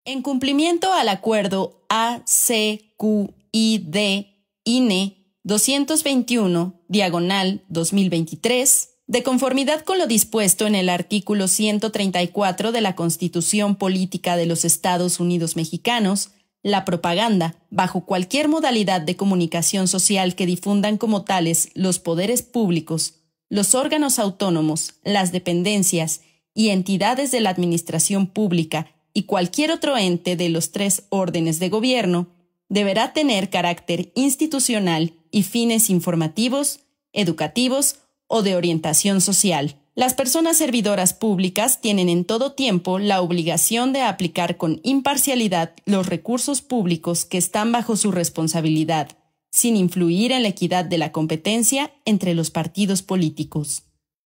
En cumplimiento al acuerdo ACQID-INE 221/2023, de conformidad con lo dispuesto en el artículo 134 de la Constitución Política de los Estados Unidos Mexicanos, la propaganda, bajo cualquier modalidad de comunicación social que difundan como tales los poderes públicos, los órganos autónomos, las dependencias y entidades de la administración pública y cualquier otro ente de los 3 órdenes de gobierno, deberá tener carácter institucional y fines informativos, educativos o de orientación social. Las personas servidoras públicas tienen en todo tiempo la obligación de aplicar con imparcialidad los recursos públicos que están bajo su responsabilidad, sin influir en la equidad de la competencia entre los partidos políticos.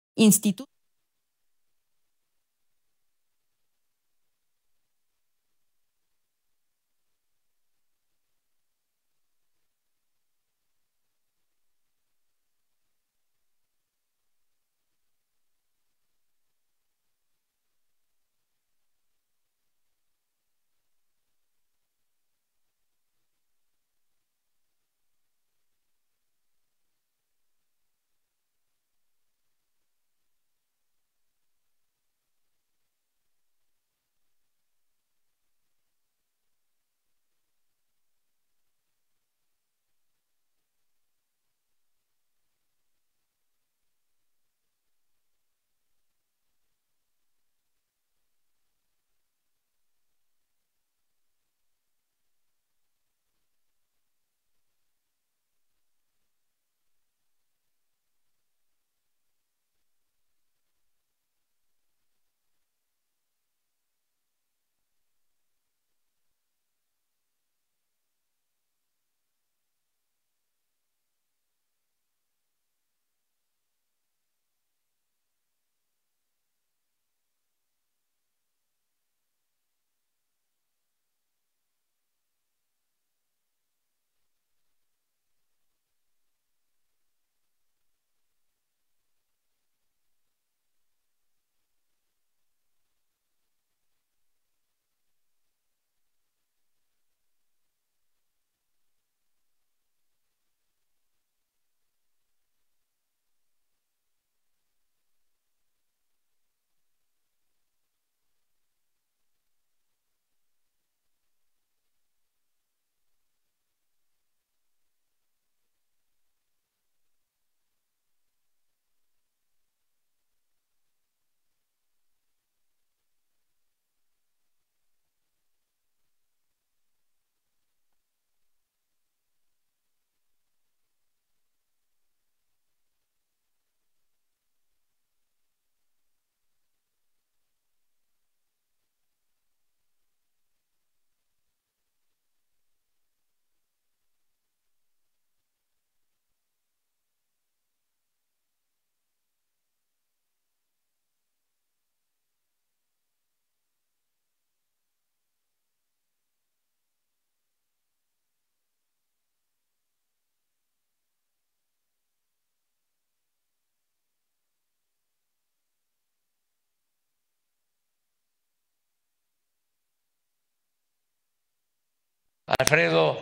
Alfredo.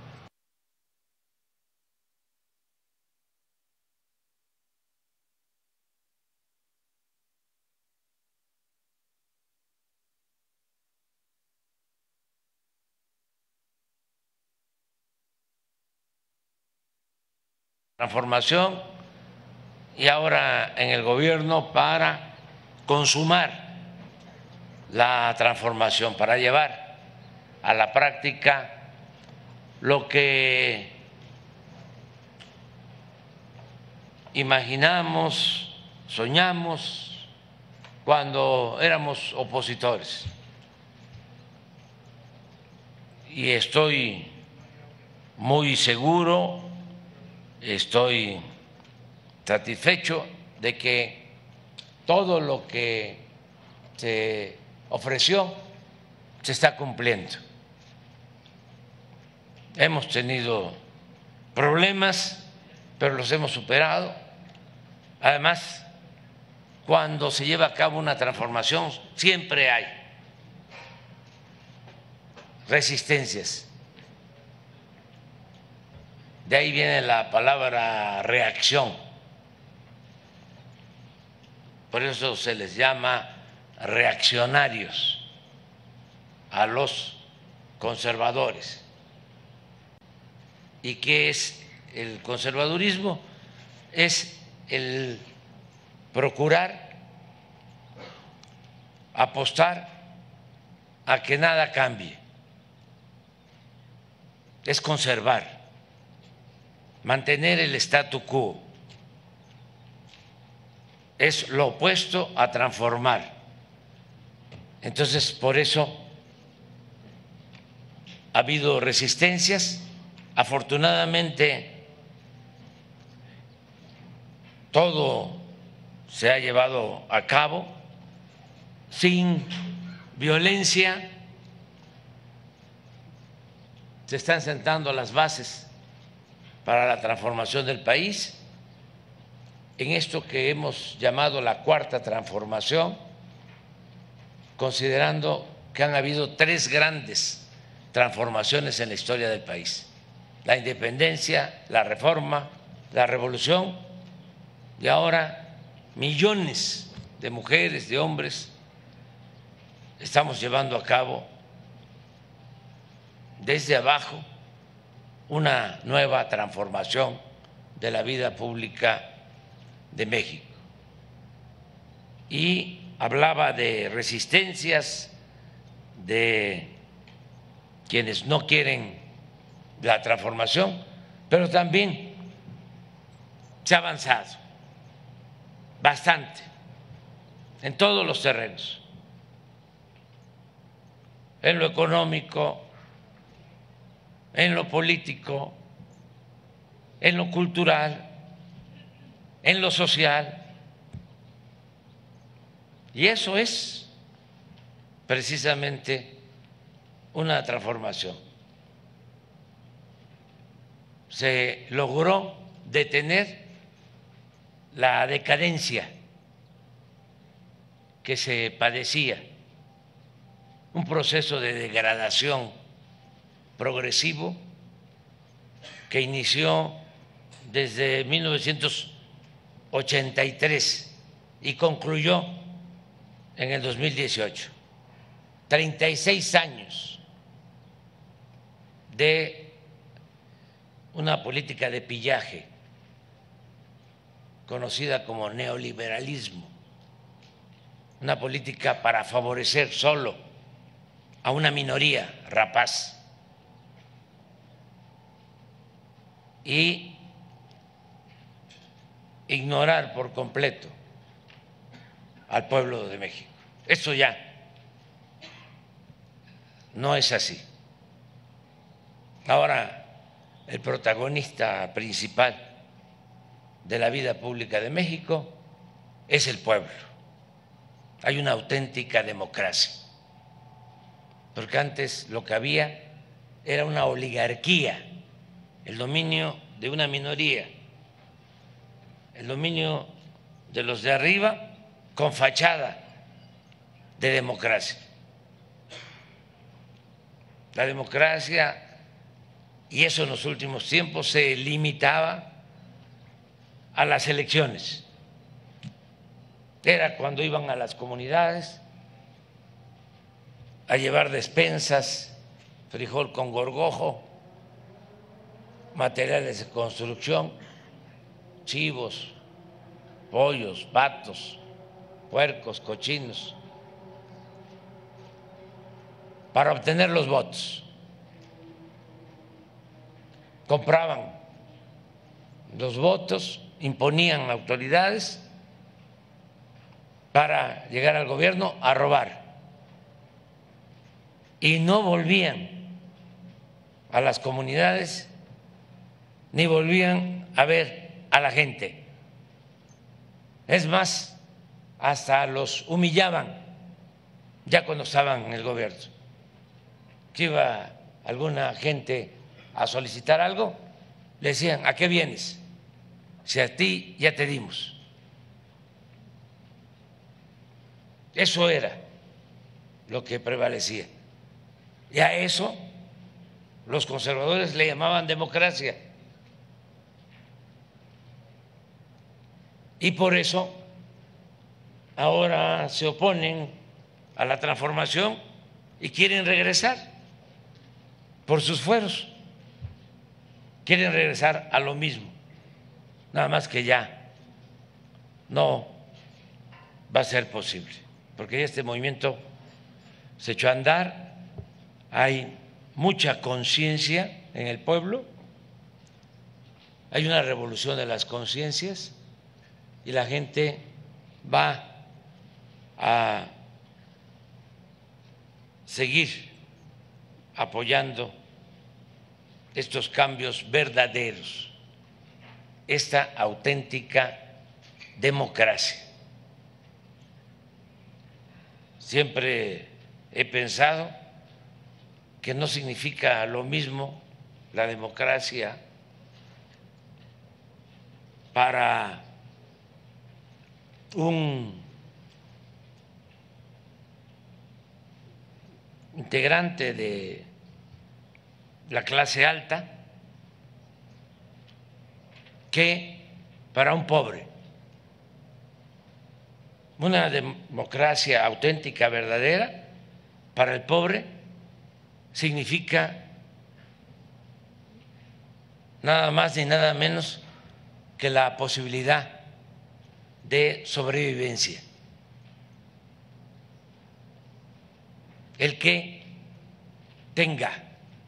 Transformación y ahora en el gobierno para consumar la transformación, para llevar a la práctica lo que imaginamos, soñamos cuando éramos opositores. Y estoy muy seguro, estoy satisfecho de que todo lo que se ofreció se está cumpliendo. Hemos tenido problemas, pero los hemos superado. Además, cuando se lleva a cabo una transformación, siempre hay resistencias. De ahí viene la palabra reacción. Por eso se les llama reaccionarios a los conservadores. ¿Y qué es el conservadurismo? Es el procurar apostar a que nada cambie, es conservar, mantener el statu quo, es lo opuesto a transformar. Entonces, por eso ha habido resistencias. Afortunadamente, todo se ha llevado a cabo sin violencia. Se están sentando las bases para la transformación del país en esto que hemos llamado la cuarta transformación, considerando que han habido tres grandes transformaciones en la historia del país: la independencia, la reforma, la revolución, y ahora millones de mujeres, de hombres, estamos llevando a cabo desde abajo una nueva transformación de la vida pública de México. Y hablaba de resistencias, de quienes no quieren la transformación, pero también se ha avanzado bastante en todos los terrenos, en lo económico, en lo político, en lo cultural, en lo social. Y eso es precisamente una transformación. Se logró detener la decadencia que se padecía, un proceso de degradación progresivo que inició desde 1983 y concluyó en el 2018. 36 años de una política de pillaje conocida como neoliberalismo, una política para favorecer solo a una minoría rapaz y ignorar por completo al pueblo de México. Eso ya no es así. Ahora el protagonista principal de la vida pública de México es el pueblo. Hay una auténtica democracia, porque antes lo que había era una oligarquía, el dominio de una minoría, el dominio de los de arriba con fachada de democracia. La democracia, y eso en los últimos tiempos, se limitaba a las elecciones. Era cuando iban a las comunidades a llevar despensas, frijol con gorgojo, materiales de construcción, chivos, pollos, patos, puercos, cochinos, para obtener los votos. Compraban los votos, imponían autoridades para llegar al gobierno a robar y no volvían a las comunidades ni volvían a ver a la gente. Es más, hasta los humillaban ya cuando estaban en el gobierno. Que iba alguna gente a solicitar algo, le decían: ¿a qué vienes? Si a ti ya te dimos. Eso era lo que prevalecía. Y a eso los conservadores le llamaban democracia. Y por eso ahora se oponen a la transformación y quieren regresar por sus fueros. Quieren regresar a lo mismo, nada más que ya no va a ser posible, porque este movimiento se echó a andar, hay mucha conciencia en el pueblo, hay una revolución de las conciencias y la gente va a seguir apoyando estos cambios verdaderos, esta auténtica democracia. Siempre he pensado que no significa lo mismo la democracia para un integrante de la clase alta que para un pobre. Una democracia auténtica, verdadera, para el pobre significa nada más ni nada menos que la posibilidad de sobrevivencia. El que tenga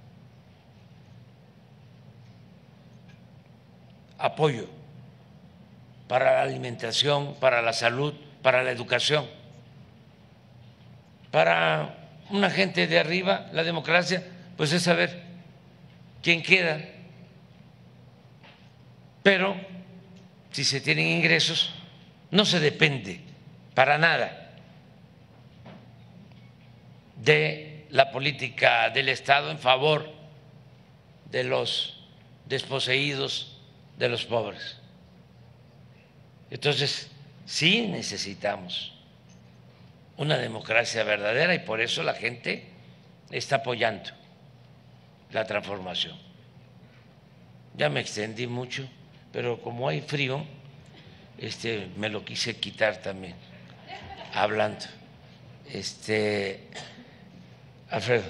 apoyo para la alimentación, para la salud, para la educación. Para una gente de arriba, la democracia, pues es saber quién queda. Pero si se tienen ingresos, no se depende para nada de la política del Estado en favor de los desposeídos, de los pobres. Entonces, sí necesitamos una democracia verdadera y por eso la gente está apoyando la transformación. Ya me extendí mucho, pero como hay frío, me lo quise quitar también, hablando. Alfredo.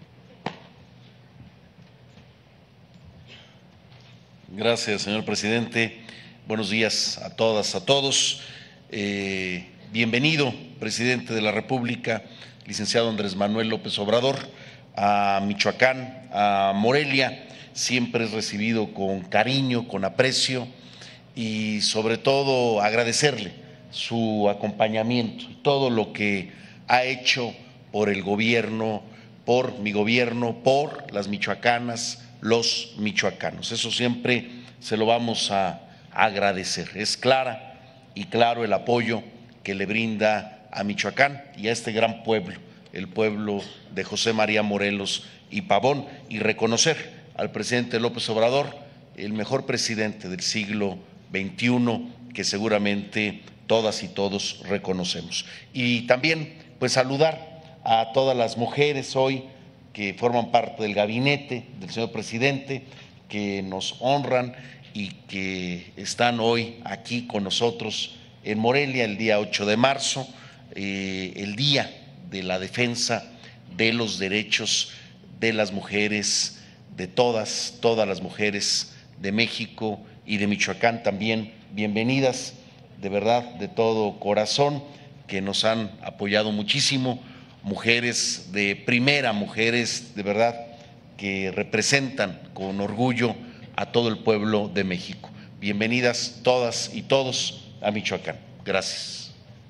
Gracias, señor presidente. Buenos días a todas, a todos. Bienvenido, presidente de la República, licenciado Andrés Manuel López Obrador, a Michoacán, a Morelia. Siempre es recibido con cariño, con aprecio y sobre todo agradecerle su acompañamiento, todo lo que ha hecho por el gobierno, por mi gobierno, por las michoacanas, los michoacanos. Eso siempre se lo vamos a agradecer. Es clara y claro el apoyo que le brinda a Michoacán y a este gran pueblo, el pueblo de José María Morelos y Pavón, y reconocer al presidente López Obrador, el mejor presidente del siglo XXI, que seguramente todas y todos reconocemos. Y también pues saludar a todas las mujeres hoy que forman parte del gabinete del señor presidente, que nos honran y que están hoy aquí con nosotros en Morelia el día 8 de marzo, el Día de la Defensa de los Derechos de las Mujeres, de todas las mujeres de México y de Michoacán también. Bienvenidas, de verdad, de todo corazón, que nos han apoyado muchísimo, mujeres de primera, mujeres de verdad que representan con orgullo a todo el pueblo de México. Bienvenidas todas y todos a Michoacán. Gracias.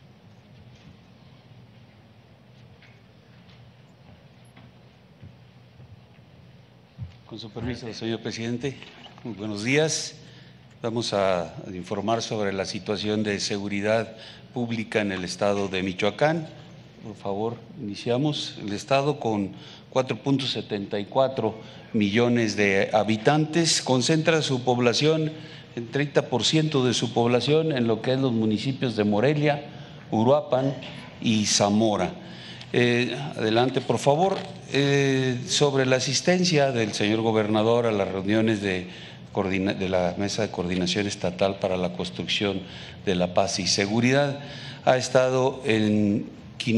Con su permiso, señor presidente, muy buenos días. Vamos a informar sobre la situación de seguridad pública en el estado de Michoacán. Por favor, iniciamos. El estado con 4.74 millones de habitantes concentra su población, el 30% de su población en lo que es los municipios de Morelia, Uruapan y Zamora. Adelante, por favor. Sobre la asistencia del señor gobernador a las reuniones de la Mesa de Coordinación Estatal para la Construcción de la Paz y Seguridad, ha estado en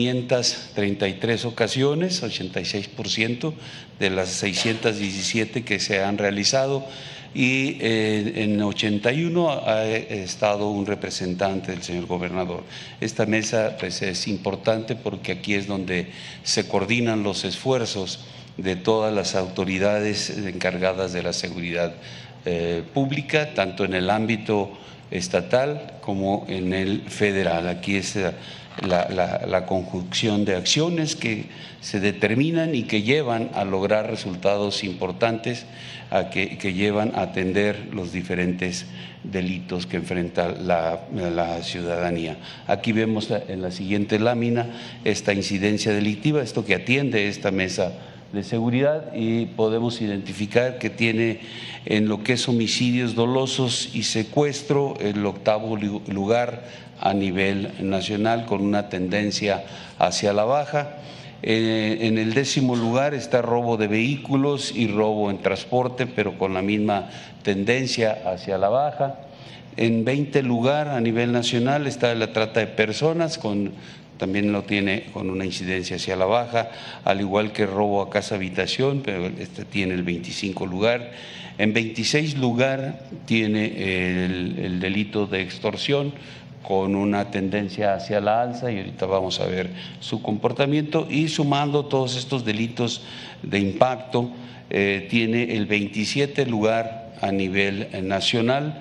533 ocasiones, 86% de las 617 que se han realizado, y en 81 ha estado un representante del señor gobernador. Esta mesa pues, es importante porque aquí es donde se coordinan los esfuerzos de todas las autoridades encargadas de la seguridad pública, tanto en el ámbito estatal como en el federal. Aquí es la conjunción de acciones que se determinan y que llevan a lograr resultados importantes, que llevan a atender los diferentes delitos que enfrenta la ciudadanía. Aquí vemos en la siguiente lámina esta incidencia delictiva, esto que atiende esta mesa de seguridad, y podemos identificar que tiene en lo que es homicidios dolosos y secuestro el 8º lugar a nivel nacional, con una tendencia hacia la baja. En el 10º lugar está robo de vehículos y robo en transporte, pero con la misma tendencia hacia la baja. En 20 lugar a nivel nacional está la trata de personas, también lo tiene con una incidencia hacia la baja, al igual que robo a casa habitación, pero este tiene el 25 lugar. En 26 lugar tiene el delito de extorsión, con una tendencia hacia la alza, y ahorita vamos a ver su comportamiento. Y sumando todos estos delitos de impacto, tiene el 27 lugar a nivel nacional,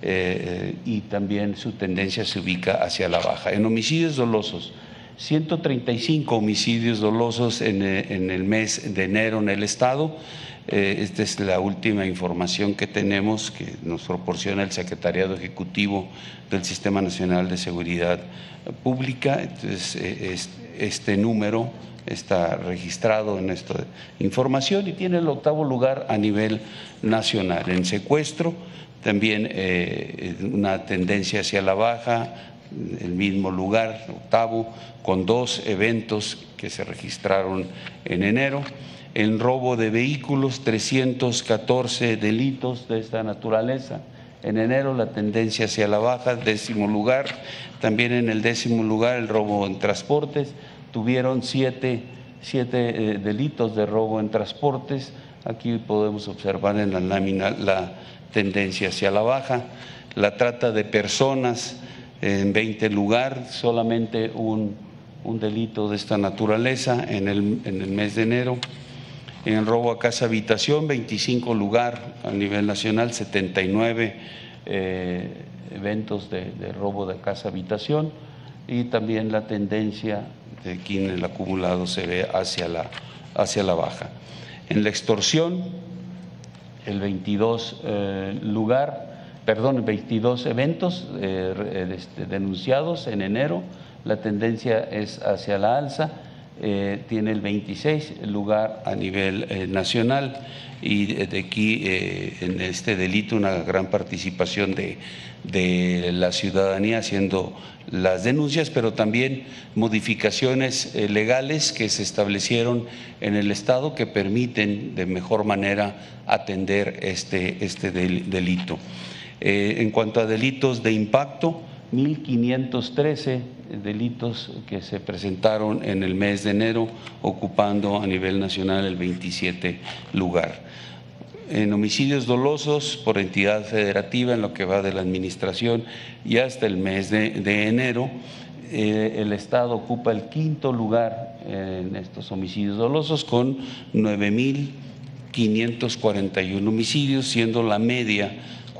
y también su tendencia se ubica hacia la baja. En homicidios dolosos, 135 homicidios dolosos en el mes de enero en el estado. Esta es la última información que tenemos, que nos proporciona el Secretariado Ejecutivo del Sistema Nacional de Seguridad Pública. Entonces, este número está registrado en esta información y tiene el 8º lugar a nivel nacional. En secuestro también una tendencia hacia la baja, el mismo lugar, 8º, con 2 eventos que se registraron en enero. En robo de vehículos, 314 delitos de esta naturaleza. En enero la tendencia hacia la baja, 10º lugar. También en el 10º lugar el robo en transportes. Tuvieron 7 delitos de robo en transportes. Aquí podemos observar en la lámina la tendencia hacia la baja. La trata de personas, en 20 lugar, solamente un delito de esta naturaleza en el mes de enero. En robo a casa habitación, 25 lugar a nivel nacional, 79 eventos de robo de casa habitación, y también la tendencia de aquí en el acumulado se ve hacia la baja. En la extorsión, el 22 eventos denunciados en enero, la tendencia es hacia la alza. Tiene el 26 lugar a nivel nacional, y de aquí en este delito una gran participación de la ciudadanía haciendo las denuncias, pero también modificaciones legales que se establecieron en el estado que permiten de mejor manera atender este delito. En cuanto a delitos de impacto, 1.513 delitos que se presentaron en el mes de enero, ocupando a nivel nacional el 27 lugar. En homicidios dolosos por entidad federativa, en lo que va de la administración y hasta el mes de enero, el estado ocupa el 5º lugar en estos homicidios dolosos, con 9.541 homicidios, siendo la media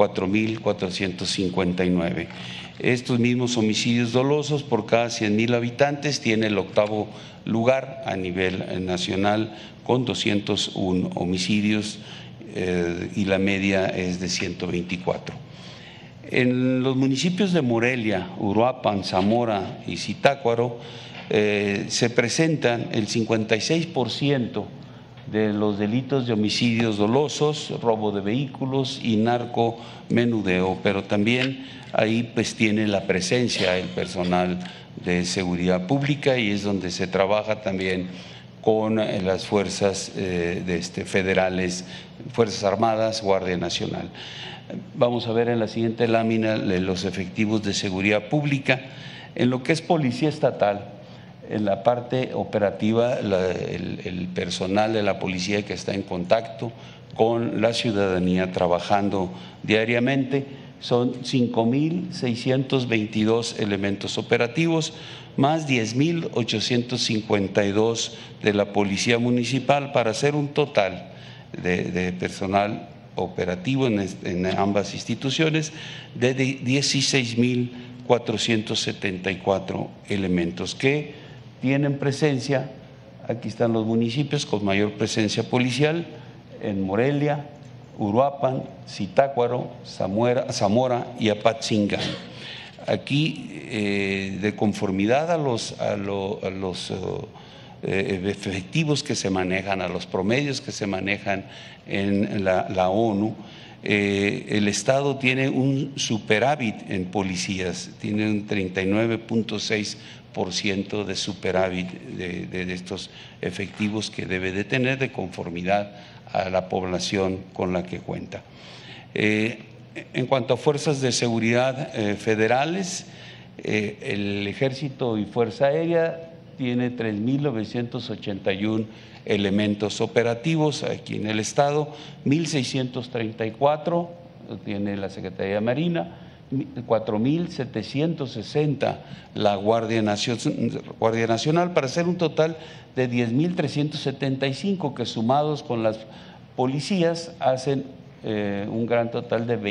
4.459. Estos mismos homicidios dolosos por cada 100,000 habitantes tiene el 8º lugar a nivel nacional, con 201 homicidios, y la media es de 124. En los municipios de Morelia, Uruapan, Zamora y Zitácuaro se presentan el 56% de los delitos de homicidios dolosos, robo de vehículos y narcomenudeo, pero también ahí pues tiene la presencia el personal de seguridad pública y es donde se trabaja también con las fuerzas federales, Fuerzas Armadas, Guardia Nacional. Vamos a ver en la siguiente lámina los efectivos de seguridad pública. En lo que es policía estatal, en la parte operativa, el personal de la policía que está en contacto con la ciudadanía trabajando diariamente son 5,622 elementos operativos, más 10,852 de la Policía Municipal, para hacer un total de personal operativo en ambas instituciones de 16,474 elementos que tienen presencia. Aquí están los municipios con mayor presencia policial: en Morelia, Uruapan, Zitácuaro, Zamora y Apatzingán. Aquí, de conformidad a los efectivos que se manejan, a los promedios que se manejan en la ONU, el Estado tiene un superávit en policías, tiene un 39,6% de superávit de estos efectivos que debe de tener de conformidad a la población con la que cuenta. En cuanto a fuerzas de seguridad federales, el Ejército y Fuerza Aérea tiene 3,981 elementos operativos aquí en el Estado, 1,634 tiene la Secretaría de Marina, 4,760 la Guardia Nacional, para hacer un total de 10,375 que, sumados con las policías, hacen un gran total de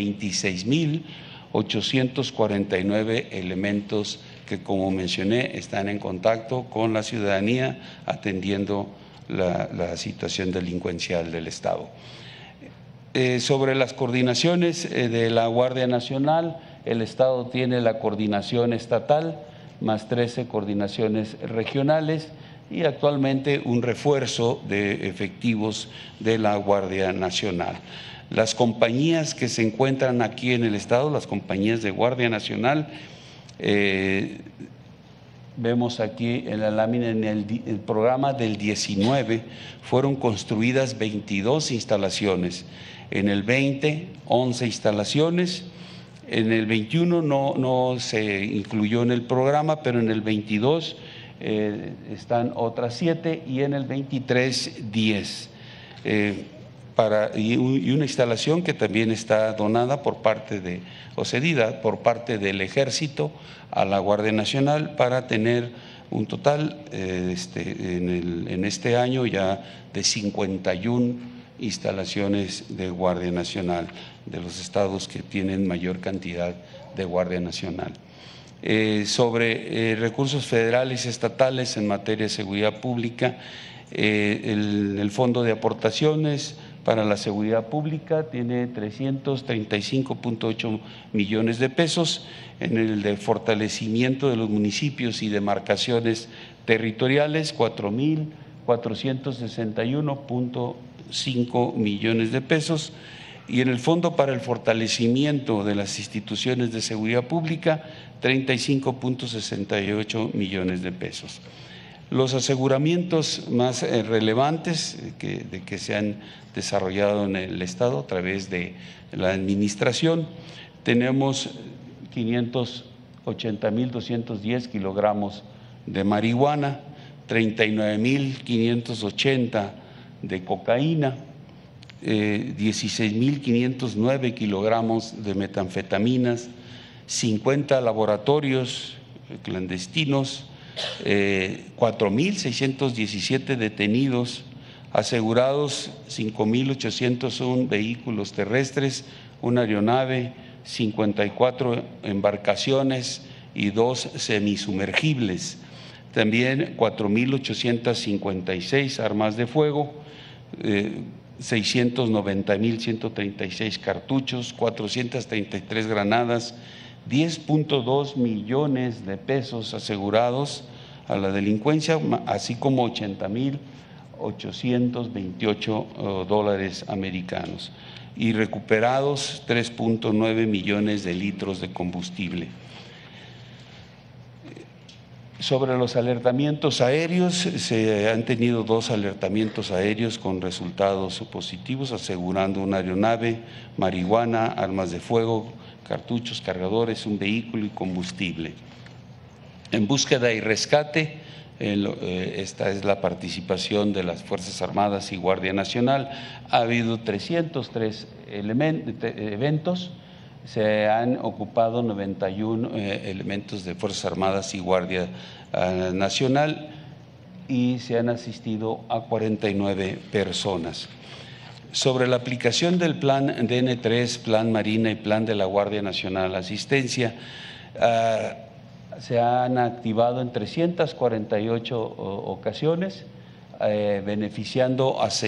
26,849 elementos que, como mencioné, están en contacto con la ciudadanía atendiendo la situación delincuencial del Estado. Sobre las coordinaciones de la Guardia Nacional, el Estado tiene la coordinación estatal más 13 coordinaciones regionales y actualmente un refuerzo de efectivos de la Guardia Nacional. Las compañías que se encuentran aquí en el Estado, las compañías de Guardia Nacional, vemos aquí en la lámina, en el programa del 19 fueron construidas 22 instalaciones, en el 20 11 instalaciones, en el 21 no se incluyó en el programa, pero en el 22 están otras 7 y en el 23 10. Y una instalación que también está donada por parte de, o cedida por parte del Ejército a la Guardia Nacional, para tener un total en este año ya de 51 instalaciones de Guardia Nacional, de los estados que tienen mayor cantidad de Guardia Nacional. Sobre recursos federales y estatales en materia de seguridad pública, el Fondo de Aportaciones para la Seguridad Pública tiene 335,8 millones de pesos, en el de fortalecimiento de los municipios y demarcaciones territoriales 4,461,5 millones de pesos, y en el Fondo para el Fortalecimiento de las Instituciones de Seguridad Pública 35,68 millones de pesos. Los aseguramientos más relevantes que se han desarrollado en el Estado a través de la Administración, tenemos 580,210 kilogramos de marihuana, 39,580 de cocaína, 16,509 kilogramos de metanfetaminas, 50 laboratorios clandestinos, 4,617 detenidos, asegurados 5,801 vehículos terrestres, una aeronave, 54 embarcaciones y 2 semisumergibles. También 4,856 armas de fuego, 690,136 cartuchos, 433 granadas, 10,2 millones de pesos asegurados a la delincuencia, así como 80,000 $828 americanos y recuperados 3.9 millones de litros de combustible. Sobre los alertamientos aéreos, se han tenido 2 alertamientos aéreos con resultados positivos, asegurando una aeronave, marihuana, armas de fuego, cartuchos, cargadores, un vehículo y combustible. En búsqueda y rescate, esta es la participación de las Fuerzas Armadas y Guardia Nacional. Ha habido 303 eventos, se han ocupado 91 elementos de Fuerzas Armadas y Guardia Nacional y se han asistido a 49 personas. Sobre la aplicación del plan DN3, Plan Marina y Plan de la Guardia Nacional Asistencia, se han activado en 348 ocasiones, beneficiando a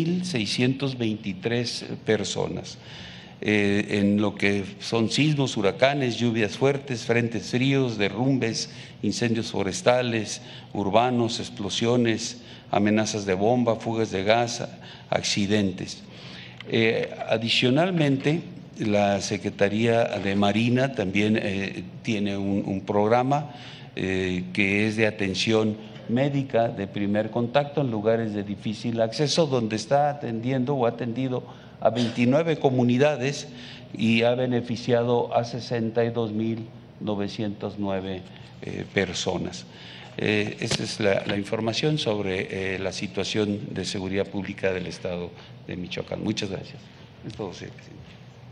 6.623 personas. En lo que son sismos, huracanes, lluvias fuertes, frentes fríos, derrumbes, incendios forestales, urbanos, explosiones, amenazas de bomba, fugas de gas, accidentes. Adicionalmente, la Secretaría de Marina también tiene un programa que es de atención médica de primer contacto en lugares de difícil acceso, donde está atendiendo o ha atendido a 29 comunidades y ha beneficiado a 62.909 personas. Esa es la información sobre la situación de seguridad pública del Estado de Michoacán. Muchas gracias. Es todo, señor presidente.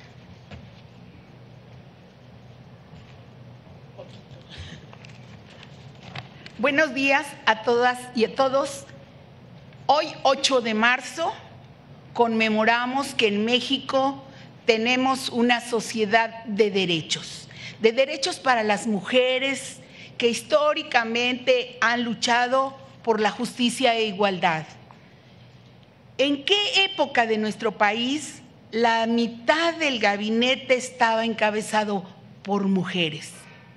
Buenos días a todas y a todos. Hoy, 8 de marzo, conmemoramos que en México tenemos una sociedad de derechos para las mujeres que históricamente han luchado por la justicia e igualdad. ¿En qué época de nuestro país la mitad del gabinete estaba encabezado por mujeres?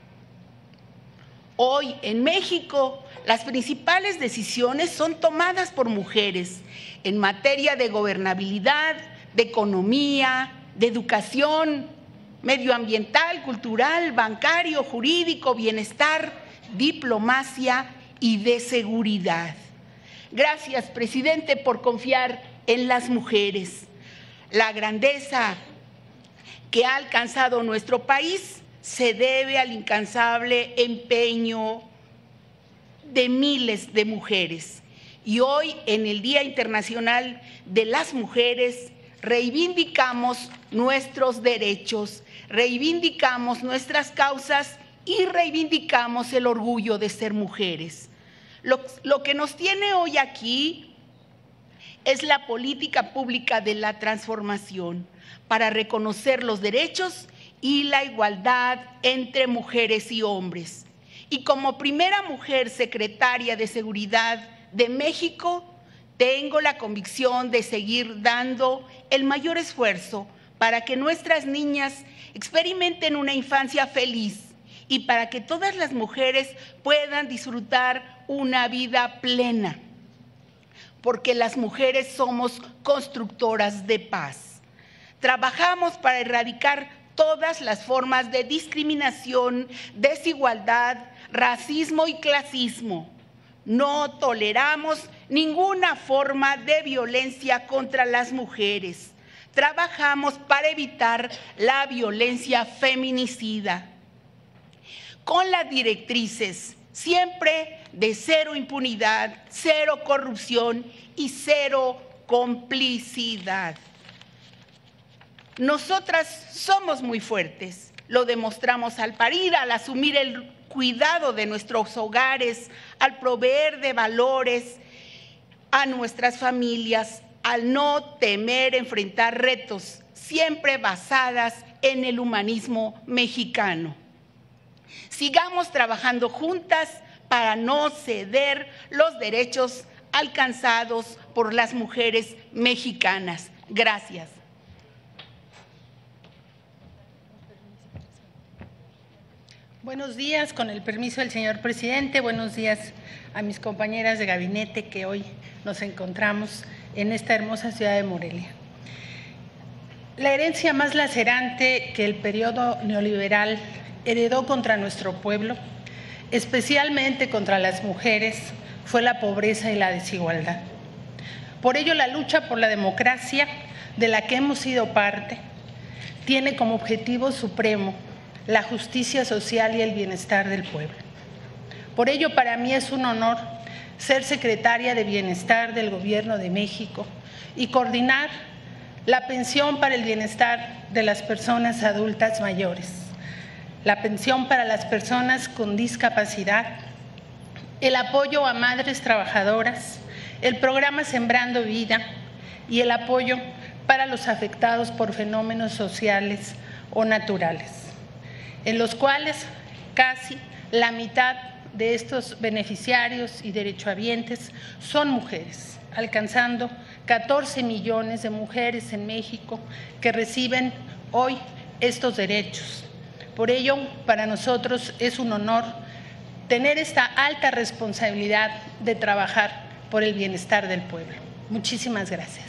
Hoy en México las principales decisiones son tomadas por mujeres en materia de gobernabilidad, de economía, de educación, medioambiental, cultural, bancario, jurídico, bienestar, diplomacia y de seguridad. Gracias, presidente, por confiar en las mujeres. La grandeza que ha alcanzado nuestro país se debe al incansable empeño de miles de mujeres. Y hoy, en el Día Internacional de las Mujeres, reivindicamos nuestros derechos, reivindicamos nuestras causas y reivindicamos el orgullo de ser mujeres. Lo que nos tiene hoy aquí es la política pública de la transformación para reconocer los derechos y la igualdad entre mujeres y hombres. Y como primera mujer secretaria de Seguridad de México, tengo la convicción de seguir dando el mayor esfuerzo para que nuestras niñas experimenten una infancia feliz y para que todas las mujeres puedan disfrutar una vida plena, porque las mujeres somos constructoras de paz. Trabajamos para erradicar todas las formas de discriminación, desigualdad, racismo y clasismo. No toleramos ninguna forma de violencia contra las mujeres. Trabajamos para evitar la violencia feminicida, con las directrices siempre de cero impunidad, cero corrupción y cero complicidad. Nosotras somos muy fuertes, lo demostramos al parir, al asumir el cuidado de nuestros hogares, al proveer de valores a nuestras familias, al no temer enfrentar retos, siempre basadas en el humanismo mexicano. Sigamos trabajando juntas para no ceder los derechos alcanzados por las mujeres mexicanas. Gracias. Buenos días, con el permiso del señor presidente. Buenos días a mis compañeras de gabinete que hoy nos encontramos en esta hermosa ciudad de Morelia. La herencia más lacerante que el periodo neoliberal heredó contra nuestro pueblo, especialmente contra las mujeres, fue la pobreza y la desigualdad. Por ello, la lucha por la democracia, de la que hemos sido parte, tiene como objetivo supremo la justicia social y el bienestar del pueblo. Por ello, para mí es un honor ser secretaria de Bienestar del Gobierno de México y coordinar la pensión para el bienestar de las personas adultas mayores, la pensión para las personas con discapacidad, el apoyo a madres trabajadoras, el programa Sembrando Vida y el apoyo para los afectados por fenómenos sociales o naturales, en los cuales casi la mitad de estos beneficiarios y derechohabientes son mujeres, alcanzando 14 millones de mujeres en México que reciben hoy estos derechos. Por ello, para nosotros es un honor tener esta alta responsabilidad de trabajar por el bienestar del pueblo. Muchísimas gracias.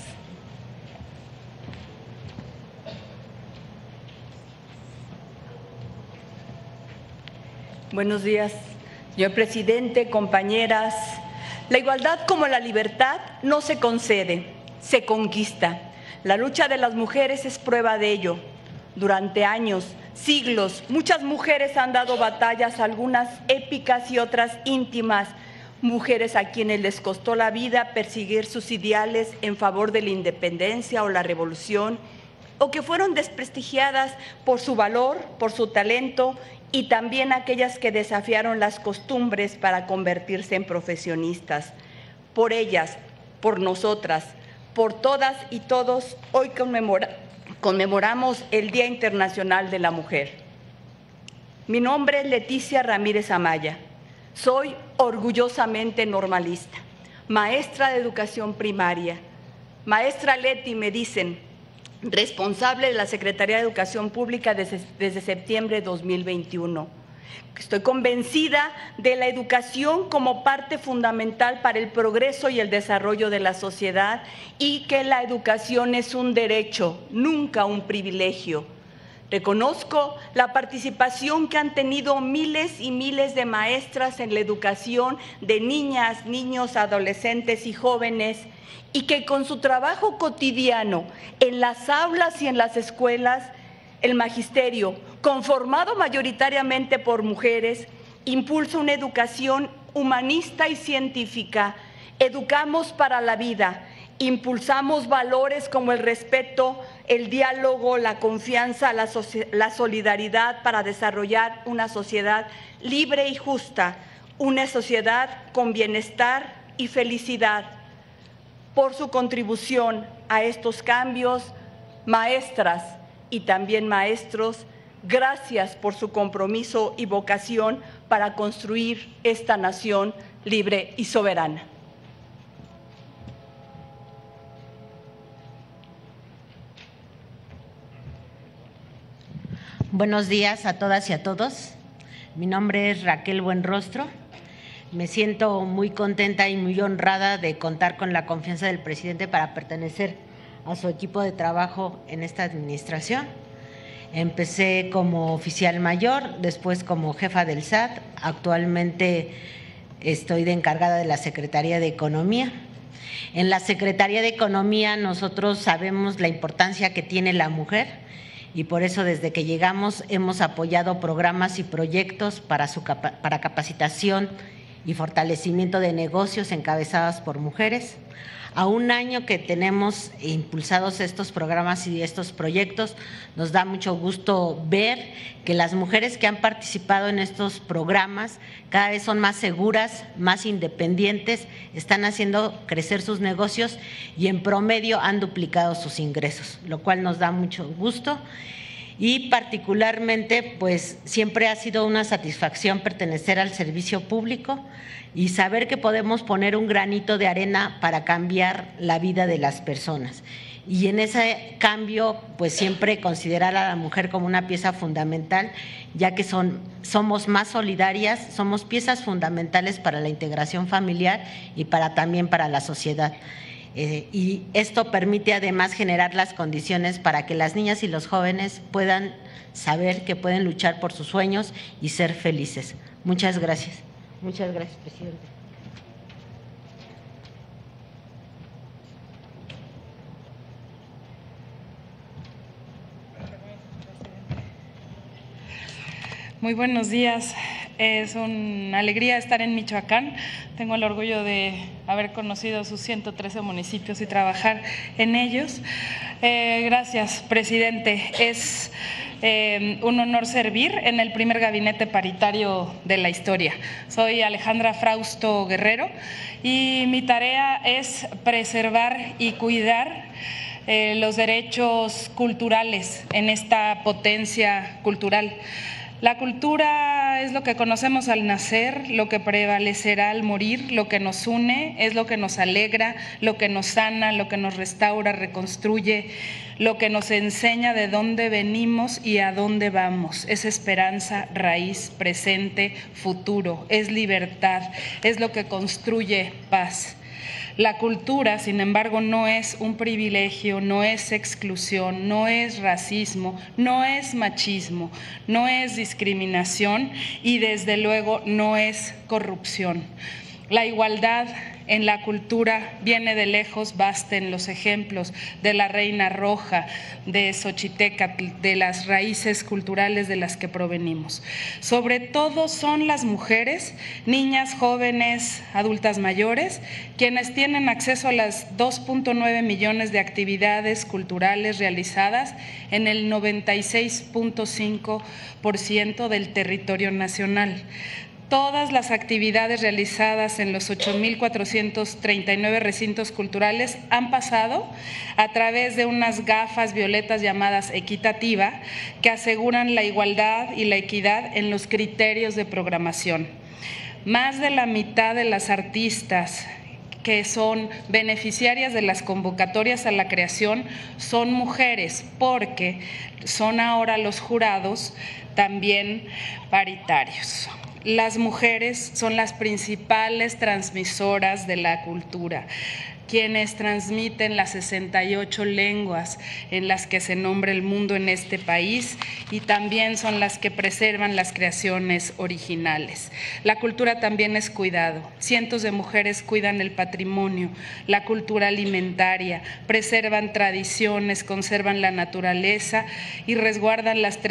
Buenos días, señor presidente, compañeras. La igualdad como la libertad no se concede, se conquista. La lucha de las mujeres es prueba de ello. Durante años, siglos, muchas mujeres han dado batallas, algunas épicas y otras íntimas. Mujeres a quienes les costó la vida perseguir sus ideales en favor de la independencia o la revolución, o que fueron desprestigiadas por su valor, por su talento, y también aquellas que desafiaron las costumbres para convertirse en profesionistas. Por ellas, por nosotras, por todas y todos, hoy conmemoramos el Día Internacional de la Mujer. Mi nombre es Leticia Ramírez Amaya. Soy orgullosamente normalista, maestra de educación primaria. Maestra Leti, me dicen, responsable de la Secretaría de Educación Pública desde septiembre de 2021. Estoy convencida de la educación como parte fundamental para el progreso y el desarrollo de la sociedad y que la educación es un derecho, nunca un privilegio. Reconozco la participación que han tenido miles y miles de maestras en la educación de niñas, niños, adolescentes y jóvenes, y que con su trabajo cotidiano en las aulas y en las escuelas, el magisterio, conformado mayoritariamente por mujeres, impulsa una educación humanista y científica. Educamos para la vida, impulsamos valores como el respeto, el diálogo, la confianza, la solidaridad para desarrollar una sociedad libre y justa, una sociedad con bienestar y felicidad. Por su contribución a estos cambios, maestras y también maestros, gracias por su compromiso y vocación para construir esta nación libre y soberana. Buenos días a todas y a todos. Mi nombre es Raquel Buenrostro. Me siento muy contenta y muy honrada de contar con la confianza del presidente para pertenecer a su equipo de trabajo en esta administración. Empecé como oficial mayor, después como jefa del SAT. Actualmente estoy de encargada de la Secretaría de Economía. En la Secretaría de Economía nosotros sabemos la importancia que tiene la mujer y por eso desde que llegamos hemos apoyado programas y proyectos para capacitación y fortalecimiento de negocios encabezados por mujeres. A un año que tenemos impulsados estos programas y estos proyectos, nos da mucho gusto ver que las mujeres que han participado en estos programas cada vez son más seguras, más independientes, están haciendo crecer sus negocios y en promedio han duplicado sus ingresos, lo cual nos da mucho gusto. Y particularmente, pues siempre ha sido una satisfacción pertenecer al servicio público y saber que podemos poner un granito de arena para cambiar la vida de las personas. y en ese cambio pues siempre considerar a la mujer como una pieza fundamental, ya que somos más solidarias, somos piezas fundamentales para la integración familiar y también para la sociedad. Y esto permite además generar las condiciones para que las niñas y los jóvenes puedan saber que pueden luchar por sus sueños y ser felices. Muchas gracias. Muchas gracias, presidente. Muy buenos días. Es una alegría estar en Michoacán. Tengo el orgullo de haber conocido sus 113 municipios y trabajar en ellos. Gracias, presidente. Es un honor servir en el primer gabinete paritario de la historia. Soy Alejandra Frausto Guerrero y mi tarea es preservar y cuidar los derechos culturales en esta potencia cultural. La cultura es lo que conocemos al nacer, lo que prevalecerá al morir, lo que nos une, es lo que nos alegra, lo que nos sana, lo que nos restaura, reconstruye, lo que nos enseña de dónde venimos y a dónde vamos. Es esperanza, raíz, presente, futuro, es libertad, es lo que construye paz. La cultura, sin embargo, no es un privilegio, no es exclusión, no es racismo, no es machismo, no es discriminación y desde luego no es corrupción. La igualdad en la cultura viene de lejos, basten los ejemplos de la Reina Roja, de Xochitecatl, de las raíces culturales de las que provenimos. Sobre todo son las mujeres, niñas, jóvenes, adultas mayores, quienes tienen acceso a las 2.9 millones de actividades culturales realizadas en el 96.5% del territorio nacional. Todas las actividades realizadas en los 8.439 recintos culturales han pasado a través de unas gafas violetas llamadas equitativa que aseguran la igualdad y la equidad en los criterios de programación. Más de la mitad de las artistas que son beneficiarias de las convocatorias a la creación son mujeres, porque son ahora los jurados también paritarios. Las mujeres son las principales transmisoras de la cultura, quienes transmiten las 68 lenguas en las que se nombra el mundo en este país y también son las que preservan las creaciones originales. La cultura también es cuidado. Cientos de mujeres cuidan el patrimonio, la cultura alimentaria, preservan tradiciones, conservan la naturaleza y resguardan las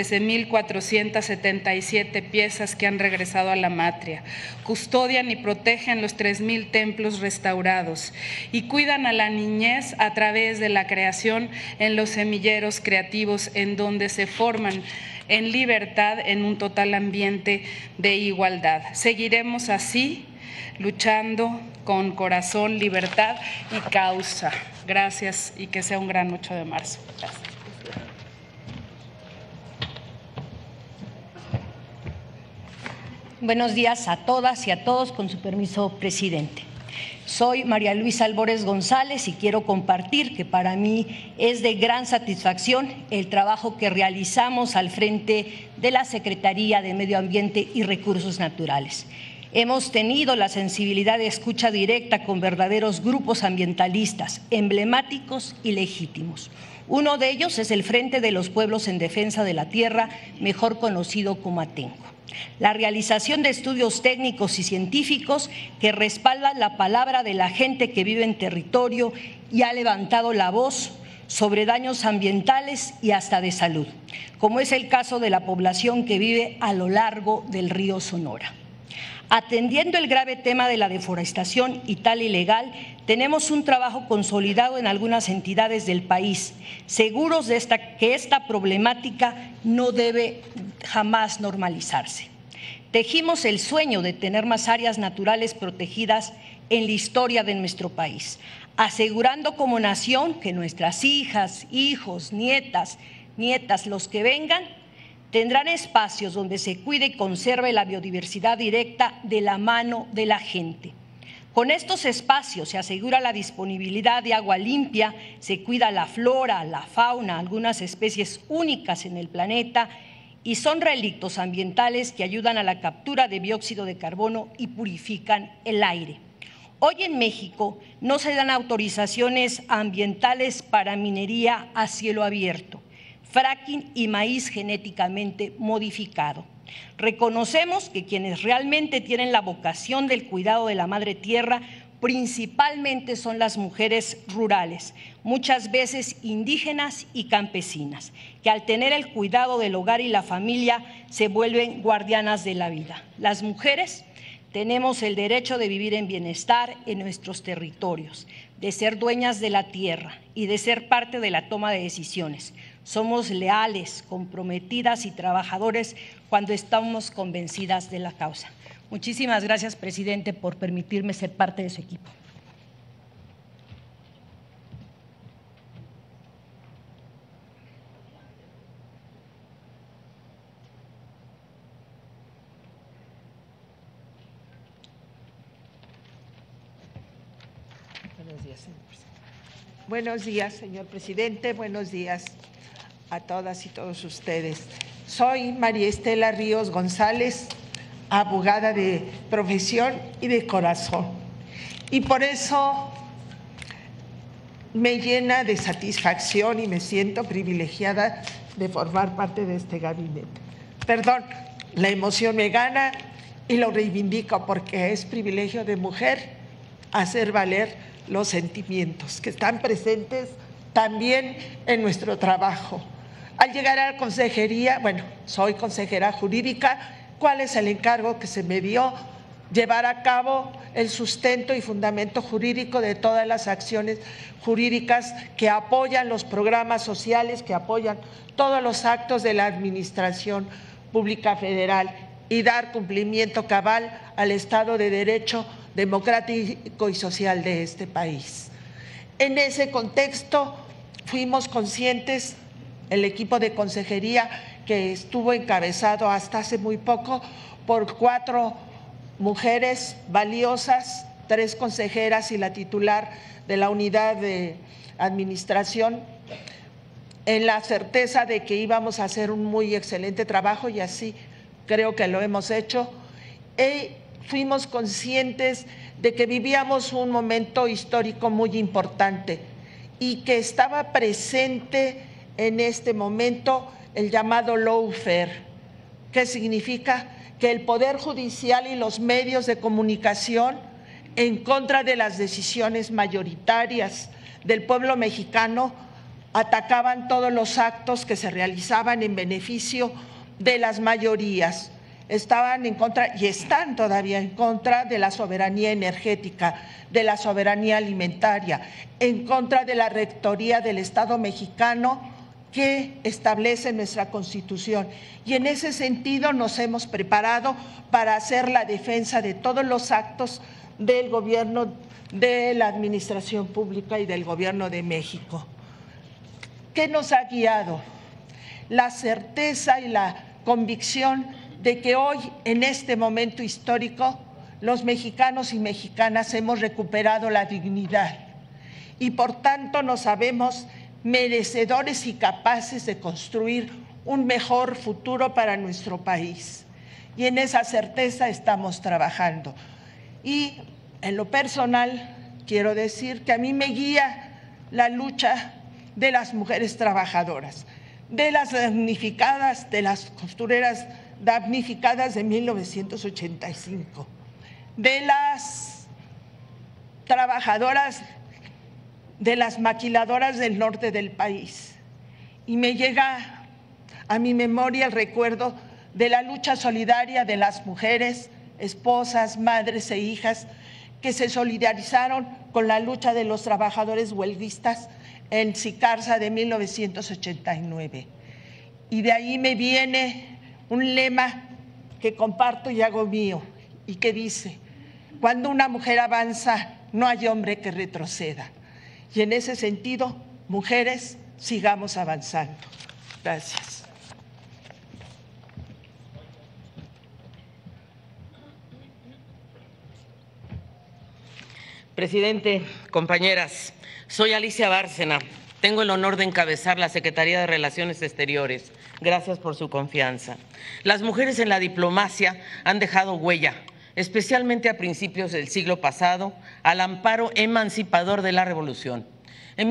13.477 piezas que han regresado a la matria. Custodian y protegen los 3.000 templos restaurados y cuidan a la niñez a través de la creación en los semilleros creativos en donde se forman en libertad en un total ambiente de igualdad. Seguiremos así, luchando con corazón, libertad y causa. Gracias y que sea un gran 8 de marzo. Gracias. Buenos días a todas y a todos, con su permiso, presidente. Soy María Luisa Albores González y quiero compartir que para mí es de gran satisfacción el trabajo que realizamos al frente de la Secretaría de Medio Ambiente y Recursos Naturales. Hemos tenido la sensibilidad de escucha directa con verdaderos grupos ambientalistas, emblemáticos y legítimos. Uno de ellos es el Frente de los Pueblos en Defensa de la Tierra, mejor conocido como ATENCO. La realización de estudios técnicos y científicos que respaldan la palabra de la gente que vive en territorio y ha levantado la voz sobre daños ambientales y hasta de salud, como es el caso de la población que vive a lo largo del río Sonora. Atendiendo el grave tema de la deforestación y tala ilegal, tenemos un trabajo consolidado en algunas entidades del país, seguros de que esta problemática no debe jamás normalizarse. Tejimos el sueño de tener más áreas naturales protegidas en la historia de nuestro país, asegurando como nación que nuestras hijas, hijos, nietas, los que vengan, tendrán espacios donde se cuide y conserve la biodiversidad directa de la mano de la gente. Con estos espacios se asegura la disponibilidad de agua limpia, se cuida la flora, la fauna, algunas especies únicas en el planeta, y son relictos ambientales que ayudan a la captura de dióxido de carbono y purifican el aire. Hoy en México no se dan autorizaciones ambientales para minería a cielo abierto, fracking y maíz genéticamente modificado. Reconocemos que quienes realmente tienen la vocación del cuidado de la madre tierra principalmente son las mujeres rurales, muchas veces indígenas y campesinas, que al tener el cuidado del hogar y la familia se vuelven guardianas de la vida. Las mujeres tenemos el derecho de vivir en bienestar en nuestros territorios, de ser dueñas de la tierra y de ser parte de la toma de decisiones. Somos leales, comprometidas y trabajadores cuando estamos convencidas de la causa. Muchísimas gracias, presidente, por permitirme ser parte de su equipo. Buenos días, señor presidente. Buenos días a todas y todos ustedes. Soy María Estela Ríos González, abogada de profesión y de corazón. Y por eso me llena de satisfacción y me siento privilegiada de formar parte de este gabinete. Perdón, la emoción me gana y lo reivindico porque es privilegio de mujer hacer valer los sentimientos que están presentes también en nuestro trabajo. Al llegar a la consejería, bueno, soy consejera jurídica, ¿cuál es el encargo que se me dio? Llevar a cabo el sustento y fundamento jurídico de todas las acciones jurídicas que apoyan los programas sociales, que apoyan todos los actos de la Administración Pública Federal y dar cumplimiento cabal al Estado de Derecho democrático y social de este país. En ese contexto fuimos conscientes, el equipo de consejería que estuvo encabezado hasta hace muy poco por 4 mujeres valiosas, 3 consejeras y la titular de la unidad de administración, en la certeza de que íbamos a hacer un muy excelente trabajo y así creo que lo hemos hecho. Fuimos conscientes de que vivíamos un momento histórico muy importante y que estaba presente en este momento el llamado lawfare, que significa que el Poder Judicial y los medios de comunicación, en contra de las decisiones mayoritarias del pueblo mexicano, atacaban todos los actos que se realizaban en beneficio de las mayorías. Estaban en contra y están todavía en contra de la soberanía energética, de la soberanía alimentaria, en contra de la rectoría del Estado mexicano que establece nuestra Constitución. Y en ese sentido nos hemos preparado para hacer la defensa de todos los actos del gobierno, de la administración pública y del gobierno de México. ¿Qué nos ha guiado? La certeza y la convicción de que hoy, en este momento histórico, los mexicanos y mexicanas hemos recuperado la dignidad y por tanto nos sabemos merecedores y capaces de construir un mejor futuro para nuestro país. Y en esa certeza estamos trabajando. Y en lo personal quiero decir que a mí me guía la lucha de las mujeres trabajadoras, de las damnificadas, de las costureras damnificadas de 1985, de las trabajadoras, de las maquiladoras del norte del país. Y me llega a mi memoria el recuerdo de la lucha solidaria de las mujeres, esposas, madres e hijas que se solidarizaron con la lucha de los trabajadores huelguistas en Sicarza de 1989. Y de ahí me viene un lema que comparto y hago mío y que dice: cuando una mujer avanza, no hay hombre que retroceda. Y en ese sentido, mujeres, sigamos avanzando. Gracias. Presidente, compañeras, soy Alicia Bárcena. Tengo el honor de encabezar la Secretaría de Relaciones Exteriores. Gracias por su confianza. Las mujeres en la diplomacia han dejado huella, especialmente a principios del siglo pasado, al amparo emancipador de la Revolución. En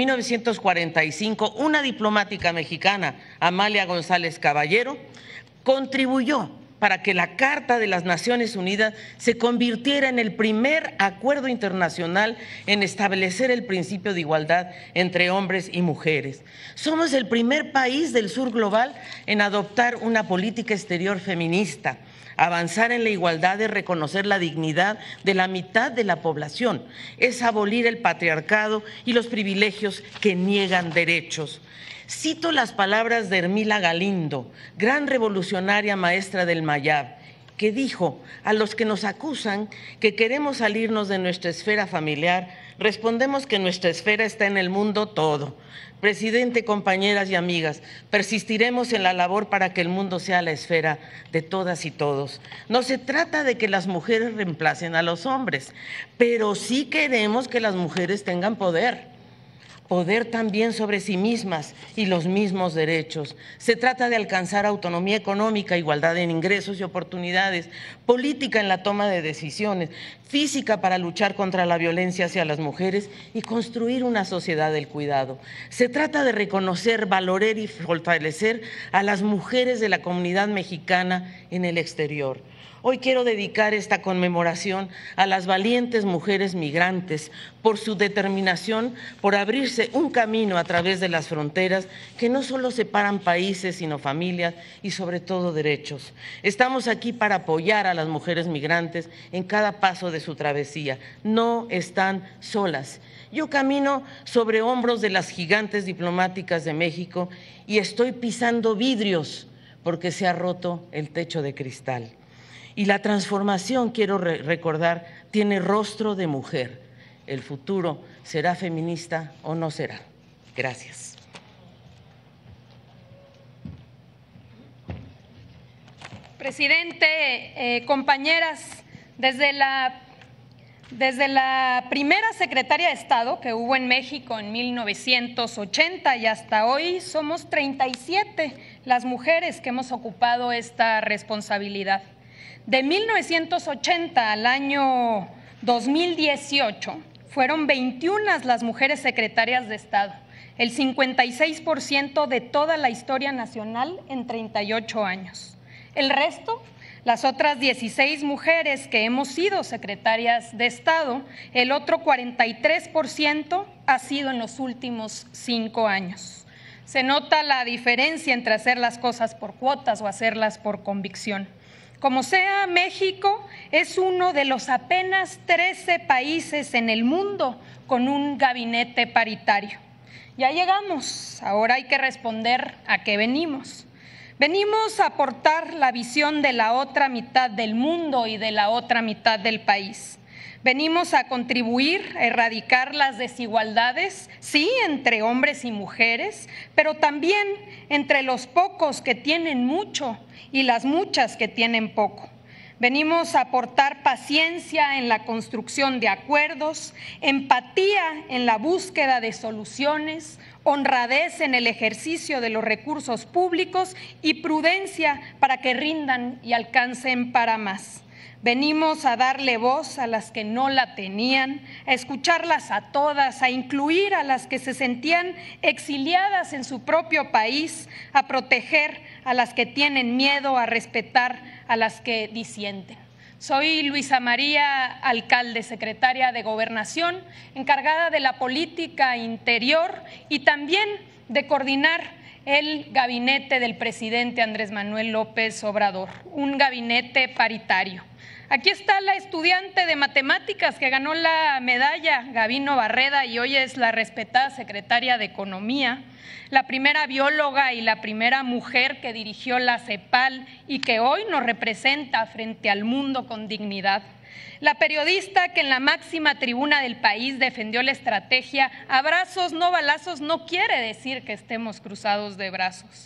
1945, una diplomática mexicana, Amalia González Caballero, contribuyó para que la Carta de las Naciones Unidas se convirtiera en el primer acuerdo internacional en establecer el principio de igualdad entre hombres y mujeres. Somos el primer país del sur global en adoptar una política exterior feminista. Avanzar en la igualdad es reconocer la dignidad de la mitad de la población, es abolir el patriarcado y los privilegios que niegan derechos. Cito las palabras de Hermila Galindo, gran revolucionaria maestra del Mayab, que dijo: a los que nos acusan que queremos salirnos de nuestra esfera familiar, respondemos que nuestra esfera está en el mundo todo. Presidente, compañeras y amigas, persistiremos en la labor para que el mundo sea la esfera de todas y todos. No se trata de que las mujeres reemplacen a los hombres, pero sí queremos que las mujeres tengan poder también sobre sí mismas y los mismos derechos. Se trata de alcanzar autonomía económica, igualdad en ingresos y oportunidades, política en la toma de decisiones, física para luchar contra la violencia hacia las mujeres y construir una sociedad del cuidado. Se trata de reconocer, valorar y fortalecer a las mujeres de la comunidad mexicana en el exterior. Hoy quiero dedicar esta conmemoración a las valientes mujeres migrantes por su determinación por abrirse un camino a través de las fronteras que no solo separan países, sino familias y sobre todo derechos. Estamos aquí para apoyar a las mujeres migrantes en cada paso de su travesía. No están solas. Yo camino sobre hombros de las gigantes diplomáticas de México y estoy pisando vidrios porque se ha roto el techo de cristal. Y la transformación, quiero recordar, tiene rostro de mujer. El futuro será feminista o no será. Gracias. Presidente, compañeras, desde la primera secretaria de Estado que hubo en México en 1980 y hasta hoy somos 37 las mujeres que hemos ocupado esta responsabilidad. De 1980 al año 2018 fueron 21 las mujeres secretarias de Estado, el 56% de toda la historia nacional en 38 años. El resto, las otras 16 mujeres que hemos sido secretarias de Estado, el otro 43% ha sido en los últimos 5 años. Se nota la diferencia entre hacer las cosas por cuotas o hacerlas por convicción. Como sea, México es uno de los apenas 13 países en el mundo con un gabinete paritario. Ya llegamos, ahora hay que responder a qué venimos. Venimos a aportar la visión de la otra mitad del mundo y de la otra mitad del país. Venimos a contribuir a erradicar las desigualdades, sí, entre hombres y mujeres, pero también entre los pocos que tienen mucho y las muchas que tienen poco. Venimos a aportar paciencia en la construcción de acuerdos, empatía en la búsqueda de soluciones, honradez en el ejercicio de los recursos públicos y prudencia para que rindan y alcancen para más. Venimos a darle voz a las que no la tenían, a escucharlas a todas, a incluir a las que se sentían exiliadas en su propio país, a proteger a las que tienen miedo, a respetar a las que disienten. Soy Luisa María Alcalde, secretaria de Gobernación, encargada de la política interior y también de coordinar el gabinete del presidente Andrés Manuel López Obrador, un gabinete paritario. Aquí está la estudiante de matemáticas que ganó la medalla, Gabino Barreda, y hoy es la respetada secretaria de Economía, la primera bióloga y la primera mujer que dirigió la CEPAL y que hoy nos representa frente al mundo con dignidad. La periodista que en la máxima tribuna del país defendió la estrategia abrazos, no balazos, no quiere decir que estemos cruzados de brazos.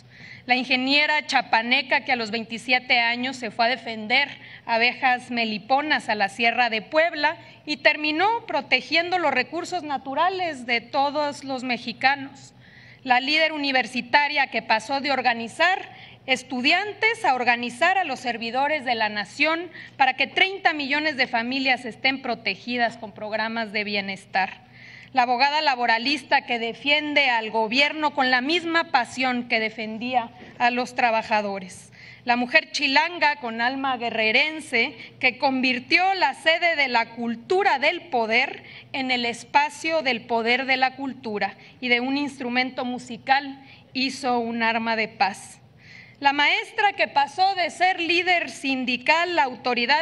la ingeniera chapaneca que a los 27 años se fue a defender abejas meliponas a la Sierra de Puebla y terminó protegiendo los recursos naturales de todos los mexicanos, la líder universitaria que pasó de organizar estudiantes a organizar a los servidores de la nación para que 30 millones de familias estén protegidas con programas de bienestar. La abogada laboralista que defiende al gobierno con la misma pasión que defendía a los trabajadores. La mujer chilanga con alma guerrerense que convirtió la sede de la cultura del poder en el espacio del poder de la cultura y de un instrumento musical hizo un arma de paz. La maestra que pasó de ser líder sindical, la autoridad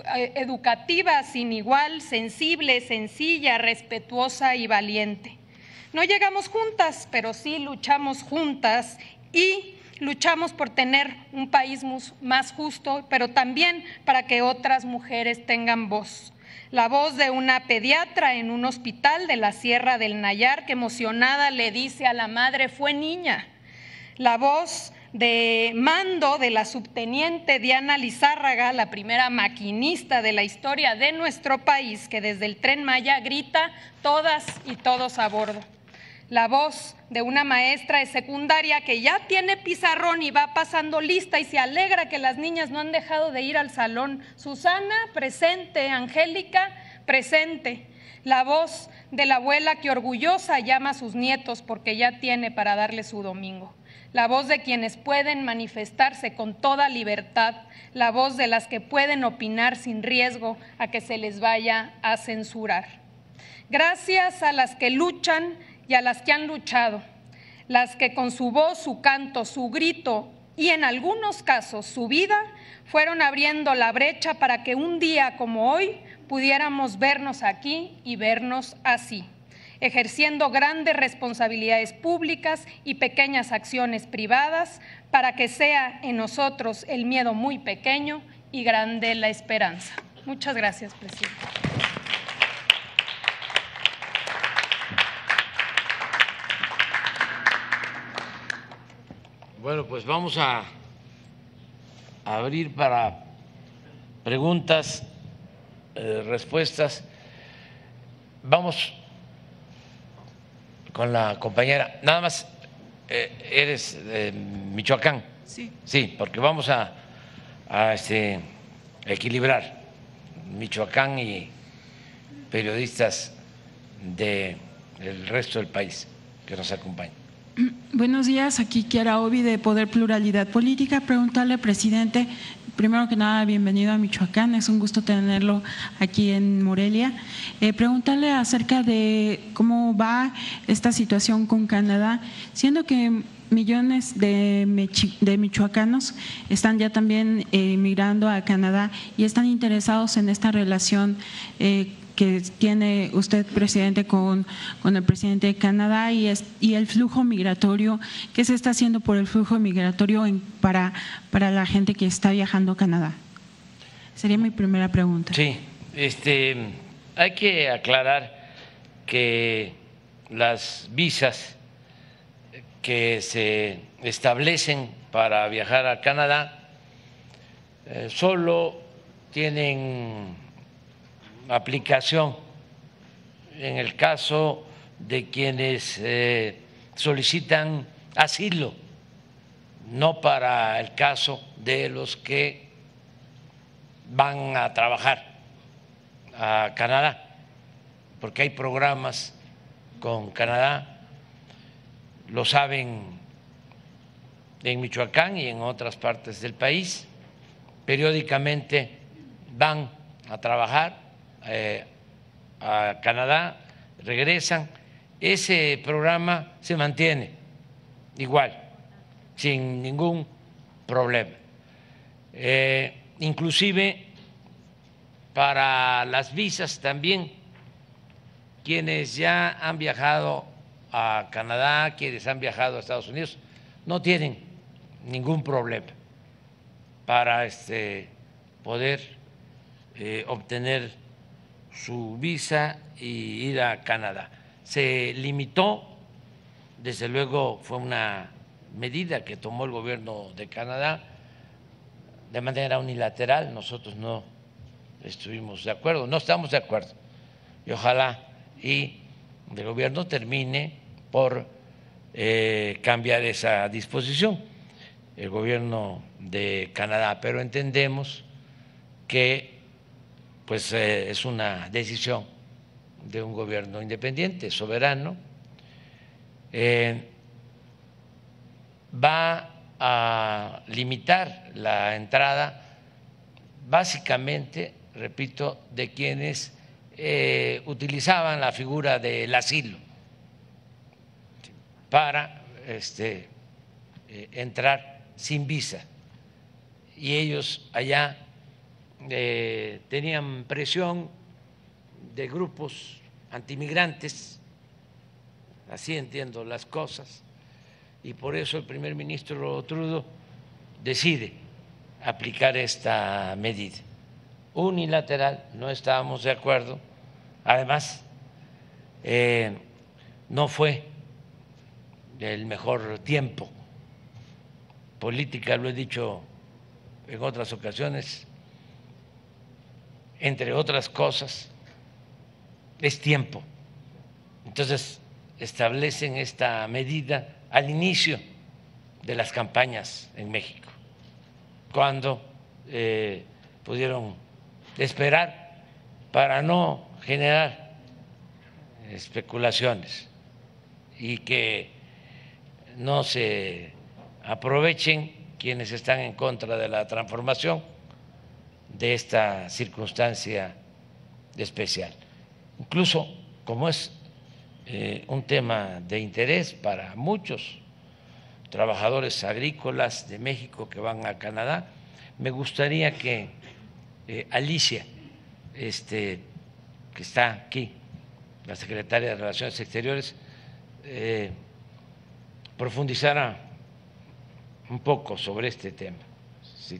educativa sin igual, sensible, sencilla, respetuosa y valiente. No llegamos juntas, pero sí luchamos juntas y luchamos por tener un país más justo, pero también para que otras mujeres tengan voz. La voz de una pediatra en un hospital de la Sierra del Nayar que emocionada le dice a la madre, fue niña. La voz de mando de la subteniente Diana Lizárraga, la primera maquinista de la historia de nuestro país, que desde el Tren Maya grita todas y todos a bordo. La voz de una maestra de secundaria que ya tiene pizarrón y va pasando lista y se alegra que las niñas no han dejado de ir al salón. Susana, presente. Angélica, presente. La voz de la abuela que orgullosa llama a sus nietos porque ya tiene para darle su domingo. La voz de quienes pueden manifestarse con toda libertad, la voz de las que pueden opinar sin riesgo a que se les vaya a censurar. Gracias a las que luchan y a las que han luchado, las que con su voz, su canto, su grito y en algunos casos su vida fueron abriendo la brecha para que un día como hoy pudiéramos vernos aquí y vernos así, ejerciendo grandes responsabilidades públicas y pequeñas acciones privadas para que sea en nosotros el miedo muy pequeño y grande la esperanza. Muchas gracias, presidente. Bueno, pues vamos a abrir para preguntas, respuestas. Vamos con la compañera. Nada más, ¿eres de Michoacán? Sí. Sí, porque vamos a equilibrar Michoacán y periodistas del resto del país que nos acompañan. Buenos días, aquí Kiara Obi de Poder Pluralidad Política. Preguntarle, presidente, primero que nada, bienvenido a Michoacán, es un gusto tenerlo aquí en Morelia. Preguntarle acerca de cómo va esta situación con Canadá, siendo que millones de michoacanos están ya también migrando a Canadá y están interesados en esta relación que tiene usted, presidente, con el presidente de Canadá y el flujo migratorio. ¿Qué se está haciendo por el flujo migratorio para la gente que está viajando a Canadá? Sería mi primera pregunta. Sí, hay que aclarar que las visas que se establecen para viajar a Canadá solo tienen aplicación en el caso de quienes solicitan asilo, no para el caso de los que van a trabajar a Canadá, porque hay programas con Canadá, lo saben en Michoacán y en otras partes del país, periódicamente van a trabajar a Canadá, regresan, ese programa se mantiene igual, sin ningún problema. Inclusive para las visas también, quienes ya han viajado a Canadá, quienes han viajado a Estados Unidos, no tienen ningún problema para poder obtener su visa y ir a Canadá. Se limitó, desde luego fue una medida que tomó el gobierno de Canadá de manera unilateral. Nosotros no estuvimos de acuerdo, no estamos de acuerdo, y ojalá y el gobierno termine por cambiar esa disposición, el gobierno de Canadá, pero entendemos que pues es una decisión de un gobierno independiente, soberano. Va a limitar la entrada básicamente, repito, de quienes utilizaban la figura del asilo para entrar sin visa, y ellos allá tenían presión de grupos antimigrantes, así entiendo las cosas, y por eso el primer ministro Trudeau decide aplicar esta medida unilateral. No estábamos de acuerdo, además no fue el mejor tiempo. Política, lo he dicho en otras ocasiones, entre otras cosas, es tiempo. Entonces establecen esta medida al inicio de las campañas en México, cuando pudieron esperar para no generar especulaciones y que no se aprovechen quienes están en contra de la transformación de esta circunstancia especial. Incluso, como es un tema de interés para muchos trabajadores agrícolas de México que van a Canadá, me gustaría que Alicia, que está aquí, la secretaria de Relaciones Exteriores, profundizara un poco sobre este tema. Sí.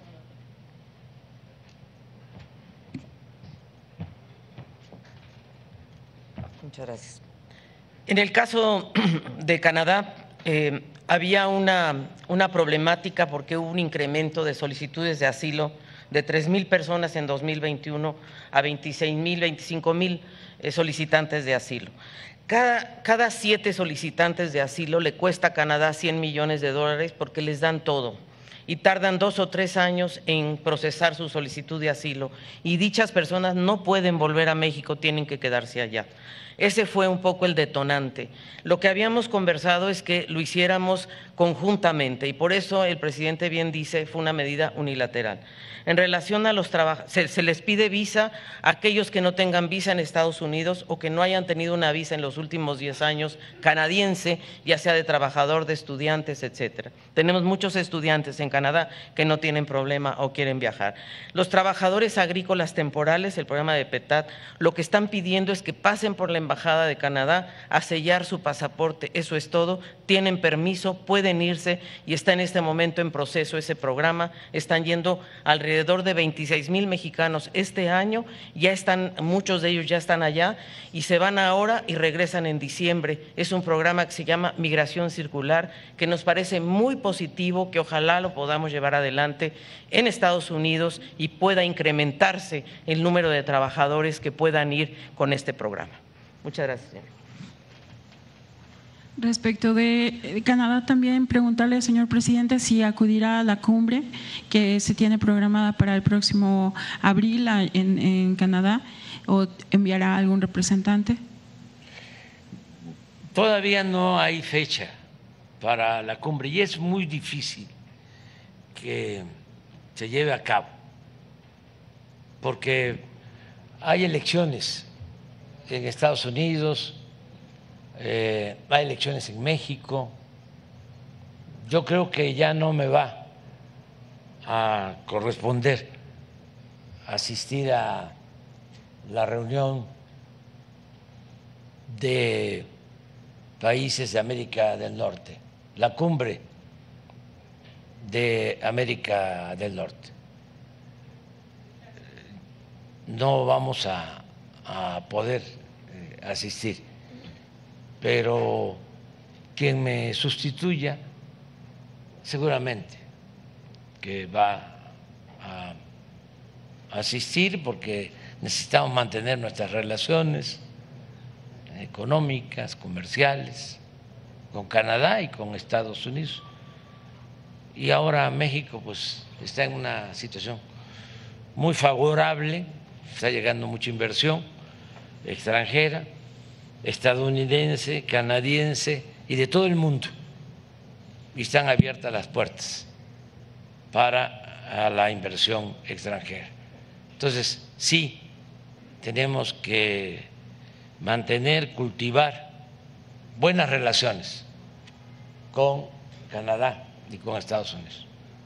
Muchas gracias. En el caso de Canadá, había una problemática porque hubo un incremento de solicitudes de asilo de 3,000 personas en 2021 a 26,000, 25,000 solicitantes de asilo. Cada 7 solicitantes de asilo le cuesta a Canadá $100 millones porque les dan todo y tardan 2 o 3 años en procesar su solicitud de asilo, y dichas personas no pueden volver a México, tienen que quedarse allá. Ese fue un poco el detonante. Lo que habíamos conversado es que lo hiciéramos conjuntamente, y por eso el presidente bien dice, fue una medida unilateral. En relación a los trabajadores, se les pide visa a aquellos que no tengan visa en Estados Unidos o que no hayan tenido una visa en los últimos 10 años canadiense, ya sea de trabajador, de estudiantes, etcétera. Tenemos muchos estudiantes en Canadá que no tienen problema o quieren viajar. Los trabajadores agrícolas temporales, el programa de PETAT, lo que están pidiendo es que pasen por la Embajada de Canadá a sellar su pasaporte, eso es todo, tienen permiso, pueden irse, y está en este momento en proceso ese programa. Están yendo alrededor de 26,000 mexicanos este año, ya están, muchos de ellos ya están allá y se van ahora y regresan en diciembre. Es un programa que se llama Migración Circular, que nos parece muy positivo, que ojalá lo podamos llevar adelante en Estados Unidos y pueda incrementarse el número de trabajadores que puedan ir con este programa. Muchas gracias, señora. Respecto de Canadá, también preguntarle al señor presidente si acudirá a la cumbre que se tiene programada para el próximo abril en Canadá, o enviará algún representante. Todavía no hay fecha para la cumbre y es muy difícil que se lleve a cabo porque hay elecciones en Estados Unidos, hay elecciones en México. Yo creo que ya no me va a corresponder asistir a la reunión de países de América del Norte, la cumbre de América del Norte. No vamos a poder asistir, pero quien me sustituya seguramente que va a asistir porque necesitamos mantener nuestras relaciones económicas, comerciales, con Canadá y con Estados Unidos. Y ahora México pues está en una situación muy favorable, está llegando mucha inversión extranjera, estadounidense, canadiense y de todo el mundo, y están abiertas las puertas para la inversión extranjera. Entonces, sí, tenemos que mantener, cultivar buenas relaciones con Canadá y con Estados Unidos.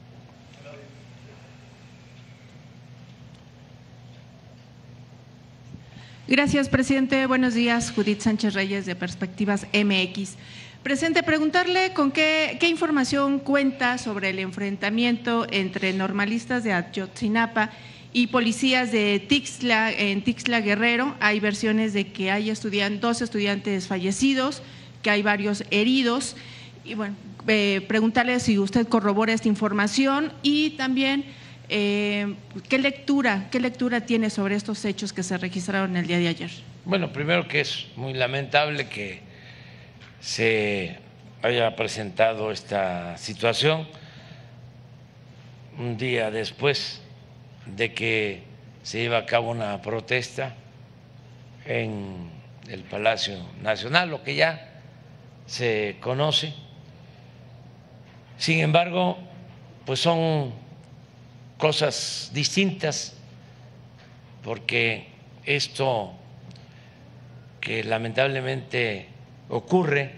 Gracias, presidente. Buenos días. Judith Sánchez Reyes, de Perspectivas MX. Presidente, preguntarle con qué información cuenta sobre el enfrentamiento entre normalistas de Ayotzinapa y policías de Tixla, en Tixla Guerrero. Hay versiones de que hay 2 estudiantes fallecidos, que hay varios heridos. Y bueno, preguntarle si usted corrobora esta información y también ¿qué lectura tiene sobre estos hechos que se registraron el día de ayer? Bueno, primero que es muy lamentable que se haya presentado esta situación un día después de que se lleva a cabo una protesta en el Palacio Nacional, lo que ya se conoce. Sin embargo, pues son cosas distintas, porque esto que lamentablemente ocurre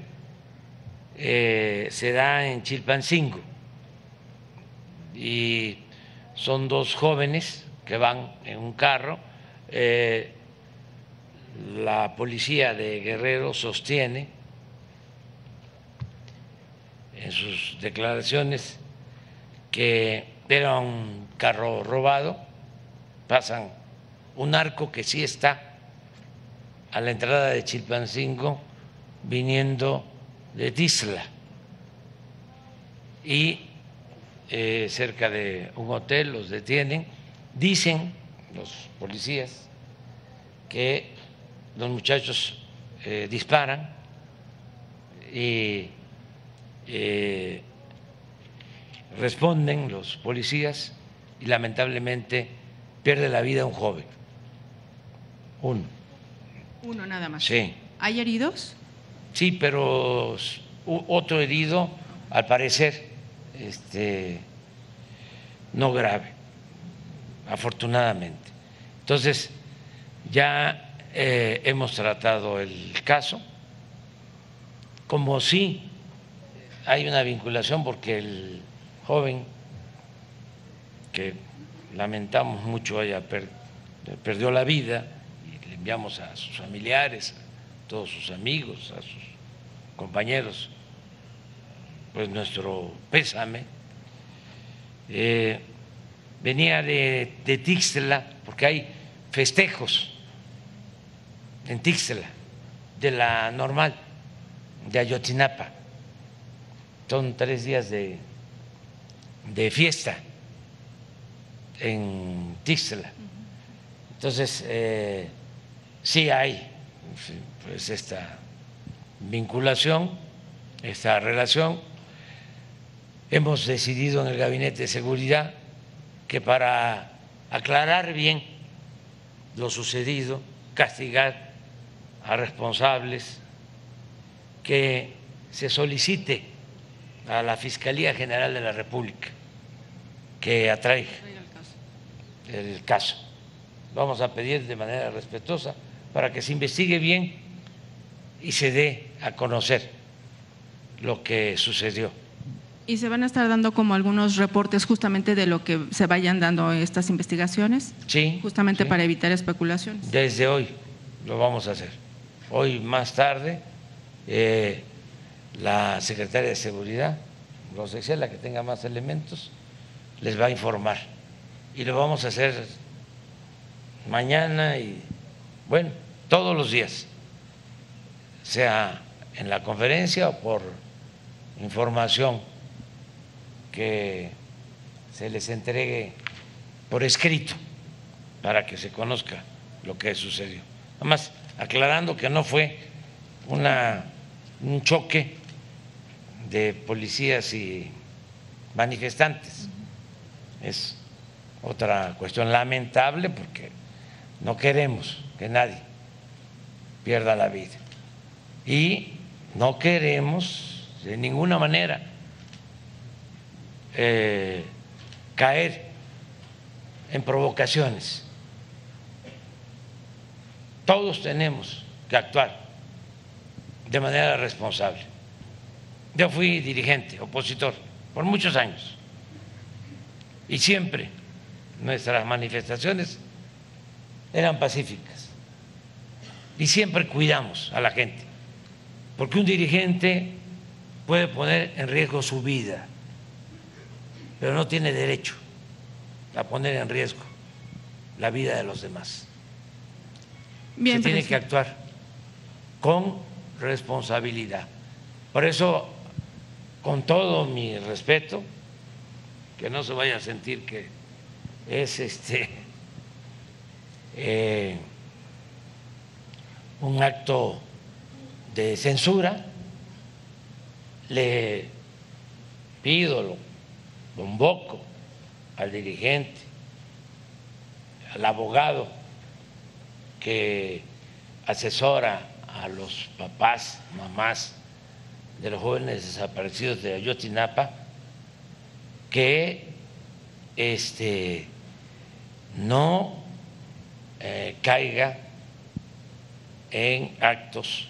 se da en Chilpancingo y son 2 jóvenes que van en un carro. La policía de Guerrero sostiene en sus declaraciones que era un carro robado, pasan un narco que sí está a la entrada de Chilpancingo viniendo de Tixla y cerca de un hotel los detienen. Dicen los policías que los muchachos disparan y responden los policías y lamentablemente pierde la vida un joven. Uno nada más. Sí. ¿Hay heridos? Sí, pero otro herido, al parecer, no grave, afortunadamente. Entonces, ya hemos tratado el caso, como si hay una vinculación, porque el joven que lamentamos mucho perdió la vida, y le enviamos a sus familiares, a todos sus amigos, a sus compañeros, pues nuestro pésame. Venía de Tixla, porque hay festejos en Tixla de la normal de Ayotzinapa. Son 3 días de fiesta en Tixla. Entonces, sí hay pues esta vinculación, esta relación. Hemos decidido en el Gabinete de Seguridad que para aclarar bien lo sucedido, castigar a responsables, que se solicite a la Fiscalía General de la República que atraiga el caso. Vamos a pedir de manera respetuosa para que se investigue bien y se dé a conocer lo que sucedió. ¿Y se van a estar dando como algunos reportes justamente de lo que se vayan dando estas investigaciones? Sí. Justamente sí, para evitar especulaciones. Desde hoy lo vamos a hacer. Hoy más tarde la Secretaria de Seguridad, Rosa, la que tenga más elementos, les va a informar. Y lo vamos a hacer mañana y, bueno, todos los días, sea en la conferencia o por información que se les entregue por escrito para que se conozca lo que sucedió. Nada más aclarando que no fue un choque de policías y manifestantes. Es otra cuestión lamentable porque no queremos que nadie pierda la vida y no queremos de ninguna manera caer en provocaciones. Todos tenemos que actuar de manera responsable. Yo fui dirigente, opositor, por muchos años y siempre nuestras manifestaciones eran pacíficas y siempre cuidamos a la gente, porque un dirigente puede poner en riesgo su vida, pero no tiene derecho a poner en riesgo la vida de los demás. Bien, se tiene que actuar con responsabilidad. Por eso, con todo mi respeto, que no se vaya a sentir que es un acto de censura, le pido, lo convoco al dirigente, al abogado que asesora a los papás, mamás de los jóvenes desaparecidos de Ayotzinapa, que no caiga en actos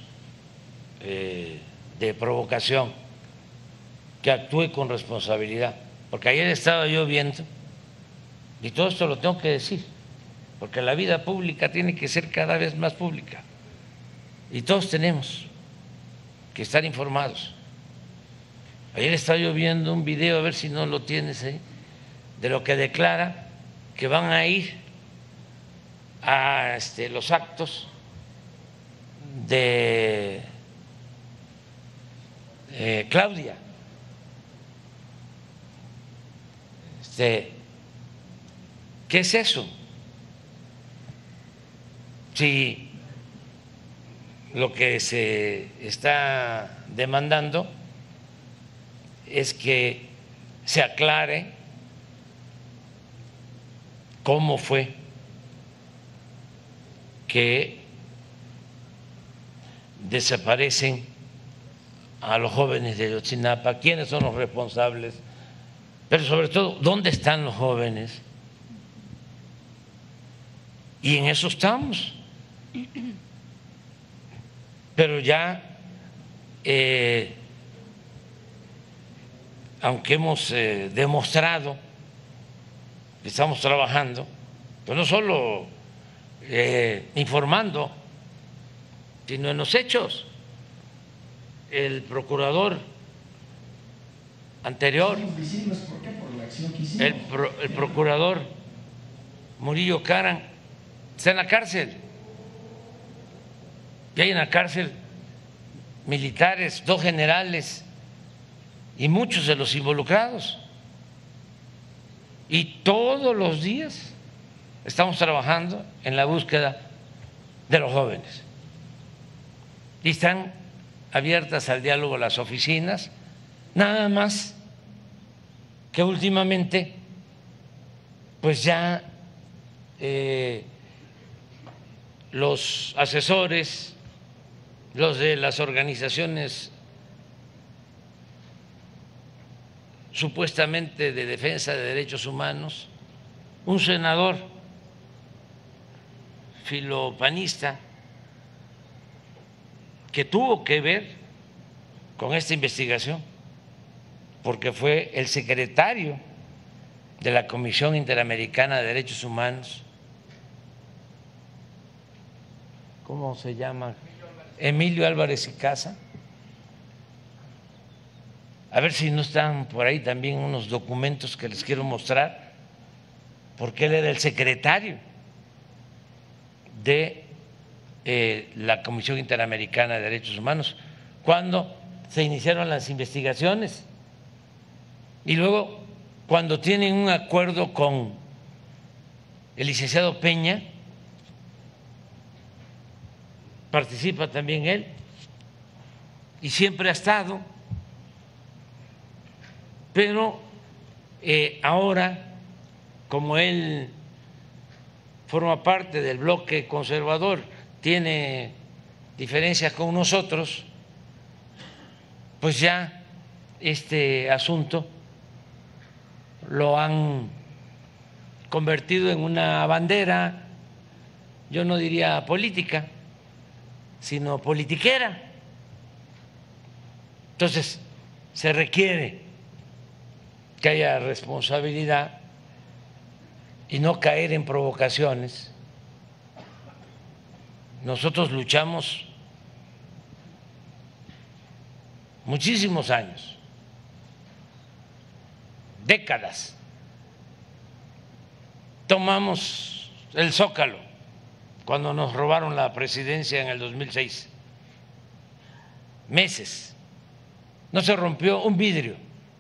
de provocación, que actúe con responsabilidad. Porque ayer estaba yo viendo, y todo esto lo tengo que decir, porque la vida pública tiene que ser cada vez más pública y todos tenemos que estar informados. Ayer estaba yo viendo un video, a ver si no lo tienes ahí, de lo que declara que van a ir a los actos de Claudia. ¿Qué es eso? Si lo que se está demandando es que se aclare cómo fue que desaparecen a los jóvenes de Ayotzinapa, quiénes son los responsables, pero sobre todo, ¿dónde están los jóvenes? Y en eso estamos. Pero ya, aunque hemos demostrado que estamos trabajando, pues no solo informando, sino en los hechos. El procurador anterior, el procurador Murillo Karam, está en la cárcel. Y hay en la cárcel militares, 2 generales y muchos de los involucrados. Y todos los días estamos trabajando en la búsqueda de los jóvenes. Y están abiertas al diálogo las oficinas, nada más que últimamente pues ya los asesores, los de las organizaciones supuestamente de defensa de derechos humanos, un senador filopanista que tuvo que ver con esta investigación, porque fue el secretario de la Comisión Interamericana de Derechos Humanos, ¿cómo se llama? Emilio Álvarez y Casa. A ver si no están por ahí también unos documentos que les quiero mostrar, porque él era el secretario de la Comisión Interamericana de Derechos Humanos cuando se iniciaron las investigaciones Y luego, cuando tienen un acuerdo con el licenciado Peña, participa también él y siempre ha estado, pero ahora, como él forma parte del bloque conservador, tiene diferencias con nosotros, pues ya este asunto lo han convertido en una bandera, yo no diría política, sino politiquera. Entonces, se requiere que haya responsabilidad y no caer en provocaciones. Nosotros luchamos muchísimos años, décadas. Tomamos el Zócalo cuando nos robaron la presidencia en el 2006. Meses. No se rompió un vidrio.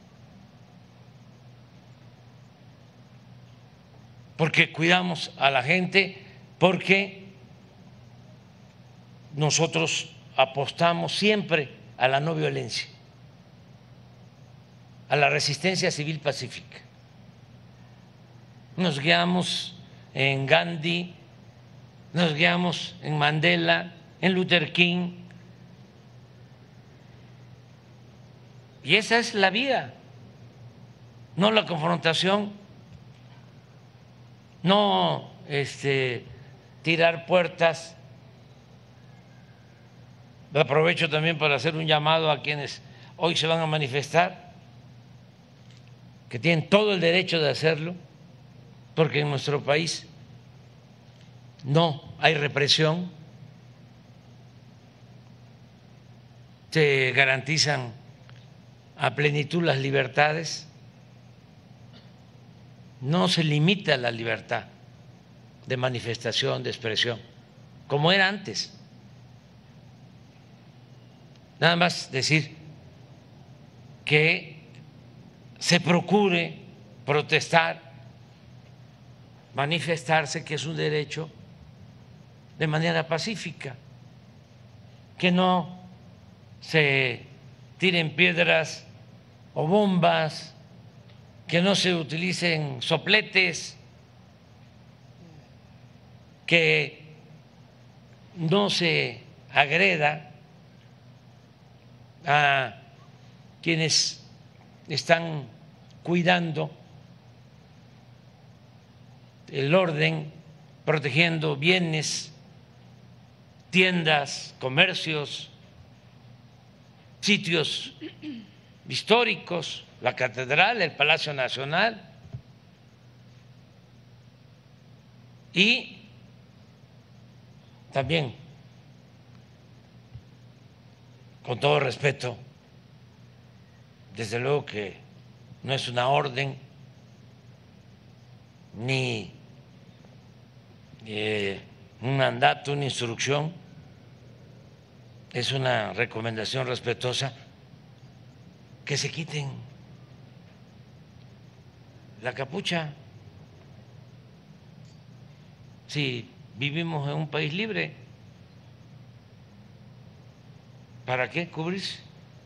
Porque cuidamos a la gente, porque nosotros apostamos siempre a la no violencia, a la resistencia civil pacífica. Nos guiamos en Gandhi, nos guiamos en Mandela, en Luther King, y esa es la vía, no la confrontación, no tirar puertas. Aprovecho también para hacer un llamado a quienes hoy se van a manifestar, que tienen todo el derecho de hacerlo, porque en nuestro país no hay represión, se garantizan a plenitud las libertades, no se limita la libertad de manifestación, de expresión, como era antes. Nada más decir que se procure protestar, manifestarse, que es un derecho, de manera pacífica, que no se tiren piedras o bombas, que no se utilicen sopletes, que no se agreda a quienes están cuidando el orden, protegiendo bienes, tiendas, comercios, sitios históricos, la Catedral, el Palacio Nacional, y también, con todo respeto, desde luego que no es una orden ni un mandato, una instrucción, es una recomendación respetuosa, que se quiten la capucha. Si vivimos en un país libre, ¿para qué cubrirse?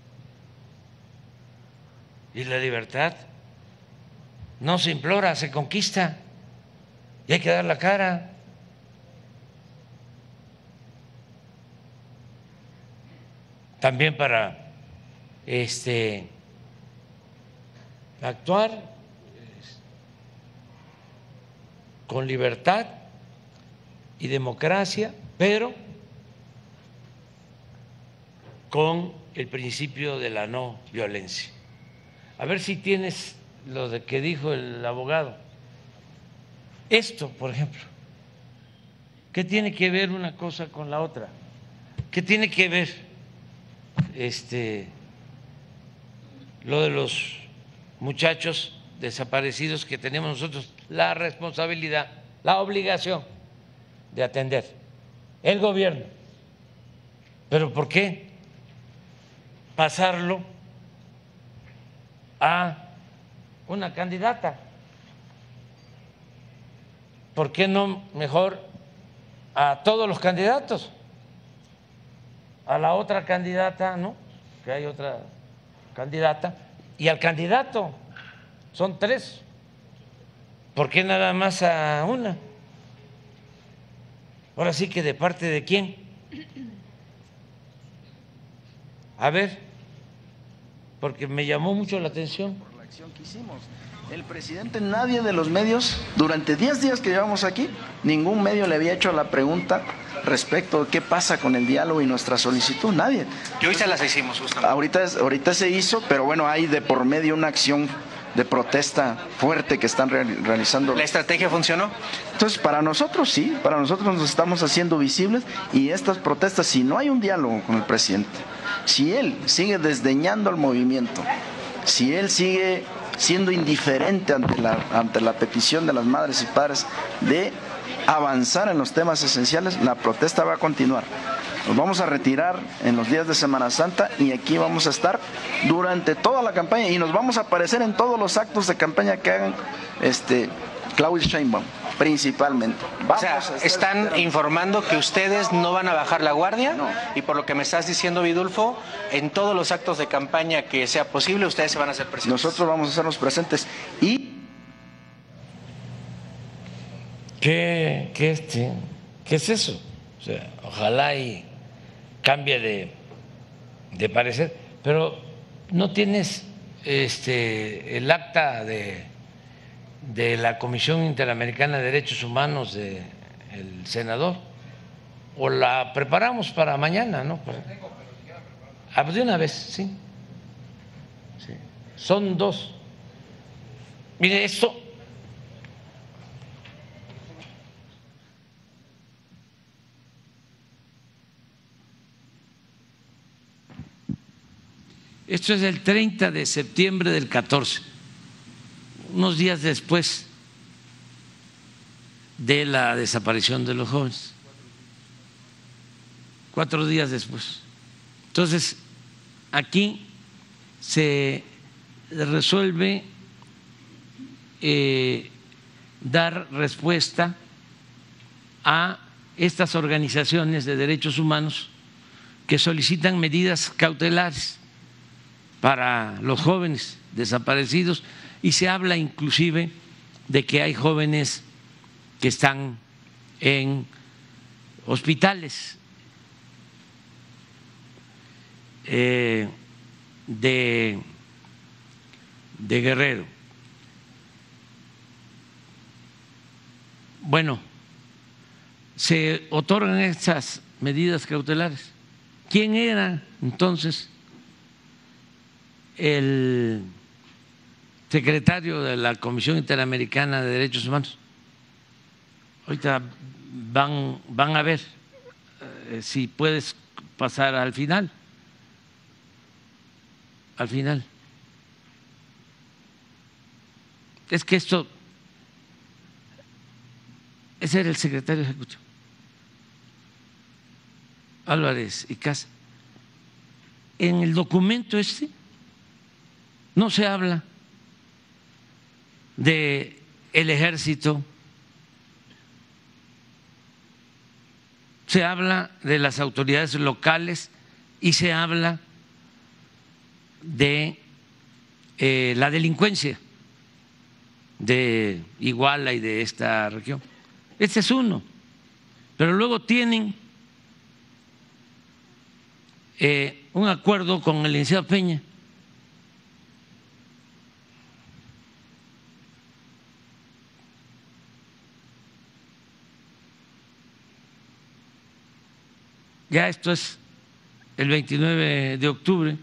Y la libertad no se implora, se conquista, y hay que dar la cara. También para actuar con libertad y democracia, pero con el principio de la no violencia. A ver si tienes lo de que dijo el abogado. Esto, por ejemplo, ¿qué tiene que ver una cosa con la otra? ¿Qué tiene que ver lo de los muchachos desaparecidos que tenemos nosotros la responsabilidad, la obligación de atender, el gobierno? ¿Pero por qué pasarlo a una candidata. ¿Por qué no mejor a todos los candidatos? A la otra candidata, ¿no? Que hay otra candidata, y al candidato. Son 3. ¿Por qué nada más a una? Ahora sí que ¿de parte de quién? A ver, porque me llamó mucho la atención. Por la acción que hicimos. El presidente, nadie de los medios, durante 10 días que llevamos aquí, ningún medio le había hecho la pregunta respecto de qué pasa con el diálogo y nuestra solicitud, nadie. Que hoy se las hicimos justamente. Ahorita se hizo, pero bueno, hay de por medio una acción de protesta fuerte que están realizando. ¿La estrategia funcionó? Entonces, para nosotros sí, para nosotros nos estamos haciendo visibles, y estas protestas, si no hay un diálogo con el presidente, si él sigue desdeñando al movimiento, si él sigue siendo indiferente ante la petición de las madres y padres de avanzar en los temas esenciales, la protesta va a continuar. Nos vamos a retirar en los días de Semana Santa y aquí vamos a estar durante toda la campaña, y nos vamos a aparecer en todos los actos de campaña que hagan Claudia Sheinbaum, principalmente. O sea, están informando que ustedes no van a bajar la guardia, no. Y por lo que me estás diciendo, Vidulfo, en todos los actos de campaña que sea posible, ustedes se van a hacer presentes. Nosotros vamos a hacernos presentes. Y ¿Qué es eso? O sea, ojalá y cambie de parecer, pero no tienes el acta de la Comisión Interamericana de Derechos Humanos del senador, o la preparamos para mañana, ¿no? Pues de una vez, sí. Son 2. Mire, esto es del 30 de septiembre del 14, unos días después de la desaparición de los jóvenes, 4 días después. Entonces, aquí se resuelve dar respuesta a estas organizaciones de derechos humanos que solicitan medidas cautelares para los jóvenes desaparecidos, y se habla inclusive de que hay jóvenes que están en hospitales de Guerrero. Bueno, se otorgan estas medidas cautelares. ¿Quién era entonces el secretario de la Comisión Interamericana de Derechos Humanos? Ahorita van a ver si puedes pasar al final. Al final. Es que ese era el secretario ejecutivo, Álvarez y Casa. En el documento no se habla de el ejército, se habla de las autoridades locales y se habla de la delincuencia de Iguala y de esta región. Ese es uno, pero luego tienen un acuerdo con el licenciado Peña ya esto es el 29 de octubre.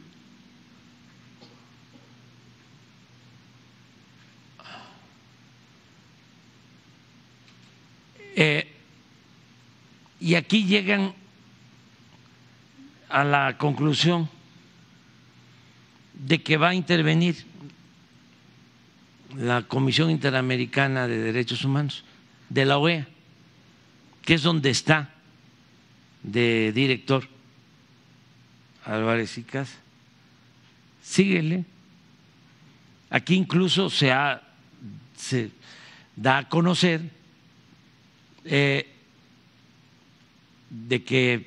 Y aquí llegan a la conclusión de que va a intervenir la Comisión Interamericana de Derechos Humanos de la OEA, que es donde está de director Álvarez y Casa. Síguele. Aquí incluso se da a conocer de que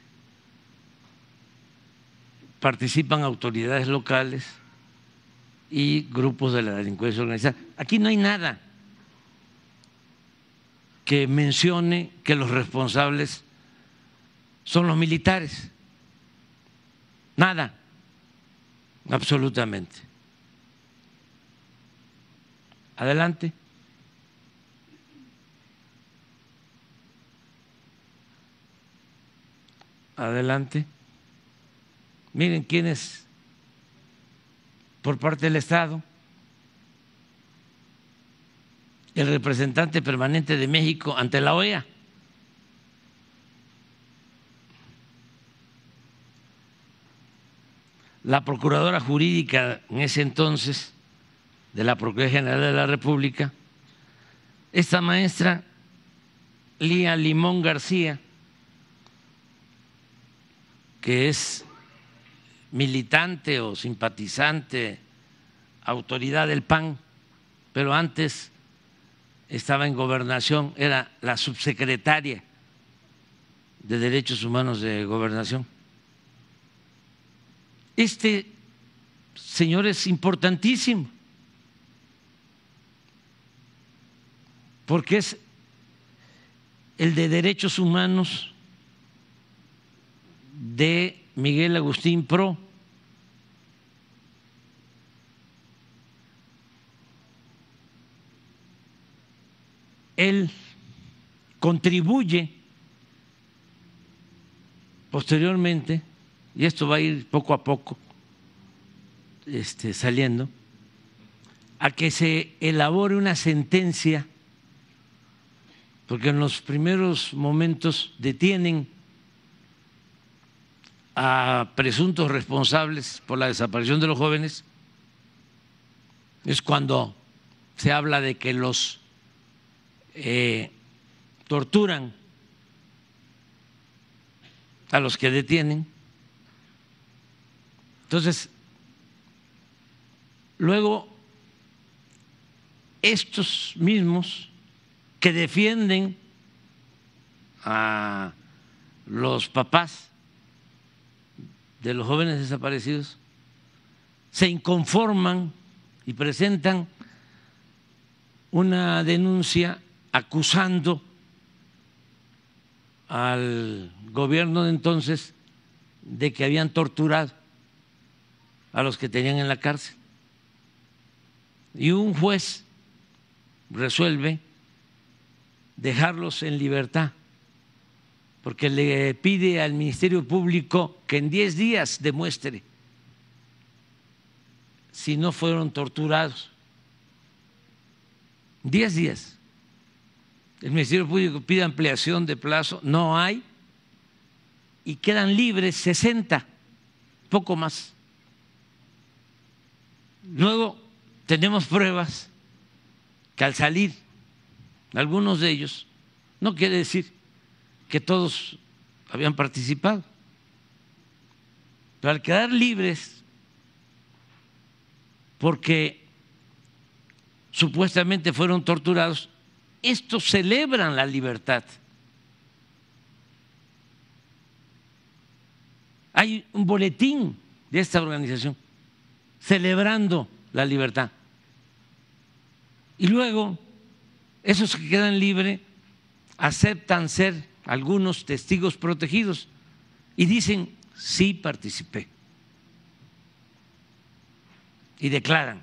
participan autoridades locales y grupos de la delincuencia organizada. Aquí no hay nada que mencione que los responsables son los militares. Nada, absolutamente. Adelante. Adelante. Miren quiénes por parte del Estado. El representante permanente de México ante la OEA. La procuradora jurídica en ese entonces de la Procuraduría General de la República, esta maestra Lía Limón García, que es militante o simpatizante, autoridad del PAN, pero antes estaba en Gobernación, era la subsecretaria de Derechos Humanos de Gobernación. Este señor es importantísimo porque es el de Derechos Humanos de Miguel Agustín Pro. Él contribuye posteriormente, y esto va a ir poco a poco saliendo, a que se elabore una sentencia, porque en los primeros momentos detienen a presuntos responsables por la desaparición de los jóvenes. Es cuando se habla de que los torturan a los que detienen. Entonces, luego estos mismos que defienden a los papás de los jóvenes desaparecidos se inconforman y presentan una denuncia acusando al gobierno de entonces de que habían torturado a los que tenían en la cárcel. Y un juez resuelve dejarlos en libertad, porque le pide al Ministerio Público que en 10 días demuestre si no fueron torturados. 10 días. El Ministerio Público pide ampliación de plazo, no hay, y quedan libres 60, poco más. Luego tenemos pruebas que al salir, algunos de ellos, no quiere decir que todos habían participado, pero al quedar libres, porque supuestamente fueron torturados, estos celebran la libertad. Hay un boletín de esta organización celebrando la libertad. Y luego, esos que quedan libres aceptan ser algunos testigos protegidos y dicen, sí participé. Y declaran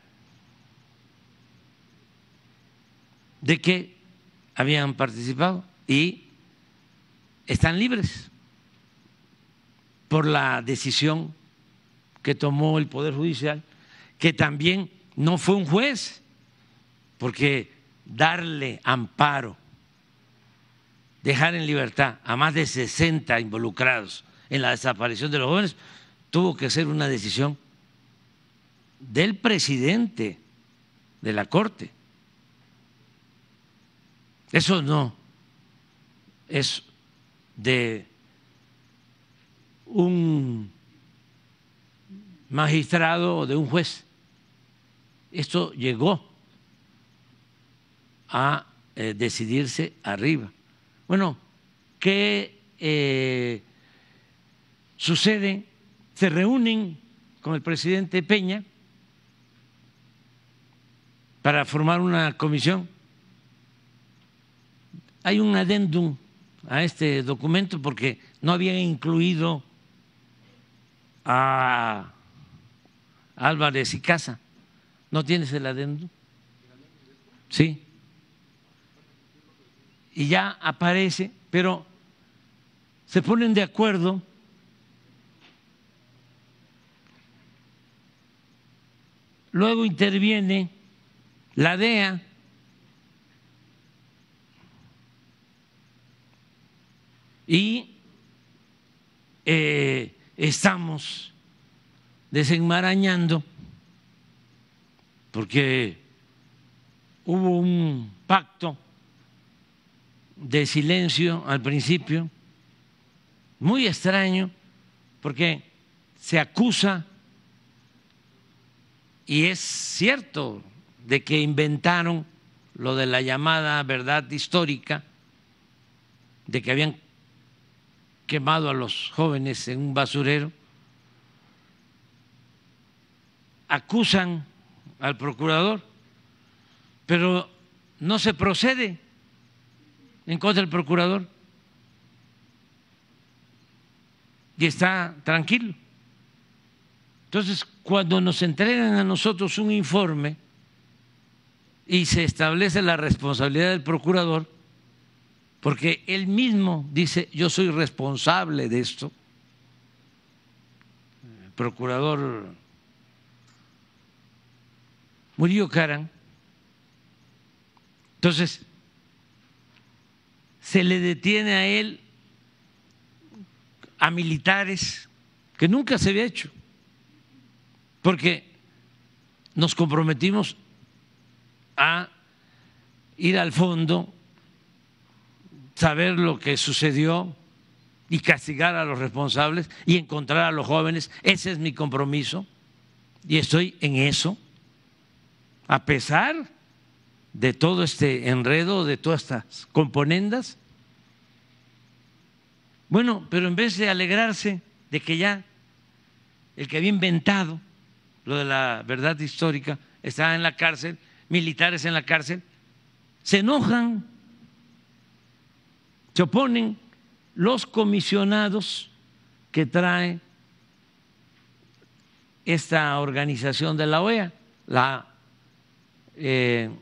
de que habían participado y están libres por la decisión que tomó el Poder Judicial, que también no fue un juez, porque darle amparo, dejar en libertad a más de 60 involucrados en la desaparición de los jóvenes, tuvo que ser una decisión del presidente de la Corte. Eso no es de un magistrado o de un juez. esto llegó a decidirse arriba. Bueno, ¿qué sucede? Se reúnen con el presidente Peña para formar una comisión. Hay un adendum a este documento porque no habían incluido a Álvarez y Casa. ¿No tienes el adendum? Sí. Y ya aparece, pero se ponen de acuerdo luego interviene la DEA y estamos desenmarañando porque hubo un pacto de silencio al principio, muy extraño, porque se acusa, y es cierto, de que inventaron lo de la llamada verdad histórica, de que habían quemado a los jóvenes en un basurero. Acusan al procurador, pero no se procede en contra del procurador y está tranquilo. Entonces, cuando nos entregan a nosotros un informe y se establece la responsabilidad del procurador, porque él mismo dice, yo soy responsable de esto, el procurador Murillo Karam, entonces se le detiene a él, a militares, que nunca se había hecho, porque nos comprometimos a ir al fondo, saber lo que sucedió y castigar a los responsables y encontrar a los jóvenes. Ese es mi compromiso y estoy en eso, a pesar de todo este enredo, de todas estas componendas. Bueno, pero en vez de alegrarse de que ya el que había inventado lo de la verdad histórica está en la cárcel, militares en la cárcel, se enojan, se oponen los comisionados que trae esta organización de la OEA, el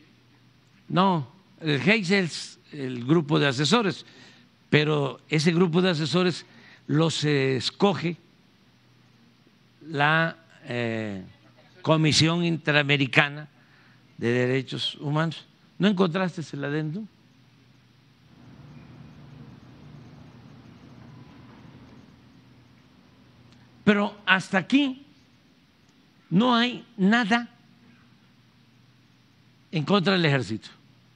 Heysels, el grupo de asesores, pero ese grupo de asesores los escoge la Comisión Interamericana de Derechos Humanos. ¿No encontraste el adendum? Pero hasta aquí no hay nada en contra del ejército.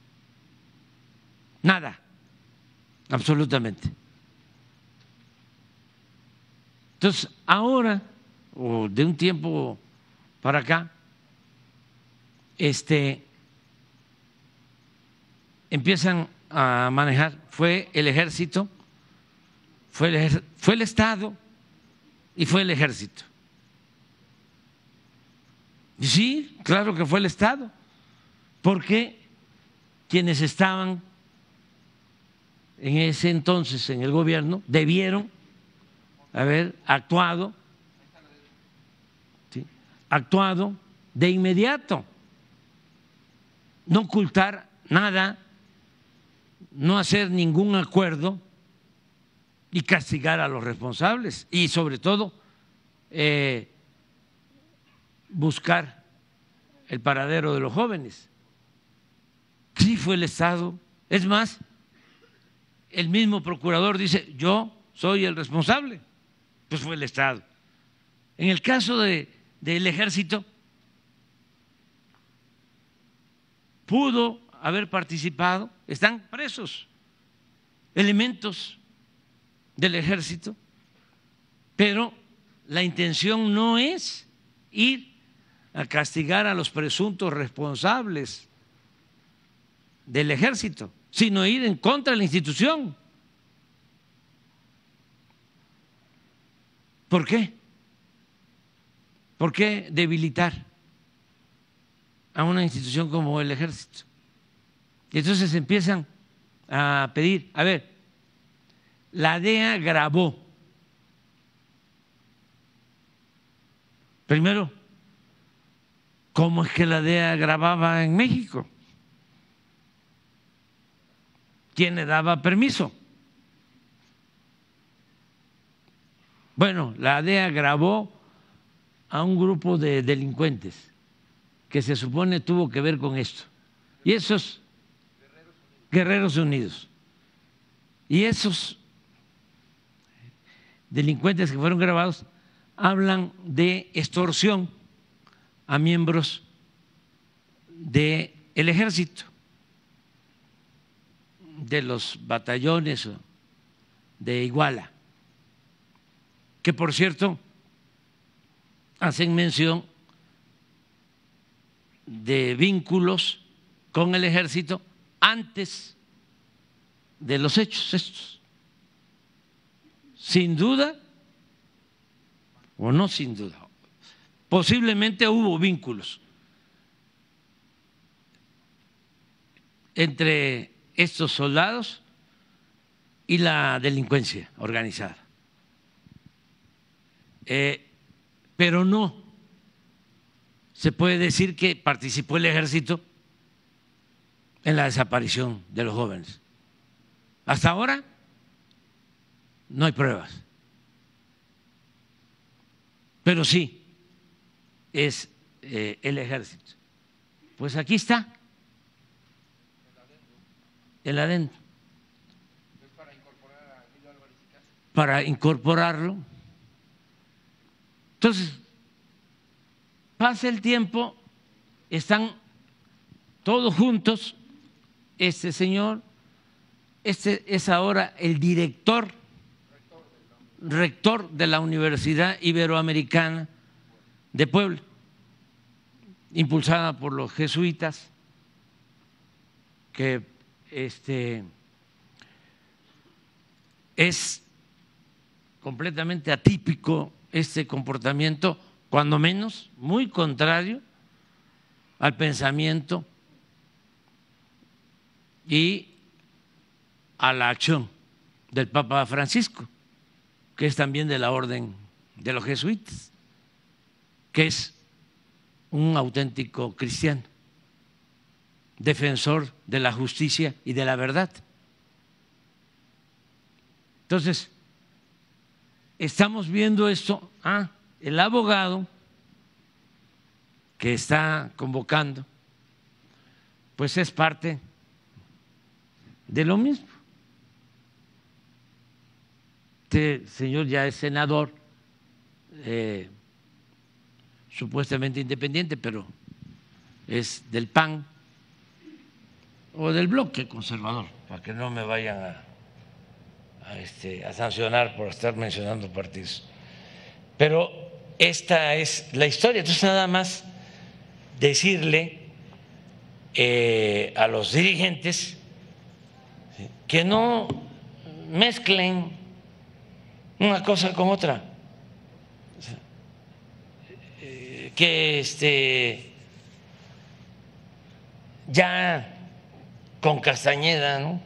Nada, absolutamente. Entonces, ahora, o de un tiempo para acá, empiezan a manejar, fue el ejército, fue el Estado y fue el ejército. Y sí, claro que fue el Estado, porque quienes estaban en ese entonces en el gobierno debieron haber actuado, ¿sí?, actuado de inmediato, no ocultar nada, no hacer ningún acuerdo y castigar a los responsables y sobre todo buscar el paradero de los jóvenes. Sí fue el Estado. Es más, el mismo procurador dice, yo soy el responsable. Pues fue el Estado. En el caso del ejército, pudo haber participado, están presos elementos del ejército, pero la intención no es ir a castigar a los presuntos responsables del ejército, sino ir en contra de la institución. ¿Por qué? ¿Por qué debilitar a una institución como el ejército? Y entonces empiezan a pedir, a ver, la DEA grabó. Primero, ¿cómo es que la DEA grababa en México? ¿Quién le daba permiso? Bueno, la DEA grabó a un grupo de delincuentes que se supone tuvo que ver con esto. Y esos Guerreros Unidos. Y esos delincuentes que fueron grabados hablan de extorsión a miembros del ejército, de los batallones de Iguala, que por cierto hacen mención de vínculos con el ejército antes de los hechos estos. Sin duda, o no sin duda, posiblemente hubo vínculos entre estos soldados y la delincuencia organizada. Pero no se puede decir que participó el ejército en la desaparición de los jóvenes. Hasta ahora no hay pruebas, pero sí es el ejército. Pues aquí está, el adentro, para incorporarlo. Entonces, pasa el tiempo, están todos juntos. Este señor, es ahora el rector de la Universidad Iberoamericana de Puebla, impulsada por los jesuitas, que es completamente atípico este comportamiento, cuando menos muy contrario al pensamiento y a la acción del Papa Francisco, que es también de la orden de los jesuitas, que es un auténtico cristiano, defensor de la justicia y de la verdad. Entonces, estamos viendo esto. El abogado que está convocando, pues es parte de lo mismo. Este señor ya es senador, supuestamente independiente, pero es del PAN o del bloque conservador, para que no me vayan a sancionar por estar mencionando partidos. Pero esta es la historia. Entonces, nada más decirle a los dirigentes que no mezclen una cosa con otra, que ya con Castañeda, ¿no?,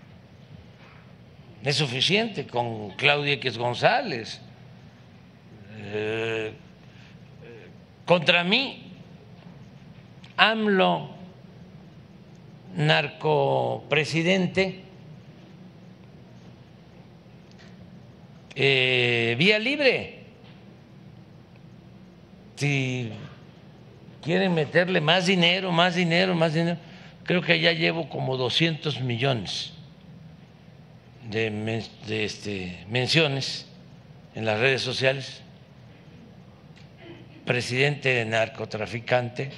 es suficiente, con Claudia X González, contra mí, AMLO, narcopresidente, vía libre. Si quieren meterle más dinero, creo que ya llevo como 200 millones de menciones en las redes sociales. Presidente narcotraficante,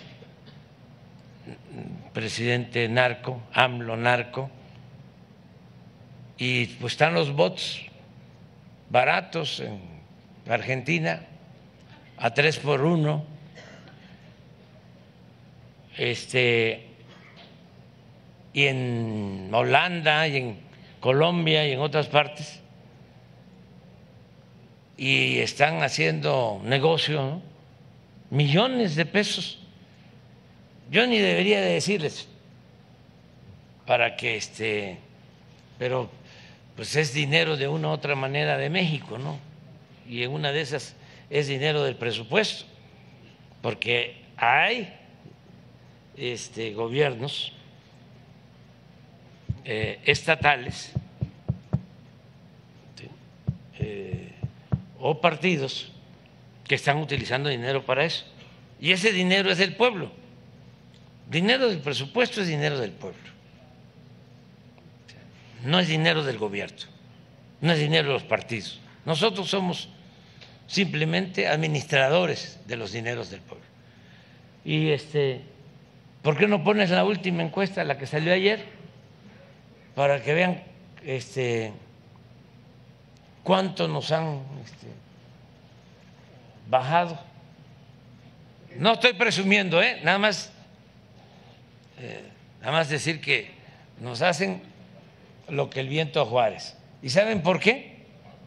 presidente narco, AMLO narco, y pues están los bots baratos en Argentina a 3 por 1, y en Holanda y en Colombia y en otras partes, y están haciendo negocio, ¿no? Millones de pesos. Yo ni debería de decirles para que pero pues es dinero de una u otra manera de México, ¿no? Y en una de esas es dinero del presupuesto, porque hay gobiernos estatales o partidos que están utilizando dinero para eso, y ese dinero es del pueblo. Dinero del presupuesto es dinero del pueblo, no es dinero del gobierno, no es dinero de los partidos. Nosotros somos simplemente administradores de los dineros del pueblo. Y ¿por qué no pones la última encuesta, la que salió ayer, para que vean cuánto nos han bajado? No estoy presumiendo, nada más decir que nos hacen lo que el viento a Juárez. ¿Y saben por qué?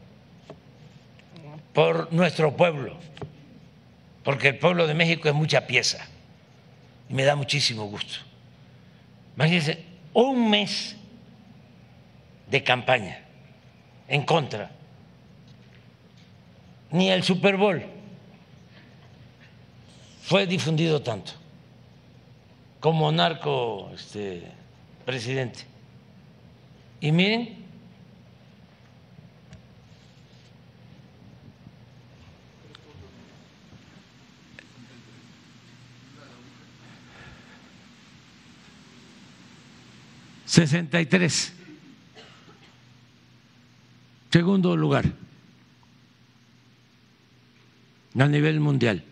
Por nuestro pueblo, porque el pueblo de México es mucha pieza y me da muchísimo gusto. Imagínense, un mes de campaña en contra, ni el Super Bowl fue difundido tanto como narco presidente. Y miren, ¡63! Segundo lugar a nivel mundial.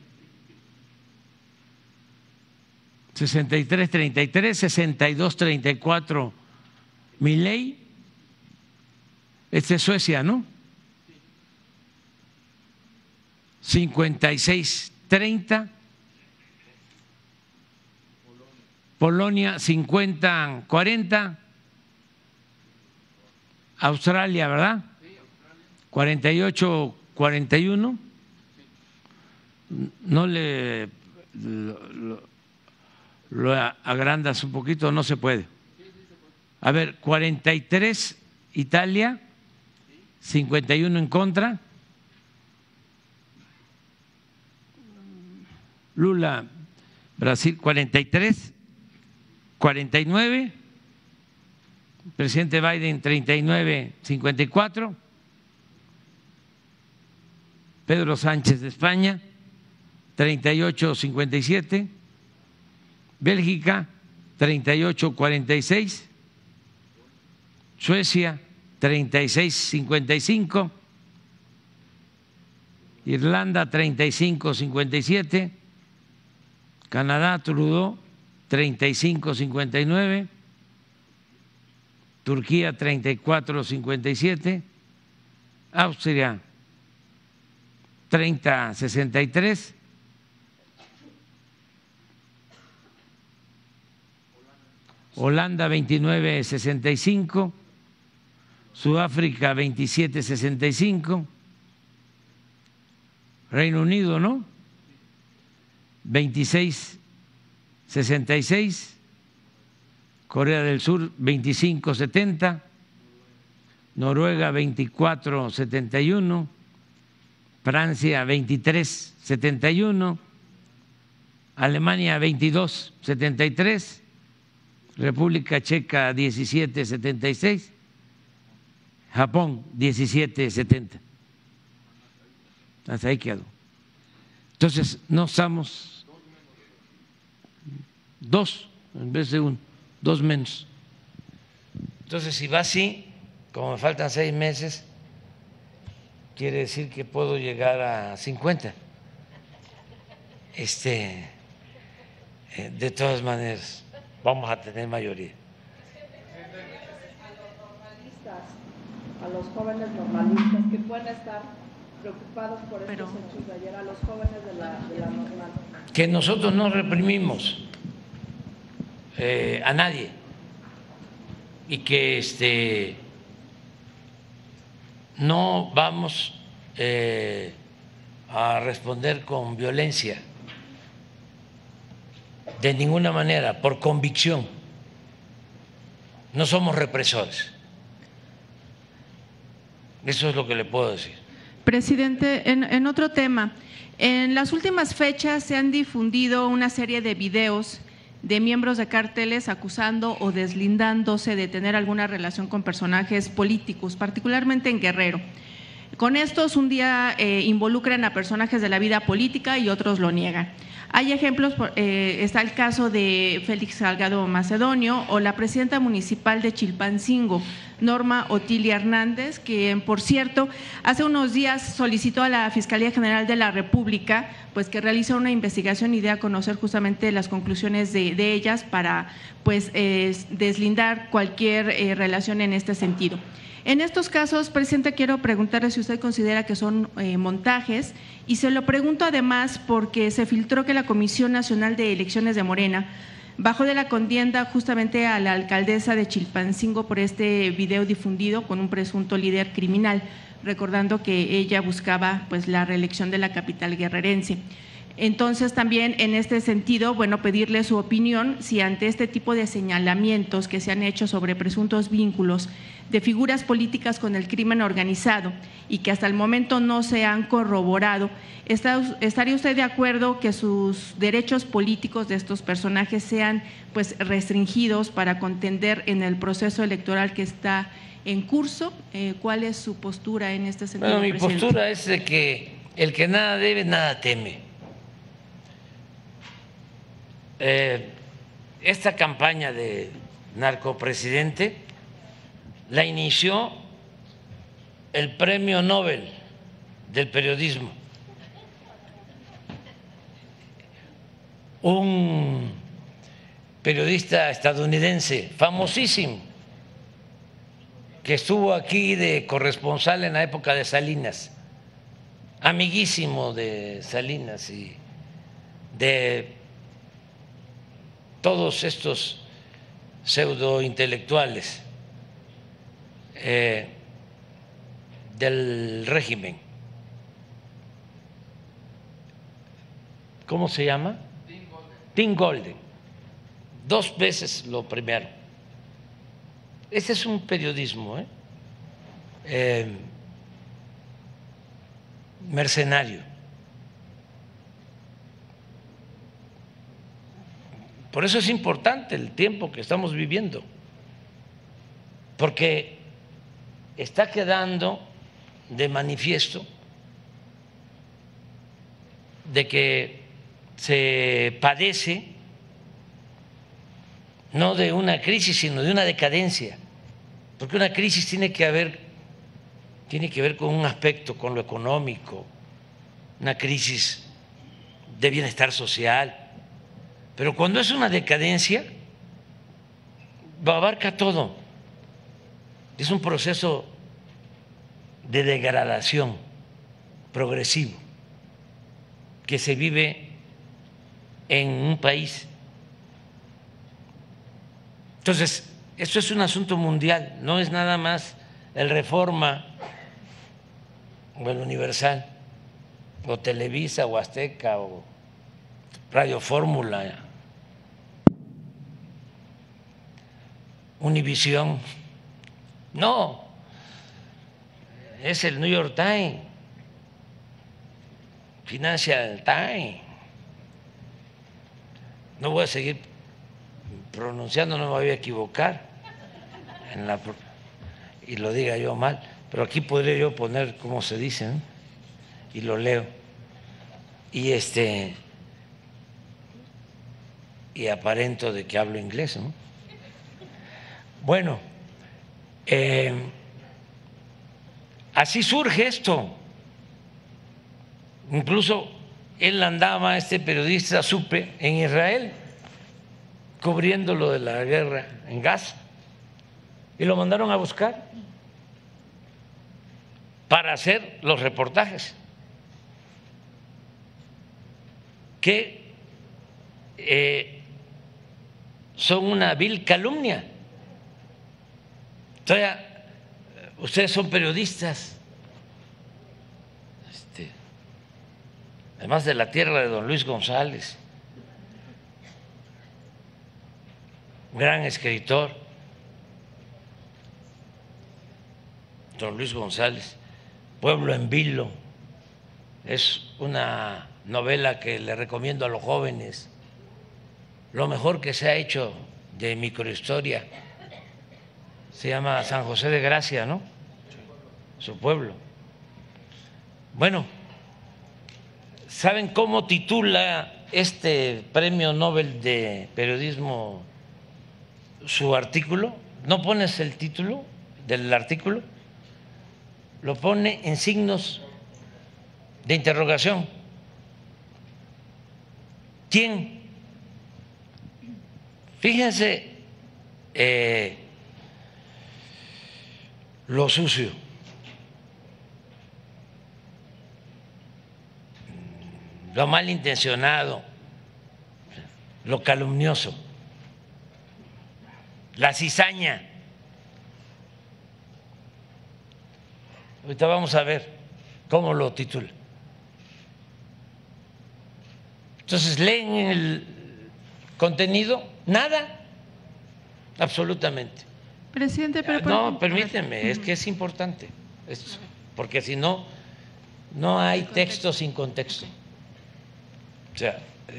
63-33, 62-34 Milei. Es Suecia, ¿no? 56-30. Polonia 50-40. Australia, ¿verdad? 48-41. No le lo agrandas un poquito, no se puede. A ver, 43 Italia, 51 en contra. Lula, Brasil, 43, 49. Presidente Biden, 39, 54. Pedro Sánchez de España, 38, 57. Bélgica, 38, 46. Suecia, 36, 55. Irlanda, 35, 57. Canadá, Trudeau, 35, 59. Turquía, 34, 57. Austria, 30, 63. Holanda 29-65, Sudáfrica 27-65, Reino Unido, ¿no? 26-66, Corea del Sur 25-70, Noruega 24-71, Francia 23-71, Alemania 22-73, República Checa 17-76, Japón 17-70. Hasta ahí quedó. Entonces, no estamos dos en vez de uno, dos menos. Entonces, si va así, como me faltan 6 meses, quiere decir que puedo llegar a 50. De todas maneras, vamos a tener mayoría. A los jóvenes normalistas que pueden estar preocupados por estos hechos de ayer, a los jóvenes de la normal. Que nosotros no reprimimos, a nadie y que no vamos a responder con violencia de ninguna manera, por convicción. No somos represores. Eso es lo que le puedo decir. Presidente, en otro tema, en las últimas fechas se han difundido una serie de videos de miembros de cárteles acusando o deslindándose de tener alguna relación con personajes políticos, particularmente en Guerrero. Con estos un día involucran a personajes de la vida política y otros lo niegan. Hay ejemplos, está el caso de Félix Salgado Macedonio o la presidenta municipal de Chilpancingo, Norma Otilia Hernández, que por cierto hace unos días solicitó a la Fiscalía General de la República pues que realice una investigación y dé a conocer justamente las conclusiones de ellas para pues deslindar cualquier relación en este sentido. En estos casos, presidente, quiero preguntarle si usted considera que son montajes, y se lo pregunto además porque se filtró que la Comisión Nacional de Elecciones de Morena bajó de la contienda justamente a la alcaldesa de Chilpancingo por este video difundido con un presunto líder criminal, recordando que ella buscaba pues la reelección de la capital guerrerense. Entonces, también en este sentido, bueno, pedirle su opinión si ante este tipo de señalamientos que se han hecho sobre presuntos vínculos de figuras políticas con el crimen organizado y que hasta el momento no se han corroborado, ¿estaría usted de acuerdo que sus derechos políticos de estos personajes sean pues restringidos para contender en el proceso electoral que está en curso? ¿Cuál es su postura en este sentido, Bueno, mi presidente? postura es de que el que nada debe, nada teme. Esta campaña de narcopresidente la inició el Premio Nobel del Periodismo, un periodista estadounidense famosísimo que estuvo aquí de corresponsal en la época de Salinas, amiguísimo de Salinas y de todos estos pseudointelectuales del régimen. ¿Cómo se llama? Tim Golden. 2 veces lo premiaron. Ese es un periodismo mercenario. Por eso es importante el tiempo que estamos viviendo, porque está quedando de manifiesto de que se padece no de una crisis, sino de una decadencia, porque una crisis tiene que ver con un aspecto, con lo económico, una crisis de bienestar social. Pero cuando es una decadencia, abarca todo. Es un proceso de degradación progresivo que se vive en un país. Entonces, esto es un asunto mundial, no es nada más el Reforma o el Universal o Televisa o Azteca o Radio Fórmula, Univisión. No, es el New York Times, Financial Times. No voy a seguir pronunciando, no me voy a equivocar y lo diga yo mal, pero aquí podría yo poner cómo se dice, ¿no? Y lo leo. Y aparento de que hablo inglés, ¿no? Bueno, así surge esto. Incluso él andaba, este periodista, supe, en Israel, cubriendo lo de la guerra en Gaza, y lo mandaron a buscar para hacer los reportajes que son una vil calumnia. Todavía, ustedes son periodistas, además de la tierra de don Luis González, gran escritor, don Luis González, Pueblo en Vilo, es una novela que le recomiendo a los jóvenes, lo mejor que se ha hecho de microhistoria. Se llama San José de Gracia, ¿no? Su pueblo. Bueno, ¿saben cómo titula este Premio Nobel de Periodismo su artículo? ¿No pones el título del artículo? Lo pone en signos de interrogación. ¿Quién? Fíjense lo sucio. Lo malintencionado, lo calumnioso, la cizaña. Ahorita vamos a ver cómo lo titula. Entonces, leen el contenido, nada, absolutamente. Presidente, pero no, permíteme, es que es importante esto, porque si no, no hay texto sin contexto. O sea,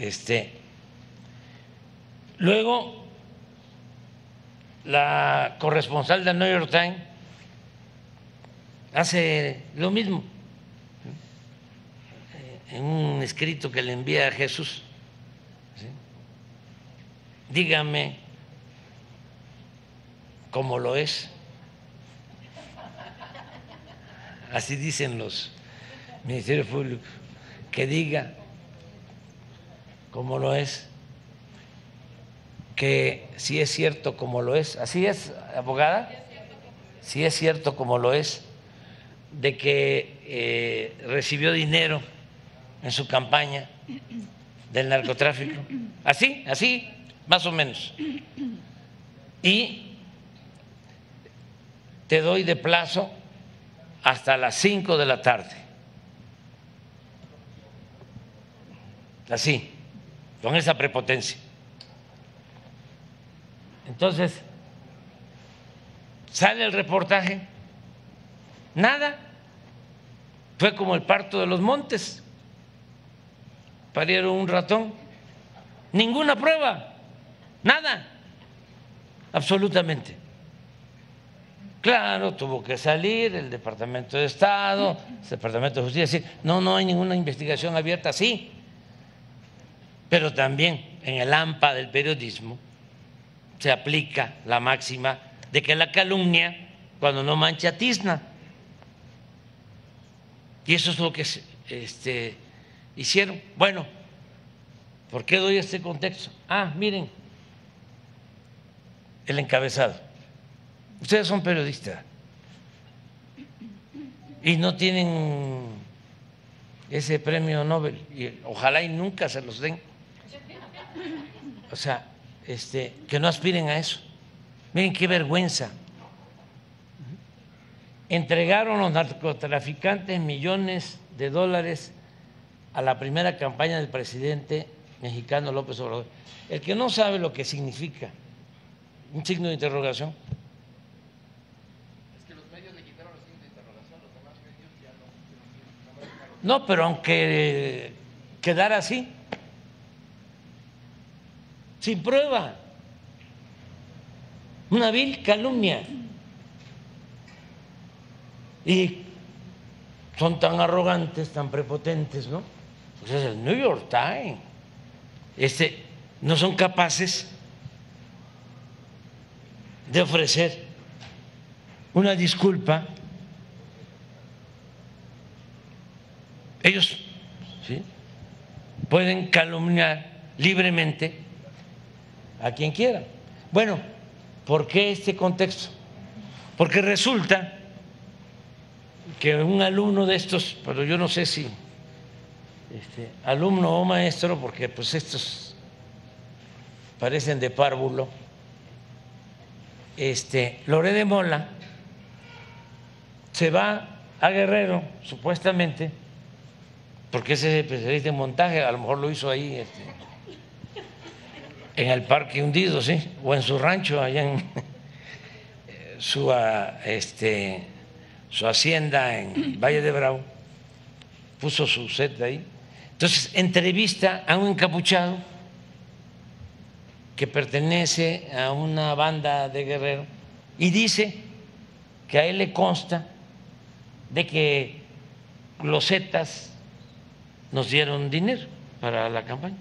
luego la corresponsal del New York Times hace lo mismo en un escrito que le envía a Jesús. ¿Sí? Dígame cómo lo es. Así dicen los ministerios públicos, que diga cómo lo es, que si es cierto como lo es. ¿Así es, abogada? Si es cierto como lo es, de que recibió dinero en su campaña del narcotráfico. Así, más o menos. Y te doy de plazo hasta las 5 de la tarde. Así, con esa prepotencia. Entonces, sale el reportaje, nada, fue como el parto de los montes, parieron un ratón, ninguna prueba, nada, absolutamente. Claro, tuvo que salir el Departamento de Estado, el Departamento de Justicia, decir, no hay ninguna investigación abierta, sí, pero también en el AMPA del periodismo se aplica la máxima de que la calumnia, cuando no mancha, tizna. Y eso es lo que hicieron. Bueno, ¿por qué doy este contexto? Miren, el encabezado. Ustedes son periodistas y no tienen ese premio Nobel, y ojalá y nunca se los den. O sea, que no aspiren a eso. Miren qué vergüenza. Entregaron los narcotraficantes millones de dólares a la primera campaña del presidente mexicano López Obrador. El que no sabe lo que significa un signo de interrogación. Es que los medios le quitaron los signos de interrogación, los demás medios ya no. No, pero aunque quedara así, sin prueba, una vil calumnia. Y son tan arrogantes, tan prepotentes, ¿no? Pues es el New York Times. No son capaces de ofrecer una disculpa. Ellos, ¿sí?, pueden calumniar libremente a quien quiera. Bueno, ¿por qué este contexto? Porque resulta que un alumno de estos, pero yo no sé si alumno o maestro, porque pues estos parecen de párvulo. Loré de Mola se va a Guerrero, supuestamente, porque ese es el especialista en montaje, a lo mejor lo hizo ahí en el Parque Hundido, ¿sí? O en su rancho, allá en su hacienda en Valle de Bravo, puso su set ahí. Entonces entrevista a un encapuchado que pertenece a una banda de Guerrero y dice que a él le consta de que los zetas nos dieron dinero para la campaña.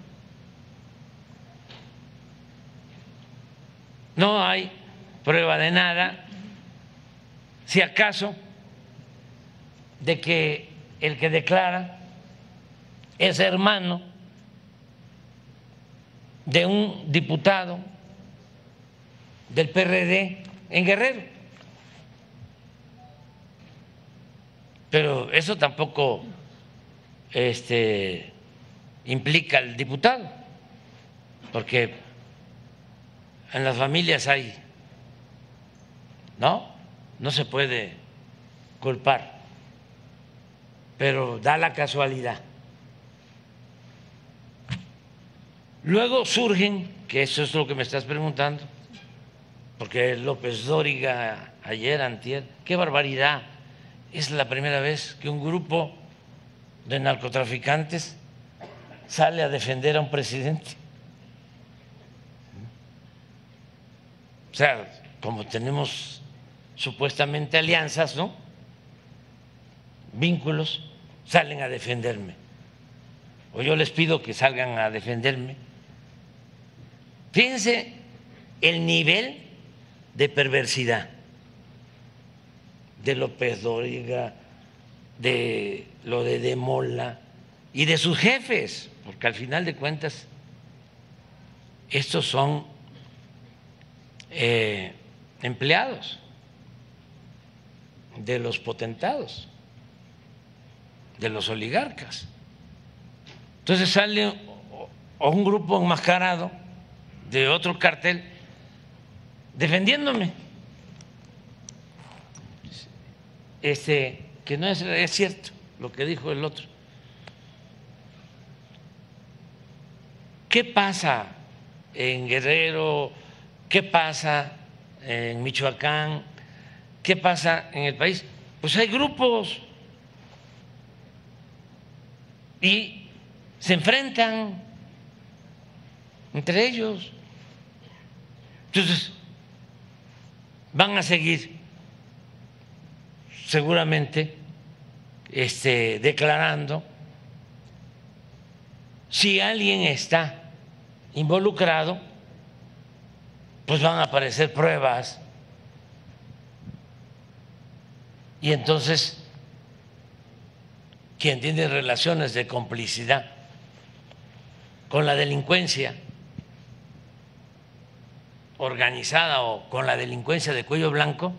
No hay prueba de nada, si acaso de que el que declara es hermano de un diputado del PRD en Guerrero. Pero eso tampoco implica al diputado, porque en las familias hay, no se puede culpar, pero da la casualidad. Luego surgen, que eso es lo que me estás preguntando, porque López Dóriga ayer, antier, qué barbaridad, es la primera vez que un grupo de narcotraficantes sale a defender a un presidente. O sea, como tenemos supuestamente alianzas, ¿no? Vínculos, salen a defenderme. O yo les pido que salgan a defenderme. Fíjense el nivel de perversidad de López Dóriga, de lo de Mola y de sus jefes, porque al final de cuentas estos son empleados de los potentados, de los oligarcas. Entonces sale un grupo enmascarado de otro cartel defendiéndome. Que no es cierto lo que dijo el otro. ¿Qué pasa en Guerrero? ¿Qué pasa en Michoacán? ¿Qué pasa en el país? Pues hay grupos y se enfrentan entre ellos. Entonces, van a seguir seguramente declarando. Si alguien está involucrado, pues van a aparecer pruebas y entonces quien tiene relaciones de complicidad con la delincuencia organizada o con la delincuencia de cuello blanco,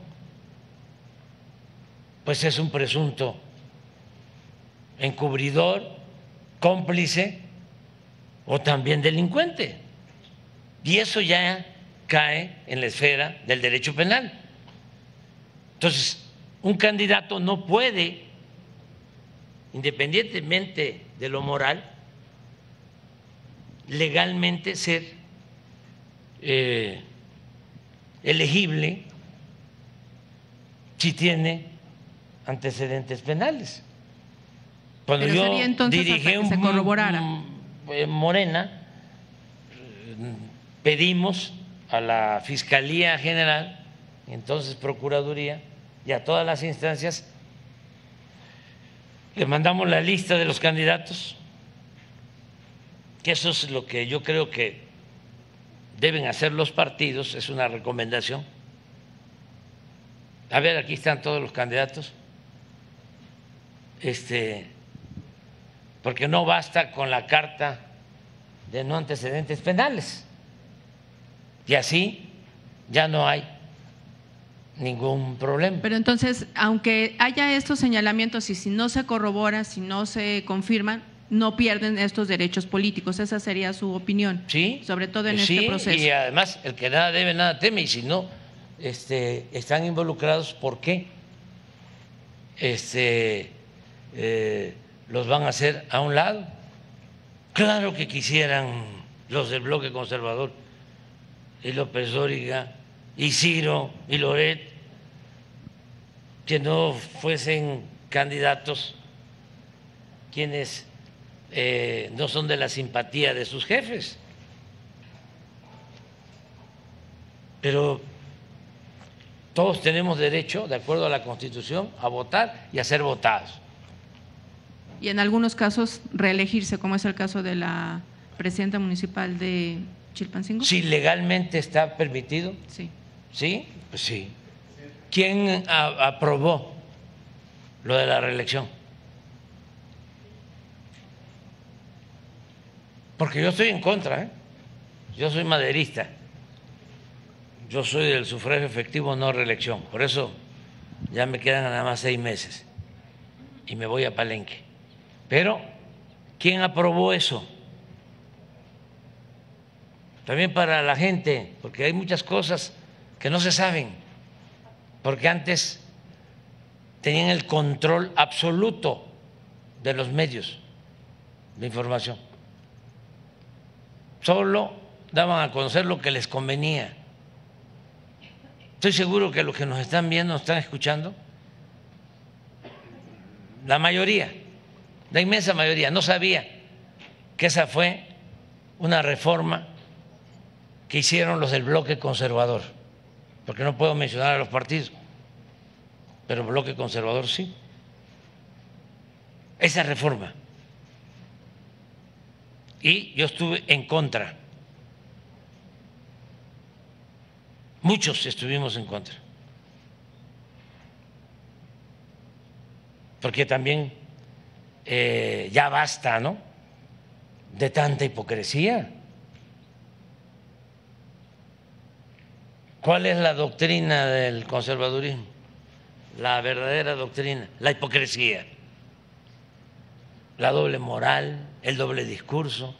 pues es un presunto encubridor, cómplice o también delincuente. Y eso ya cae en la esfera del derecho penal. Entonces, un candidato no puede, independientemente de lo moral, legalmente ser elegible si tiene antecedentes penales. Cuando pero yo sería entonces dirigí hasta que se corroborara. Morena, pedimos a la Fiscalía General, entonces Procuraduría, y a todas las instancias, le mandamos la lista de los candidatos, que eso es lo que yo creo que deben hacer los partidos, es una recomendación. A ver, aquí están todos los candidatos, porque no basta con la carta de no antecedentes penales, y así ya no hay ningún problema. Pero entonces, aunque haya estos señalamientos y si no se corrobora, si no se confirman, no pierden estos derechos políticos. Esa sería su opinión, sí, sobre todo en sí, este proceso. Y además, el que nada debe, nada teme, y si no están involucrados, ¿por qué los van a hacer a un lado? Claro que quisieran los del bloque conservador, y López Dóriga, y Ciro, y Loret, que no fuesen candidatos quienes no son de la simpatía de sus jefes. Pero todos tenemos derecho, de acuerdo a la Constitución, a votar y a ser votados. Y en algunos casos reelegirse, como es el caso de la presidenta municipal de Chilpancingo. Si legalmente está permitido. Sí. ¿Sí? Pues sí. ¿Quién aprobó lo de la reelección? Porque yo estoy en contra, ¿eh? Yo soy maderista. Yo soy del sufragio efectivo, no reelección. Por eso ya me quedan nada más 6 meses y me voy a Palenque. Pero, ¿quién aprobó eso? También para la gente, porque hay muchas cosas que no se saben, porque antes tenían el control absoluto de los medios de información. Solo daban a conocer lo que les convenía. Estoy seguro que los que nos están viendo, nos están escuchando, la mayoría, la inmensa mayoría, no sabía que esa fue una reforma que hicieron los del bloque conservador, porque no puedo mencionar a los partidos, pero el bloque conservador sí. Esa reforma. Y yo estuve en contra. Muchos estuvimos en contra. Porque también ya basta, ¿no?, de tanta hipocresía. ¿Cuál es la doctrina del conservadurismo? La verdadera doctrina, la hipocresía, la doble moral, el doble discurso.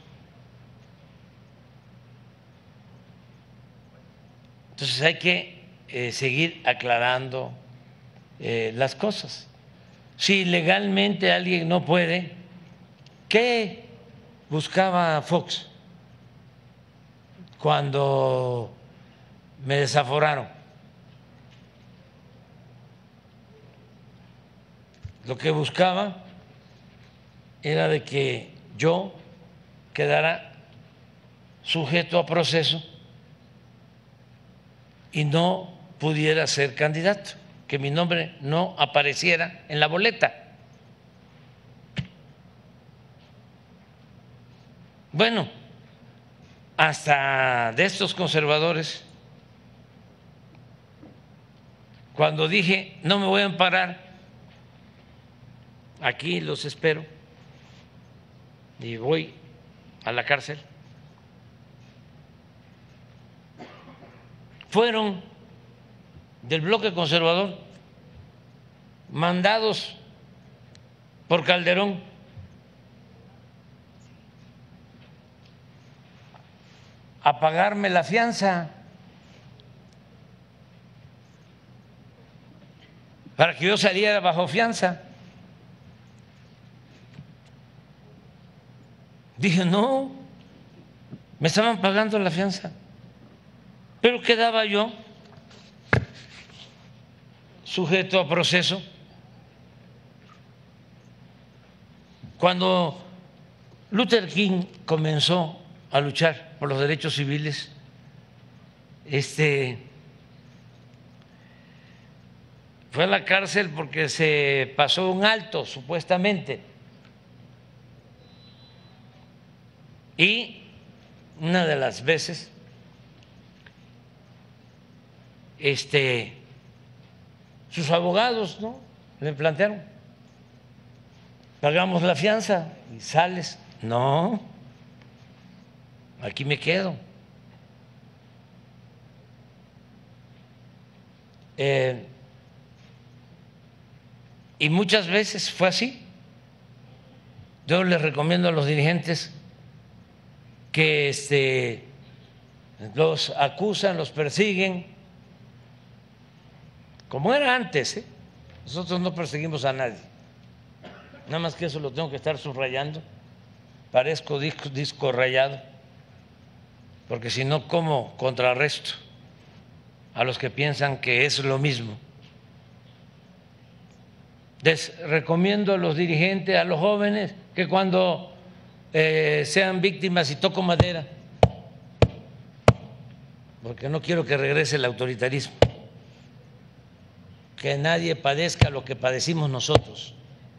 Entonces hay que seguir aclarando las cosas. Si legalmente alguien no puede, ¿qué buscaba Fox cuando me desaforaron? Lo que buscaba era de que yo quedara sujeto a proceso y no pudiera ser candidato, que mi nombre no apareciera en la boleta. Bueno, hasta de estos conservadores, cuando dije no me voy a amparar, aquí los espero y voy a la cárcel, fueron del bloque conservador mandados por Calderón a pagarme la fianza para que yo saliera bajo fianza. Dije, no, me estaban pagando la fianza, pero quedaba yo sujeto a proceso. Cuando Luther King comenzó a luchar por los derechos civiles, fue a la cárcel porque se pasó un alto, supuestamente. Y una de las veces sus abogados, ¿no?, le plantearon, pagamos la fianza y sales. No, aquí me quedo. Y muchas veces fue así. Yo les recomiendo a los dirigentes que los acusan, los persiguen, como era antes, ¿eh? Nosotros no perseguimos a nadie, nada más que eso lo tengo que estar subrayando, parezco disco rayado, porque si no, ¿cómo contrarresto a los que piensan que es lo mismo? Les recomiendo a los dirigentes, a los jóvenes, que cuando sean víctimas, y toco madera, porque no quiero que regrese el autoritarismo, que nadie padezca lo que padecimos nosotros,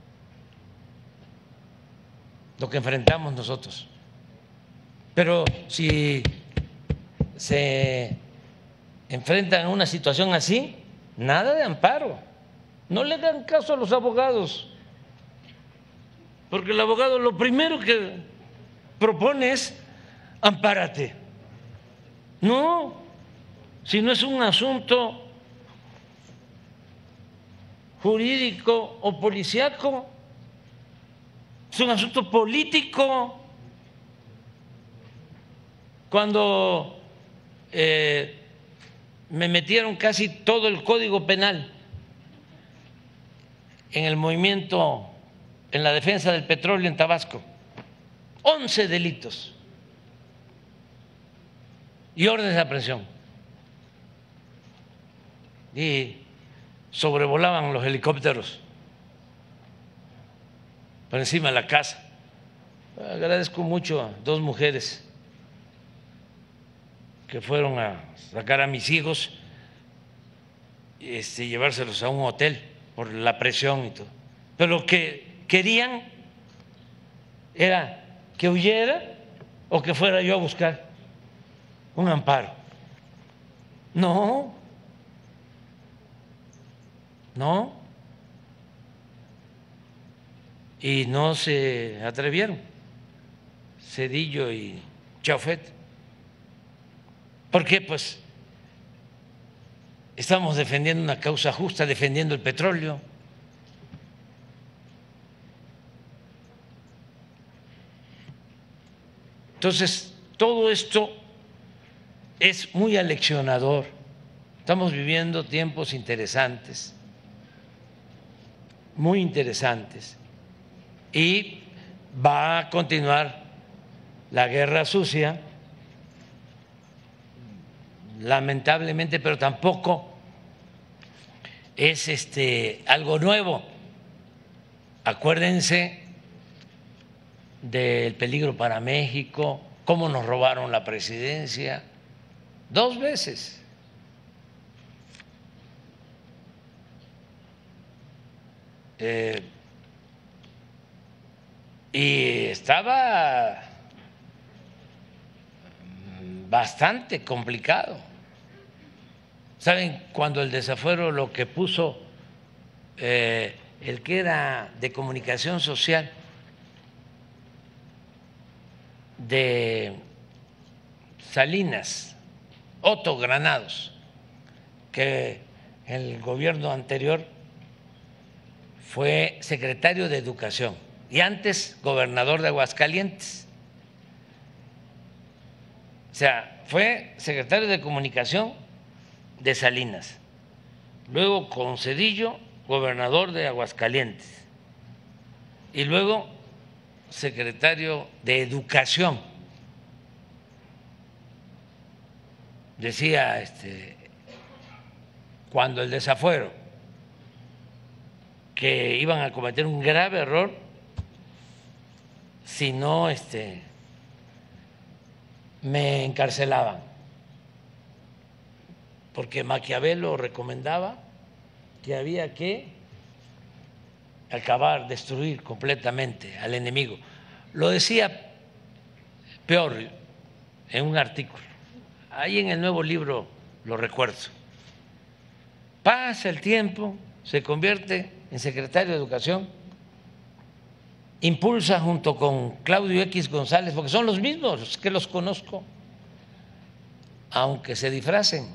lo que enfrentamos nosotros. Pero si se enfrentan a una situación así, nada de amparo. No le hagan caso a los abogados, porque el abogado lo primero que propone es ampárate. No, si no es un asunto jurídico o policíaco, es un asunto político. Cuando me metieron casi todo el Código Penal en el movimiento en la defensa del petróleo en Tabasco, 11 delitos y órdenes de aprehensión, y sobrevolaban los helicópteros por encima de la casa. Agradezco mucho a 2 mujeres que fueron a sacar a mis hijos y llevárselos a un hotel por la presión y todo. Pero lo que querían era que huyera o que fuera yo a buscar un amparo. No, no. Y no se atrevieron, Zedillo y Chauffet. ¿Por qué? Pues estamos defendiendo una causa justa, defendiendo el petróleo. Entonces, todo esto es muy aleccionador. Estamos viviendo tiempos interesantes, muy interesantes, y va a continuar la guerra sucia, lamentablemente, pero tampoco es algo nuevo. Acuérdense del peligro para México, cómo nos robaron la presidencia 2 veces. Y estaba bastante complicado. ¿Saben? Cuando el desafuero, lo que puso el que era de comunicación social de Salinas, Otto Granados, que el gobierno anterior fue secretario de Educación y antes gobernador de Aguascalientes. O sea, fue secretario de Comunicación de Salinas, luego con Zedillo, gobernador de Aguascalientes, y luego secretario de Educación. Decía cuando el desafuero, que iban a cometer un grave error si no me encarcelaban, porque Maquiavelo recomendaba que había que acabar, destruir completamente al enemigo. Lo decía peor en un artículo, ahí en el nuevo libro lo recuerdo. Pasa el tiempo, se convierte en secretario de Educación, impulsa junto con Claudio X González, porque son los mismos que los conozco, aunque se disfracen,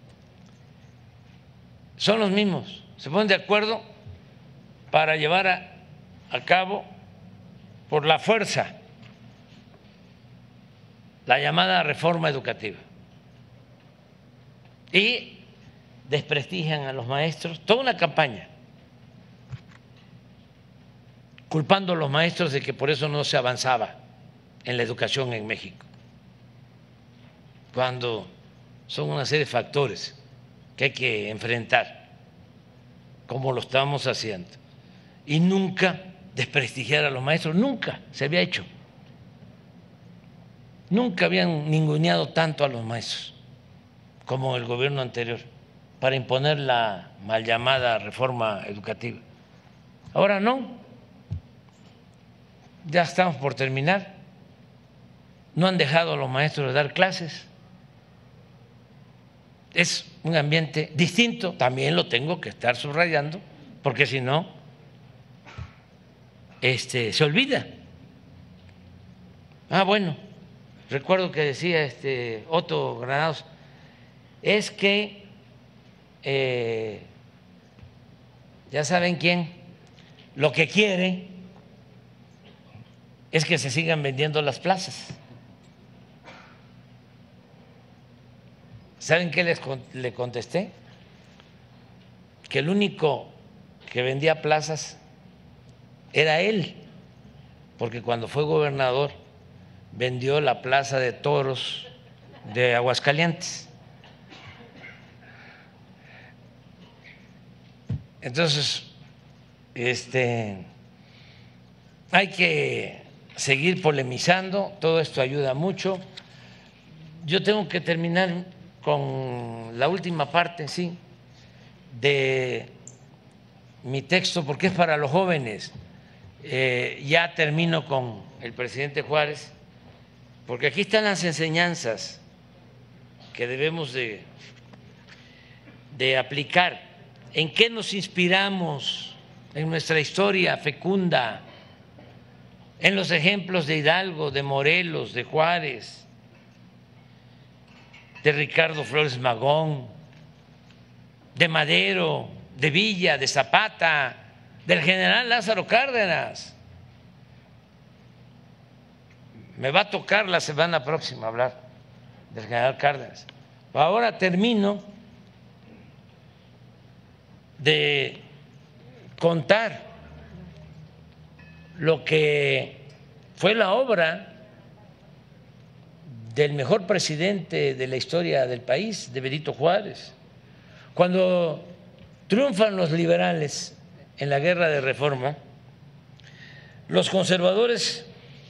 son los mismos, se ponen de acuerdo para llevar a cabo por la fuerza la llamada reforma educativa y desprestigian a los maestros, toda una campaña culpando a los maestros de que por eso no se avanzaba en la educación en México, cuando son una serie de factores que hay que enfrentar, como lo estamos haciendo, y nunca desprestigiar a los maestros, nunca se había hecho, nunca habían ninguneado tanto a los maestros como el gobierno anterior para imponer la mal llamada reforma educativa. Ahora no, ya estamos por terminar, no han dejado a los maestros de dar clases. Es un ambiente distinto, también lo tengo que estar subrayando, porque si no, se olvida. Bueno, recuerdo que decía Otto Granados, es que ya saben quién, lo que quiere es que se sigan vendiendo las plazas. ¿Saben qué le contesté? Que el único que vendía plazas era él, porque cuando fue gobernador vendió la plaza de toros de Aguascalientes. Entonces, hay que seguir polemizando, todo esto ayuda mucho. Yo tengo que terminar con la última parte, sí, de mi texto, porque es para los jóvenes. Ya termino con el presidente Juárez, porque aquí están las enseñanzas que debemos de aplicar. ¿En qué nos inspiramos en nuestra historia fecunda? En los ejemplos de Hidalgo, de Morelos, de Juárez, de Ricardo Flores Magón, de Madero, de Villa, de Zapata, del general Lázaro Cárdenas. Me va a tocar la semana próxima hablar del general Cárdenas. Ahora termino de contar lo que fue la obra del mejor presidente de la historia del país, de Benito Juárez. Cuando triunfan los liberales en la guerra de reforma, los conservadores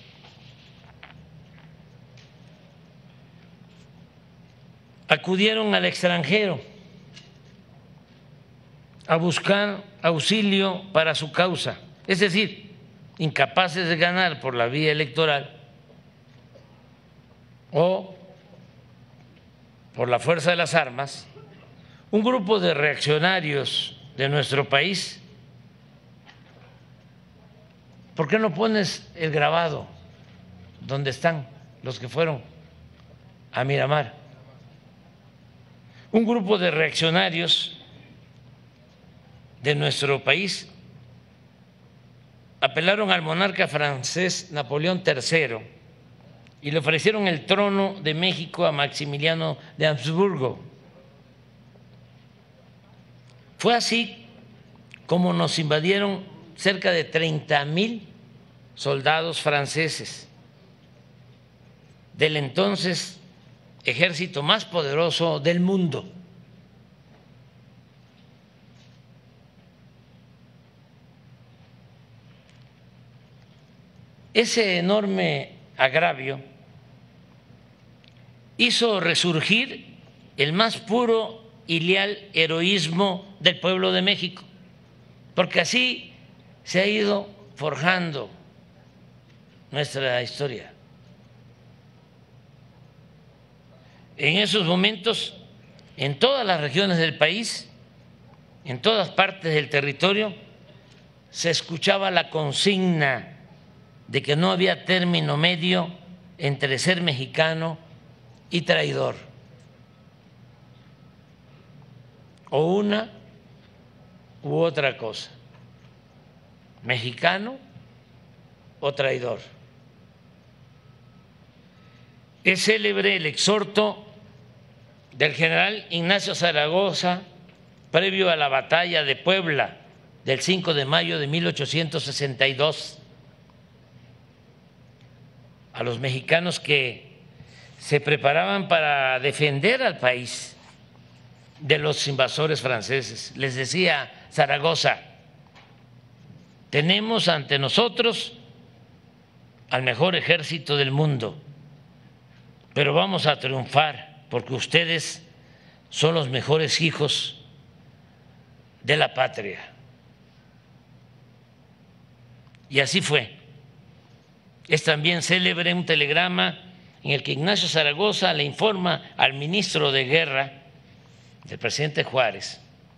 acudieron al extranjero a buscar auxilio para su causa, es decir, incapaces de ganar por la vía electoral o por la fuerza de las armas, un grupo de reaccionarios de nuestro país. ¿Por qué no pones el grabado donde están los que fueron a Miramar? Un grupo de reaccionarios de nuestro país apelaron al monarca francés Napoleón III y le ofrecieron el trono de México a Maximiliano de Habsburgo. Fue así como nos invadieron cerca de 30,000 soldados franceses del entonces ejército más poderoso del mundo. Ese enorme agravio hizo resurgir el más puro y leal heroísmo del pueblo de México, porque así se ha ido forjando nuestra historia. En esos momentos, en todas las regiones del país, en todas partes del territorio, se escuchaba la consigna de que no había término medio entre ser mexicano y traidor. O una u otra cosa. Mexicano o traidor. Es célebre el exhorto del general Ignacio Zaragoza previo a la batalla de Puebla del 5 de mayo de 1862 a los mexicanos que se preparaban para defender al país de los invasores franceses. Les decía Zaragoza: tenemos ante nosotros al mejor ejército del mundo, pero vamos a triunfar porque ustedes son los mejores hijos de la patria. Y así fue. Es también célebre un telegrama en el que Ignacio Zaragoza le informa al ministro de Guerra del presidente Juárez,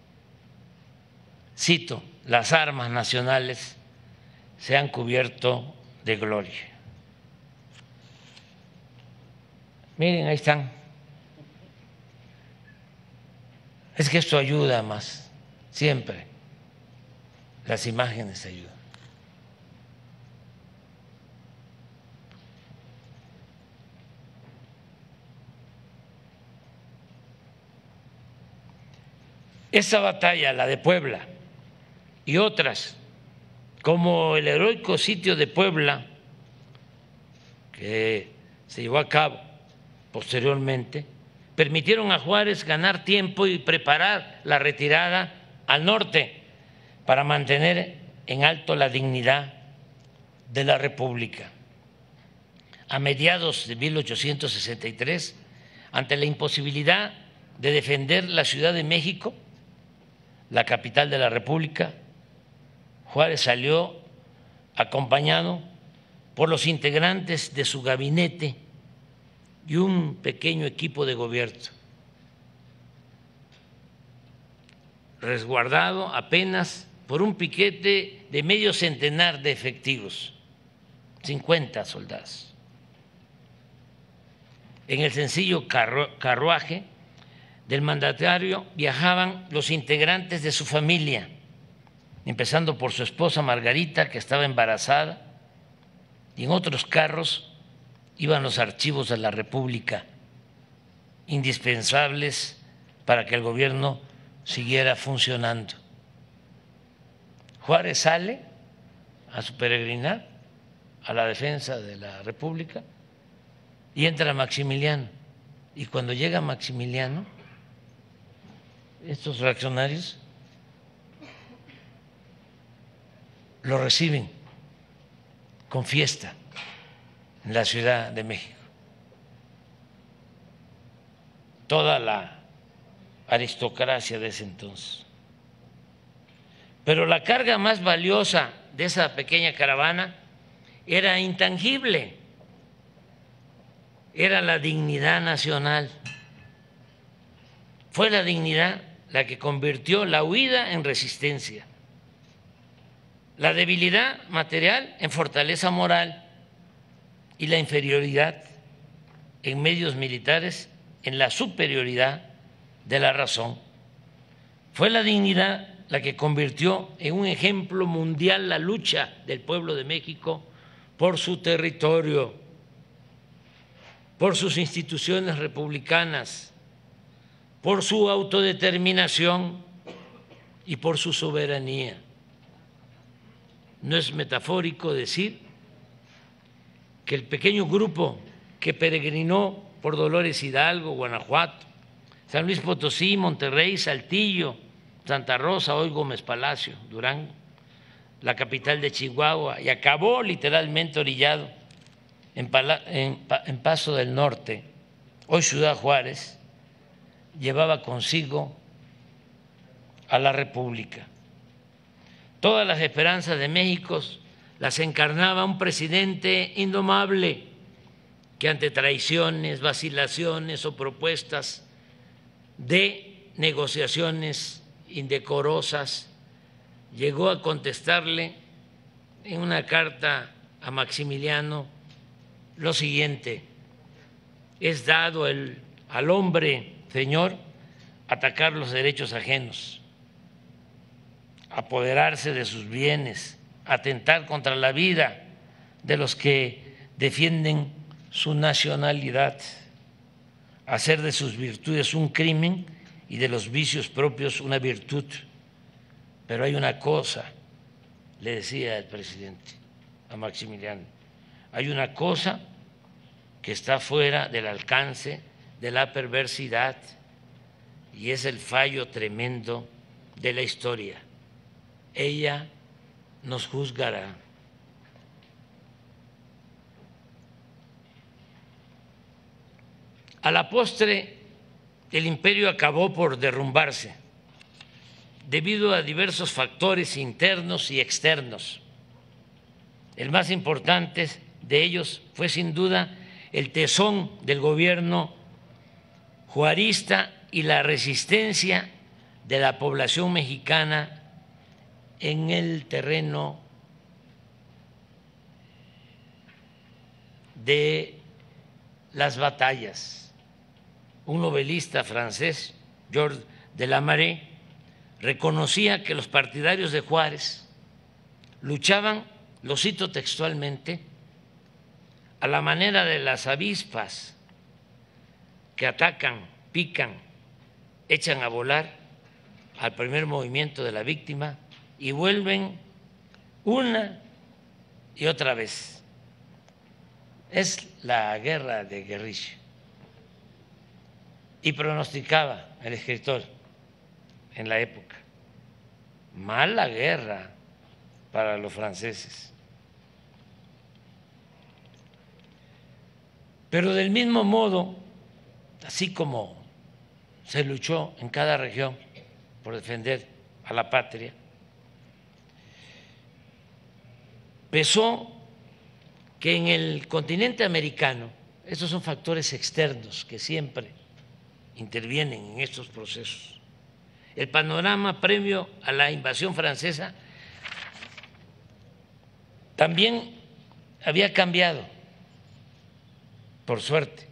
cito: las armas nacionales se han cubierto de gloria. Miren, ahí están. Es que esto ayuda más, siempre. Las imágenes ayudan. Esa batalla, la de Puebla, y otras, como el heroico sitio de Puebla, que se llevó a cabo posteriormente, permitieron a Juárez ganar tiempo y preparar la retirada al norte para mantener en alto la dignidad de la República. A mediados de 1863, ante la imposibilidad de defender la Ciudad de México, la capital de la República, Juárez salió acompañado por los integrantes de su gabinete y un pequeño equipo de gobierno, resguardado apenas por un piquete de medio centenar de efectivos, 50 soldados. En el sencillo carruaje del mandatario viajaban los integrantes de su familia, empezando por su esposa Margarita, que estaba embarazada, y en otros carros iban los archivos de la República, indispensables para que el gobierno siguiera funcionando. Juárez sale a su peregrinar a la defensa de la República y entra Maximiliano. Y cuando llega Maximiliano, estos reaccionarios lo reciben con fiesta en la Ciudad de México. Toda la aristocracia de ese entonces. Pero la carga más valiosa de esa pequeña caravana era intangible, era la dignidad nacional. Fue la dignidad la que convirtió la huida en resistencia, la debilidad material en fortaleza moral y la inferioridad en medios militares en la superioridad de la razón. Fue la dignidad la que convirtió en un ejemplo mundial la lucha del pueblo de México por su territorio, por sus instituciones republicanas, por su autodeterminación y por su soberanía. No es metafórico decir que el pequeño grupo que peregrinó por Dolores Hidalgo, Guanajuato, San Luis Potosí, Monterrey, Saltillo, Santa Rosa, hoy Gómez Palacio, Durango, la capital de Chihuahua, y acabó literalmente orillado en Paso del Norte, hoy Ciudad Juárez, llevaba consigo a la República. Todas las esperanzas de México las encarnaba un presidente indomable que ante traiciones, vacilaciones o propuestas de negociaciones indecorosas llegó a contestarle en una carta a Maximiliano lo siguiente: es dado al hombre, Señor, atacar los derechos ajenos, apoderarse de sus bienes, atentar contra la vida, de los que defienden su nacionalidad, hacer de sus virtudes un crimen y de los vicios propios una virtud. Pero hay una cosa, le decía el presidente a Maximiliano, hay una cosa que está fuera del alcance de la perversidad y es el fallo tremendo de la historia. Ella nos juzgará. A la postre, el imperio acabó por derrumbarse debido a diversos factores internos y externos. El más importante de ellos fue sin duda el tesón del gobierno juarista y la resistencia de la población mexicana en el terreno de las batallas. Un novelista francés, Georges de la Maré, reconocía que los partidarios de Juárez luchaban, lo cito textualmente, a la manera de las avispas que atacan, pican, echan a volar al primer movimiento de la víctima y vuelven una y otra vez. Es la guerra de guerrilla. Y pronosticaba el escritor en la época, mala guerra para los franceses. Pero del mismo modo, así como se luchó en cada región por defender a la patria, pesó que en el continente americano, esos son factores externos que siempre intervienen en estos procesos, el panorama previo a la invasión francesa también había cambiado, por suerte,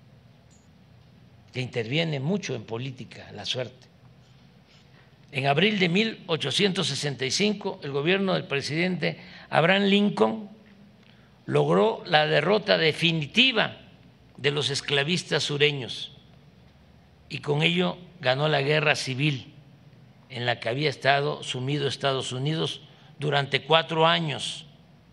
que interviene mucho en política la suerte. En abril de 1865, el gobierno del presidente Abraham Lincoln logró la derrota definitiva de los esclavistas sureños y con ello ganó la guerra civil en la que había estado sumido Estados Unidos durante 4 años.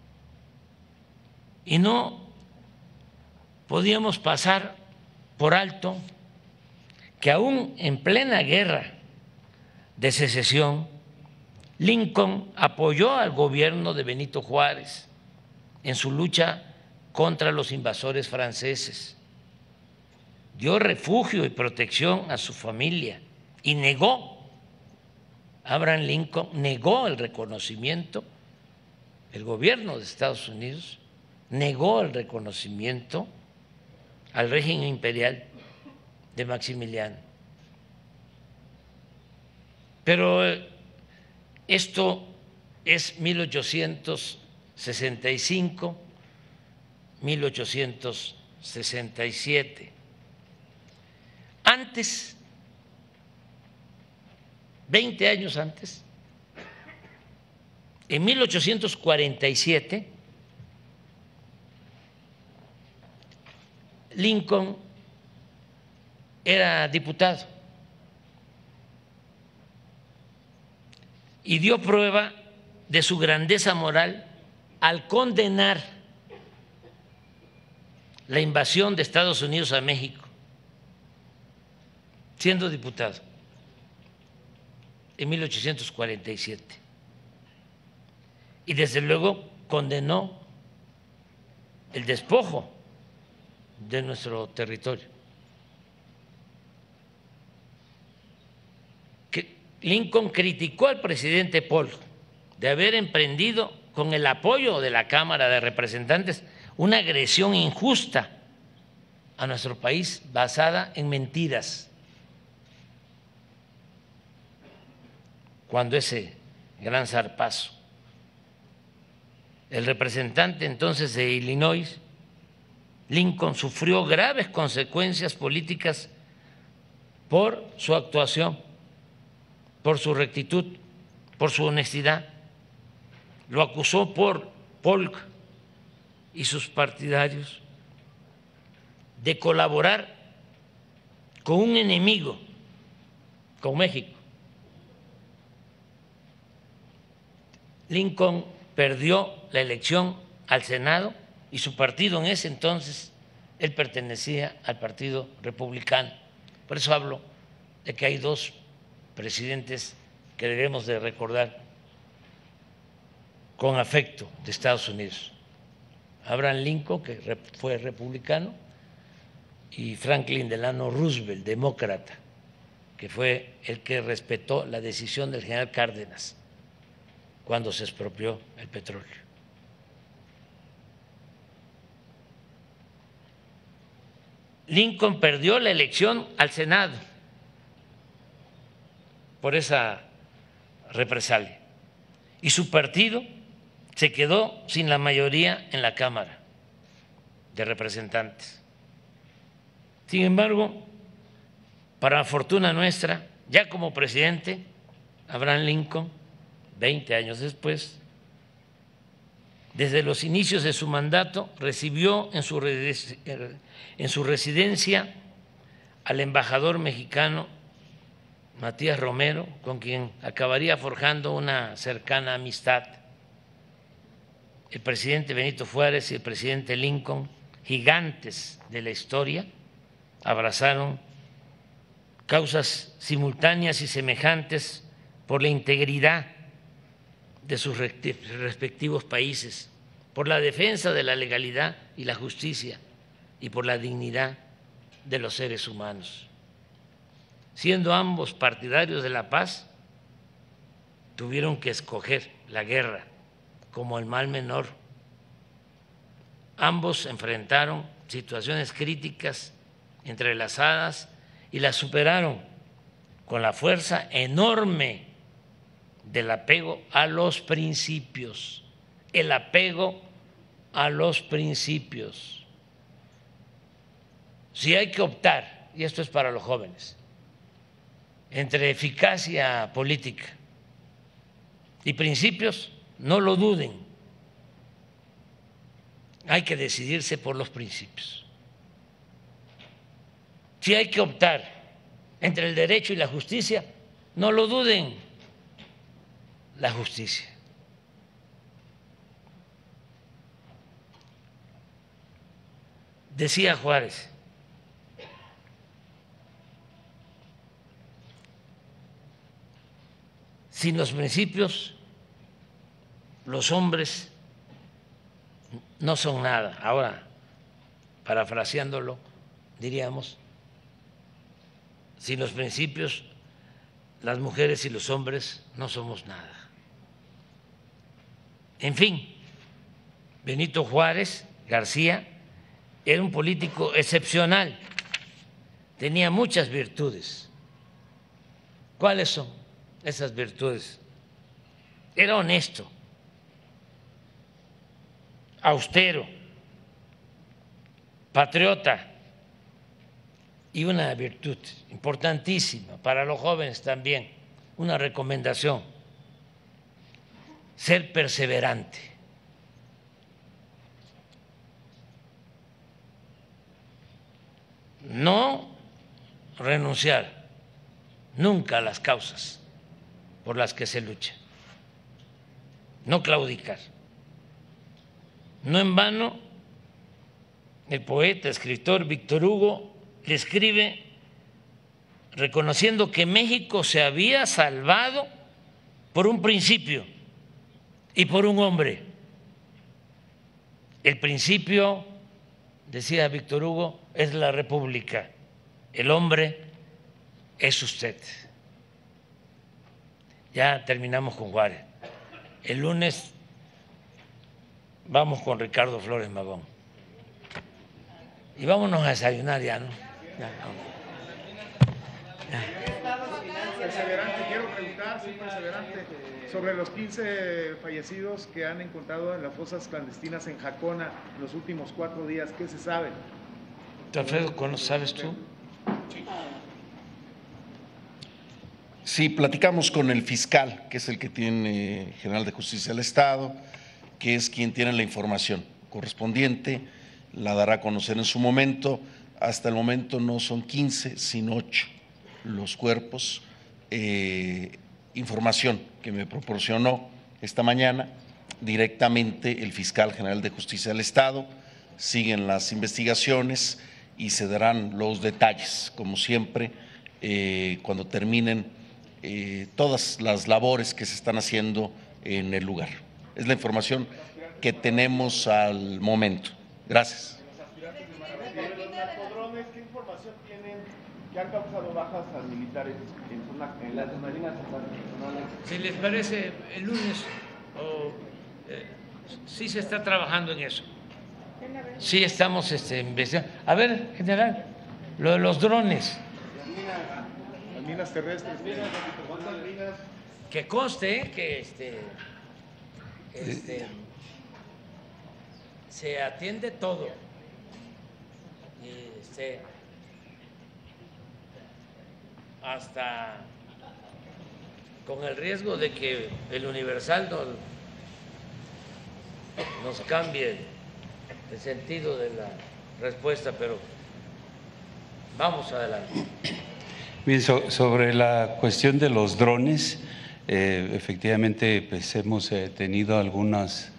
Y no podíamos pasar por alto que aún en plena guerra de secesión, Lincoln apoyó al gobierno de Benito Juárez en su lucha contra los invasores franceses, dio refugio y protección a su familia y Abraham Lincoln negó el reconocimiento, el gobierno de Estados Unidos negó el reconocimiento al régimen imperial de Maximiliano. Pero esto es 1865, 1867. Antes, 20 años antes, en 1847, Lincoln era diputado y dio prueba de su grandeza moral al condenar la invasión de Estados Unidos a México, siendo diputado en 1847. Y desde luego condenó el despojo de nuestro territorio. Lincoln criticó al presidente Polk de haber emprendido con el apoyo de la Cámara de Representantes una agresión injusta a nuestro país basada en mentiras, cuando ese gran zarpazo, el representante entonces de Illinois, Lincoln, sufrió graves consecuencias políticas por su actuación, por su rectitud, por su honestidad. Lo acusó por Polk y sus partidarios de colaborar con un enemigo, con México. Lincoln perdió la elección al Senado y su partido en ese entonces, él pertenecía al Partido Republicano. Por eso hablo de que hay dos presidentes que debemos de recordar con afecto de Estados Unidos. Abraham Lincoln, que fue republicano, y Franklin Delano Roosevelt, demócrata, que fue el que respetó la decisión del general Cárdenas cuando se expropió el petróleo. Lincoln perdió la elección al Senado por esa represalia y su partido se quedó sin la mayoría en la Cámara de Representantes. Sin embargo, para fortuna nuestra, ya como presidente, Abraham Lincoln, 20 años después, desde los inicios de su mandato, recibió en su residencia al embajador mexicano Matías Romero, con quien acabaría forjando una cercana amistad. El presidente Benito Juárez y el presidente Lincoln, gigantes de la historia, abrazaron causas simultáneas y semejantes por la integridad de sus respectivos países, por la defensa de la legalidad y la justicia y por la dignidad de los seres humanos. Siendo ambos partidarios de la paz, tuvieron que escoger la guerra como el mal menor. Ambos enfrentaron situaciones críticas entrelazadas y las superaron con la fuerza enorme del apego a los principios, el apego a los principios. Si hay que optar, y esto es para los jóvenes, entre eficacia política y principios, no lo duden, hay que decidirse por los principios. Si hay que optar entre el derecho y la justicia, no lo duden, la justicia. Decía Juárez, sin los principios, los hombres no son nada. Ahora, parafraseándolo, diríamos, sin los principios, las mujeres y los hombres no somos nada. En fin, Benito Juárez García era un político excepcional, tenía muchas virtudes. ¿Cuáles son esas virtudes? Era honesto, austero, patriota y una virtud importantísima para los jóvenes también, una recomendación: ser perseverante. No renunciar nunca a las causas por las que se lucha, no claudicar. No en vano el poeta, escritor Víctor Hugo le escribe reconociendo que México se había salvado por un principio y por un hombre. El principio, decía Víctor Hugo, es la República. El hombre es usted. Ya terminamos con Juárez. El lunes vamos con Ricardo Flores Magón. Y vámonos a desayunar ya, ¿no? Ya, Perseverante, quiero preguntar, sí, perseverante, sobre los 15 fallecidos que han encontrado en las fosas clandestinas en Jacona en los últimos 4 días. ¿Qué se sabe? Alfredo, ¿sabes tú? Sí, platicamos con el fiscal, que es el que tiene General de Justicia del Estado, que es quien tiene la información. correspondiente, la dará a conocer en su momento. Hasta el momento no son 15, sino 8 los cuerpos. Información que me proporcionó esta mañana directamente el fiscal general de Justicia del Estado. Siguen las investigaciones y se darán los detalles, como siempre, cuando terminen todas las labores que se están haciendo en el lugar. Es la información que tenemos al momento. Gracias. Los narcodrones, ¿qué información tienen que han causado bajas a militares en las marinas internacionales? Si les parece, el lunes sí se está trabajando en eso. Sí estamos investigando. A ver, general, lo de los drones. Las minas terrestres. Que conste que se atiende todo. Hasta con el riesgo de que el Universal nos cambie el sentido de la respuesta, pero vamos adelante. Bien, sobre la cuestión de los drones, efectivamente pues hemos tenido algunas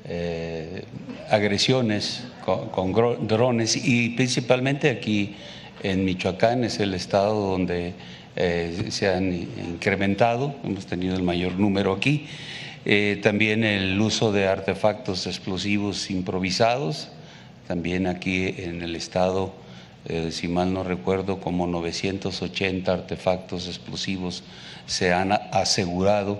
agresiones con drones y principalmente aquí en Michoacán es el estado donde se han incrementado, hemos tenido el mayor número aquí. También el uso de artefactos explosivos improvisados, también aquí en el estado, si mal no recuerdo, como 980 artefactos explosivos se han asegurado.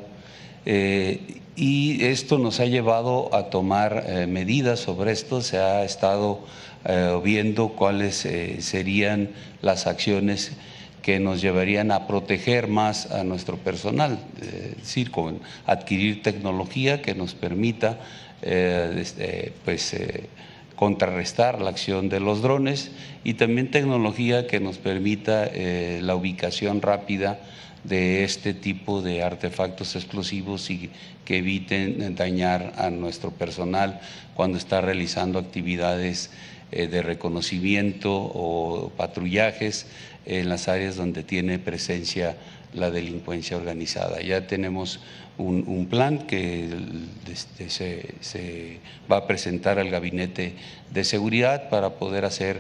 Y esto nos ha llevado a tomar medidas sobre esto. Se ha estado viendo cuáles serían las acciones que nos llevarían a proteger más a nuestro personal, es decir, con adquirir tecnología que nos permita contrarrestar la acción de los drones y también tecnología que nos permita la ubicación rápida de este tipo de artefactos explosivos y que eviten dañar a nuestro personal cuando está realizando actividades de reconocimiento o patrullajes en las áreas donde tiene presencia la delincuencia organizada. Ya tenemos un plan que se va a presentar al Gabinete de Seguridad para poder hacer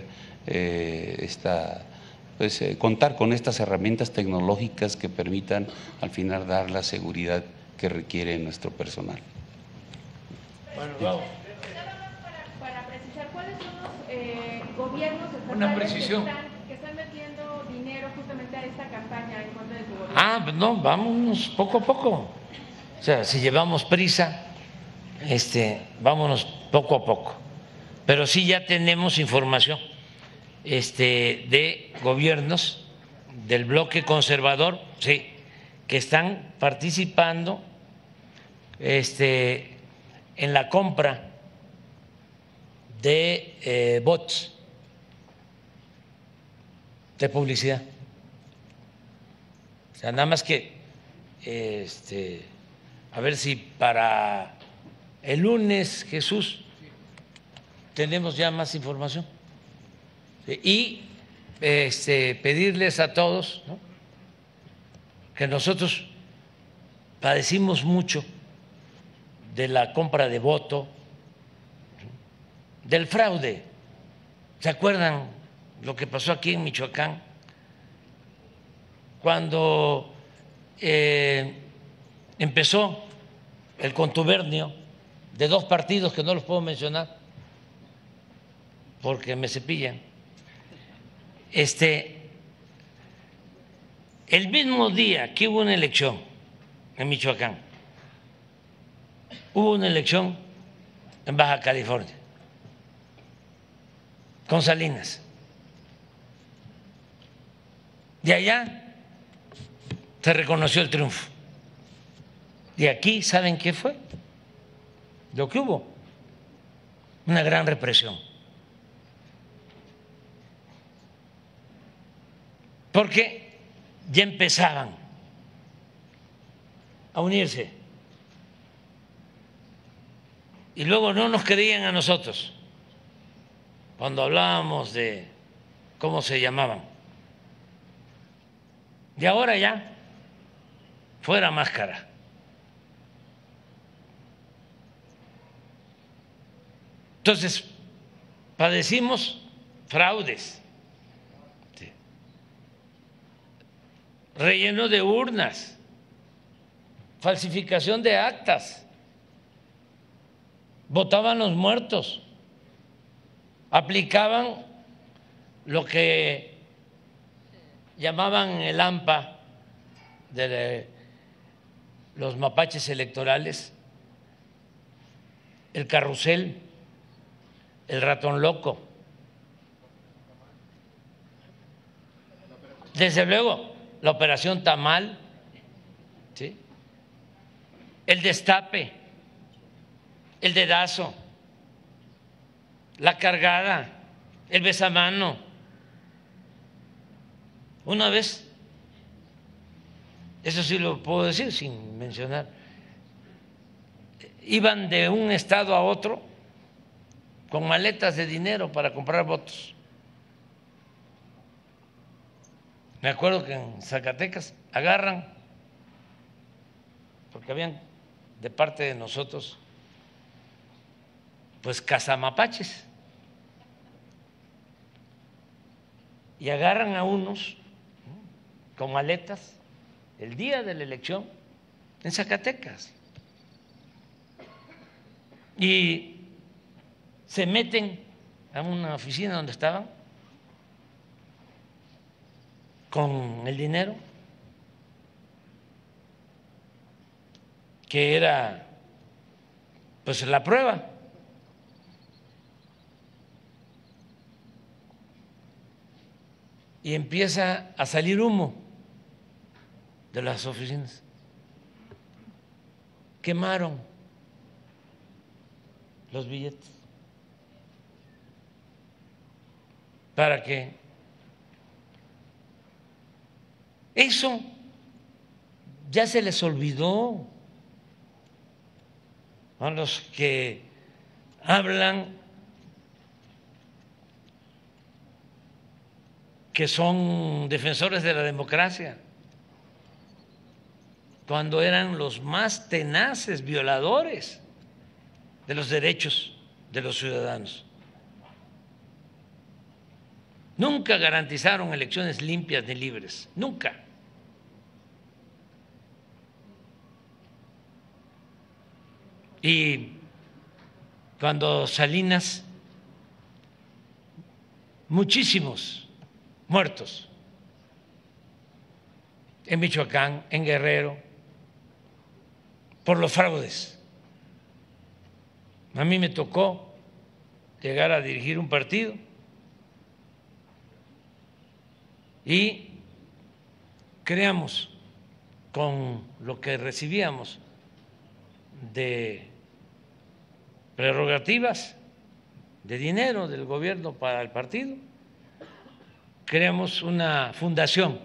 contar con estas herramientas tecnológicas que permitan al final dar la seguridad que requiere nuestro personal. Bueno, vamos. Para precisar, ¿cuáles son los gobiernos estatales que están metiendo dinero justamente a esta campaña en contra de su gobierno? Pues no, vámonos poco a poco. O sea, si llevamos prisa, vámonos poco a poco. Pero sí ya tenemos información de gobiernos del bloque conservador, sí, que están participando en la compra de bots de publicidad. O sea, nada más que a ver si para el lunes, Jesús, tenemos ya más información. Y pedirles a todos, ¿no?, que nosotros padecimos mucho de la compra de voto, del fraude. ¿Se acuerdan lo que pasó aquí en Michoacán? Cuando empezó el contubernio de dos partidos que no los puedo mencionar porque me cepillan. El mismo día que hubo una elección en Michoacán, hubo una elección en Baja California con Salinas. De allá se reconoció el triunfo. Y aquí, ¿saben qué fue? Lo que hubo, una gran represión. Porque ya empezaban a unirse Y luego no nos creían a nosotros cuando hablábamos de cómo se llamaban. Y ahora ya, fuera máscara. Entonces, padecimos fraudes, ¿sí? Relleno de urnas, falsificación de actas, votaban los muertos, aplicaban lo que llamaban el AMPA de los mapaches electorales, el carrusel, el ratón loco. Desde luego, la operación Tamal, ¿sí? El destape, el dedazo, la cargada, el besamano. Una vez, eso sí lo puedo decir sin mencionar, iban de un estado a otro con maletas de dinero para comprar votos. Me acuerdo que en Zacatecas agarran, porque habían de parte de nosotros, pues cazamapaches, y agarran a unos con maletas el día de la elección en Zacatecas y se meten a una oficina donde estaban con el dinero que era pues la prueba. Y empieza a salir humo de las oficinas. Quemaron los billetes. ¿Para qué? Eso ya se les olvidó a los que hablan que son defensores de la democracia, cuando eran los más tenaces violadores de los derechos de los ciudadanos. Nunca garantizaron elecciones limpias ni libres, nunca. Y cuando Salinas, muchísimos muertos en Michoacán, en Guerrero, por los fraudes. A mí me tocó llegar a dirigir un partido y creamos con lo que recibíamos de prerrogativas de dinero del gobierno para el partido, creamos una fundación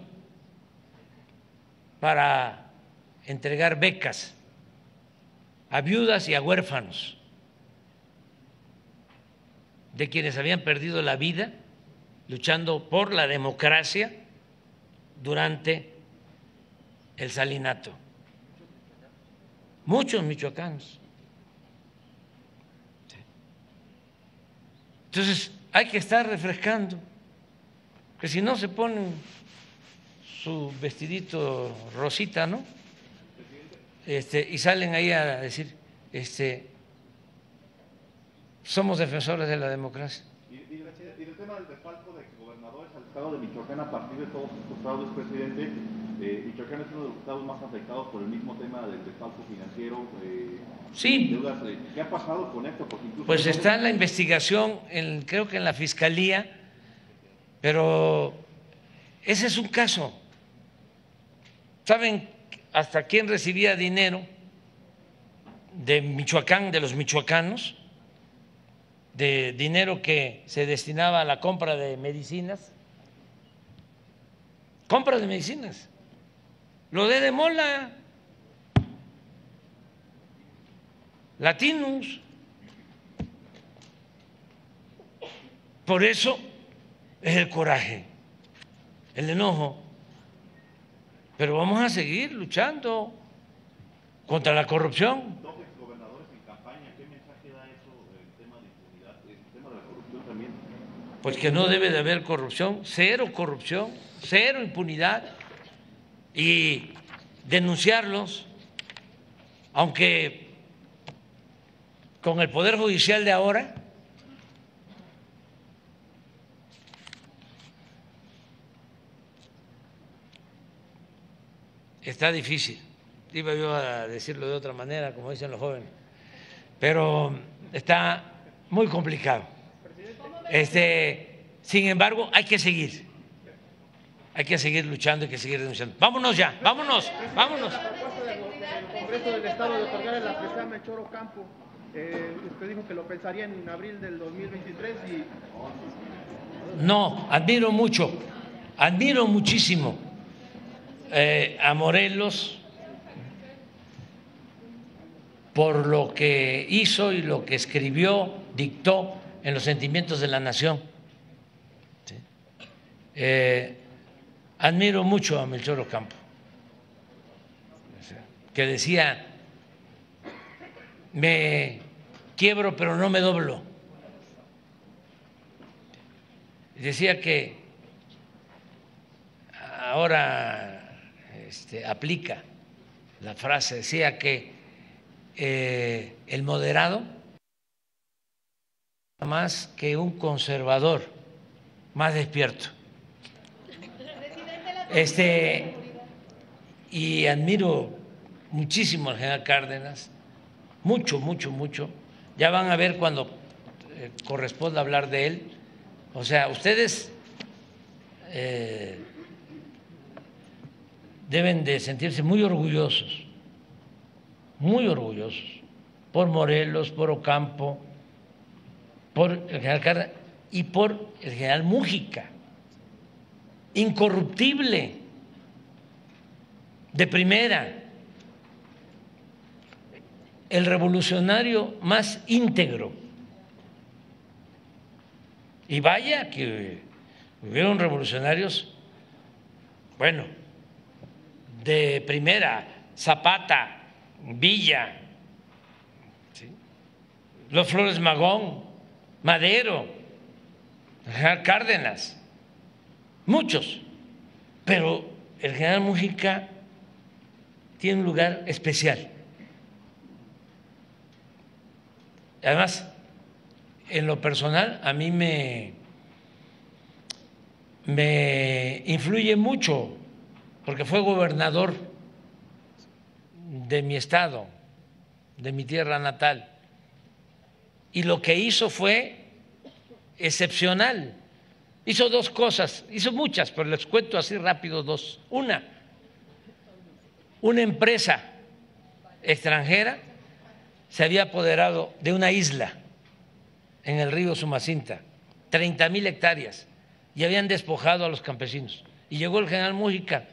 para entregar becas a viudas y a huérfanos de quienes habían perdido la vida luchando por la democracia durante el salinato. Muchos michoacanos. Entonces hay que estar refrescando, que si no se ponen su vestidito rosita, ¿no? Y salen ahí a decir, somos defensores de la democracia. Y el tema del desfalco de gobernadores al estado de Michoacán a partir de todos estos fraudes, presidente, Michoacán es uno de los estados más afectados por el mismo tema del desfalco financiero. Sí. Deudas, ¿qué ha pasado con esto? Porque incluso pues está en la investigación, creo que en la Fiscalía, pero ese es un caso. ¿Saben hasta quién recibía dinero de Michoacán, de los michoacanos? De dinero que se destinaba a la compra de medicinas. Compra de medicinas. Lo de Mola, Latinus, Por eso es el coraje, el enojo. Pero vamos a seguir luchando contra la corrupción. Dos exgobernadores en campaña, ¿qué mensaje da eso del tema de impunidad, el tema de la corrupción también? Pues que no debe de haber corrupción, cero impunidad, y denunciarlos, aunque con el Poder Judicial de ahora está difícil. Iba yo a decirlo de otra manera, como dicen los jóvenes, pero está muy complicado. Sin embargo, hay que seguir luchando, hay que seguir denunciando. Vámonos ya, vámonos. La propuesta del Congreso del Estado de otorgar el apresame a Choro Campo, usted dijo que lo pensaría en abril del 2023 y... No, admiro muchísimo a Morelos por lo que hizo y lo que escribió, dictó en los sentimientos de la nación. ¿Sí? Admiro mucho a Melchor Ocampo, que decía: me quiebro pero no me doblo. Decía que ahora aplica la frase, decía que el moderado más que un conservador más despierto. Y admiro muchísimo al general Cárdenas, mucho. Ya van a ver cuando corresponda hablar de él. O sea, ustedes deben de sentirse muy orgullosos por Morelos, por Ocampo, por el general Cárdenas y por el general Mújica, incorruptible, de primera, el revolucionario más íntegro. Y vaya que hubieron revolucionarios, bueno, de primera: Zapata, Villa, ¿sí?, los Flores Magón, Madero, el general Cárdenas, muchos, pero el general Mújica tiene un lugar especial. Además, en lo personal, a mí me influye mucho, porque fue gobernador de mi estado, de mi tierra natal, y lo que hizo fue excepcional. Hizo dos cosas, hizo muchas, pero les cuento así rápido dos. Una empresa extranjera se había apoderado de una isla en el río Sumacinta, 30,000 hectáreas, y habían despojado a los campesinos. Y llegó el general Mújica,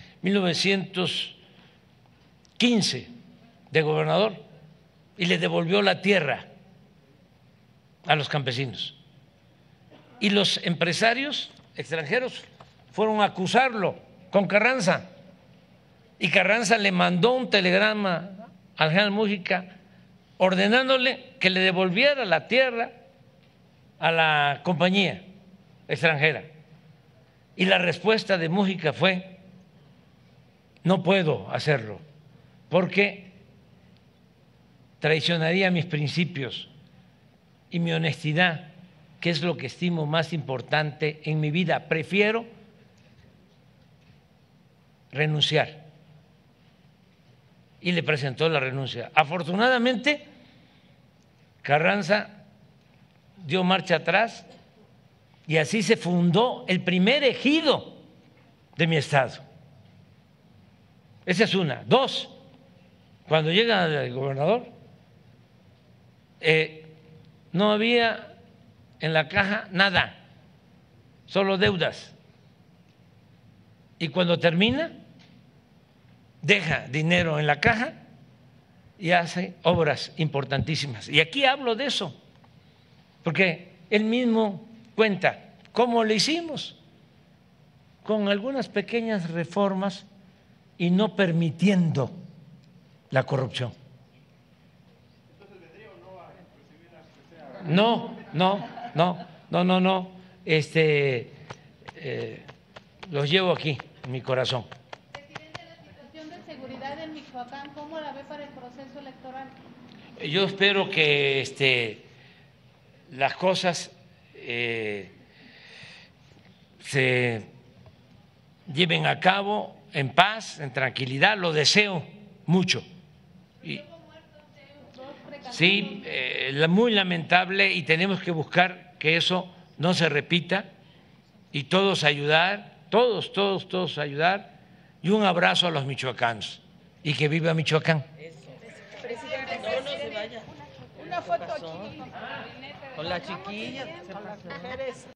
1915, de gobernador, y le devolvió la tierra a los campesinos. Y los empresarios extranjeros fueron a acusarlo con Carranza, y Carranza le mandó un telegrama al general Mújica ordenándole que le devolviera la tierra a la compañía extranjera. Y la respuesta de Mújica fue: no puedo hacerlo porque traicionaría mis principios y mi honestidad, que es lo que estimo más importante en mi vida. Prefiero renunciar. Y le presentó la renuncia. Afortunadamente, Carranza dio marcha atrás y así se fundó el primer ejido de mi estado. Esa es una. Dos, cuando llega el gobernador, no había en la caja nada, solo deudas. Y cuando termina, deja dinero en la caja y hace obras importantísimas. Y aquí hablo de eso, porque él mismo cuenta cómo le hicimos, con algunas pequeñas reformas y no permitiendo la corrupción. No. Los llevo aquí, en mi corazón. Presidente, la situación de seguridad en Michoacán, ¿cómo la ve para el proceso electoral? Yo espero que las cosas se lleven a cabo en paz, en tranquilidad, lo deseo mucho. Sí, muy lamentable, y tenemos que buscar que eso no se repita y todos ayudar, todos ayudar, y un abrazo a los michoacanos y que viva Michoacán. Presidente, no se vaya. Una foto con la chiquilla. con las mujeres.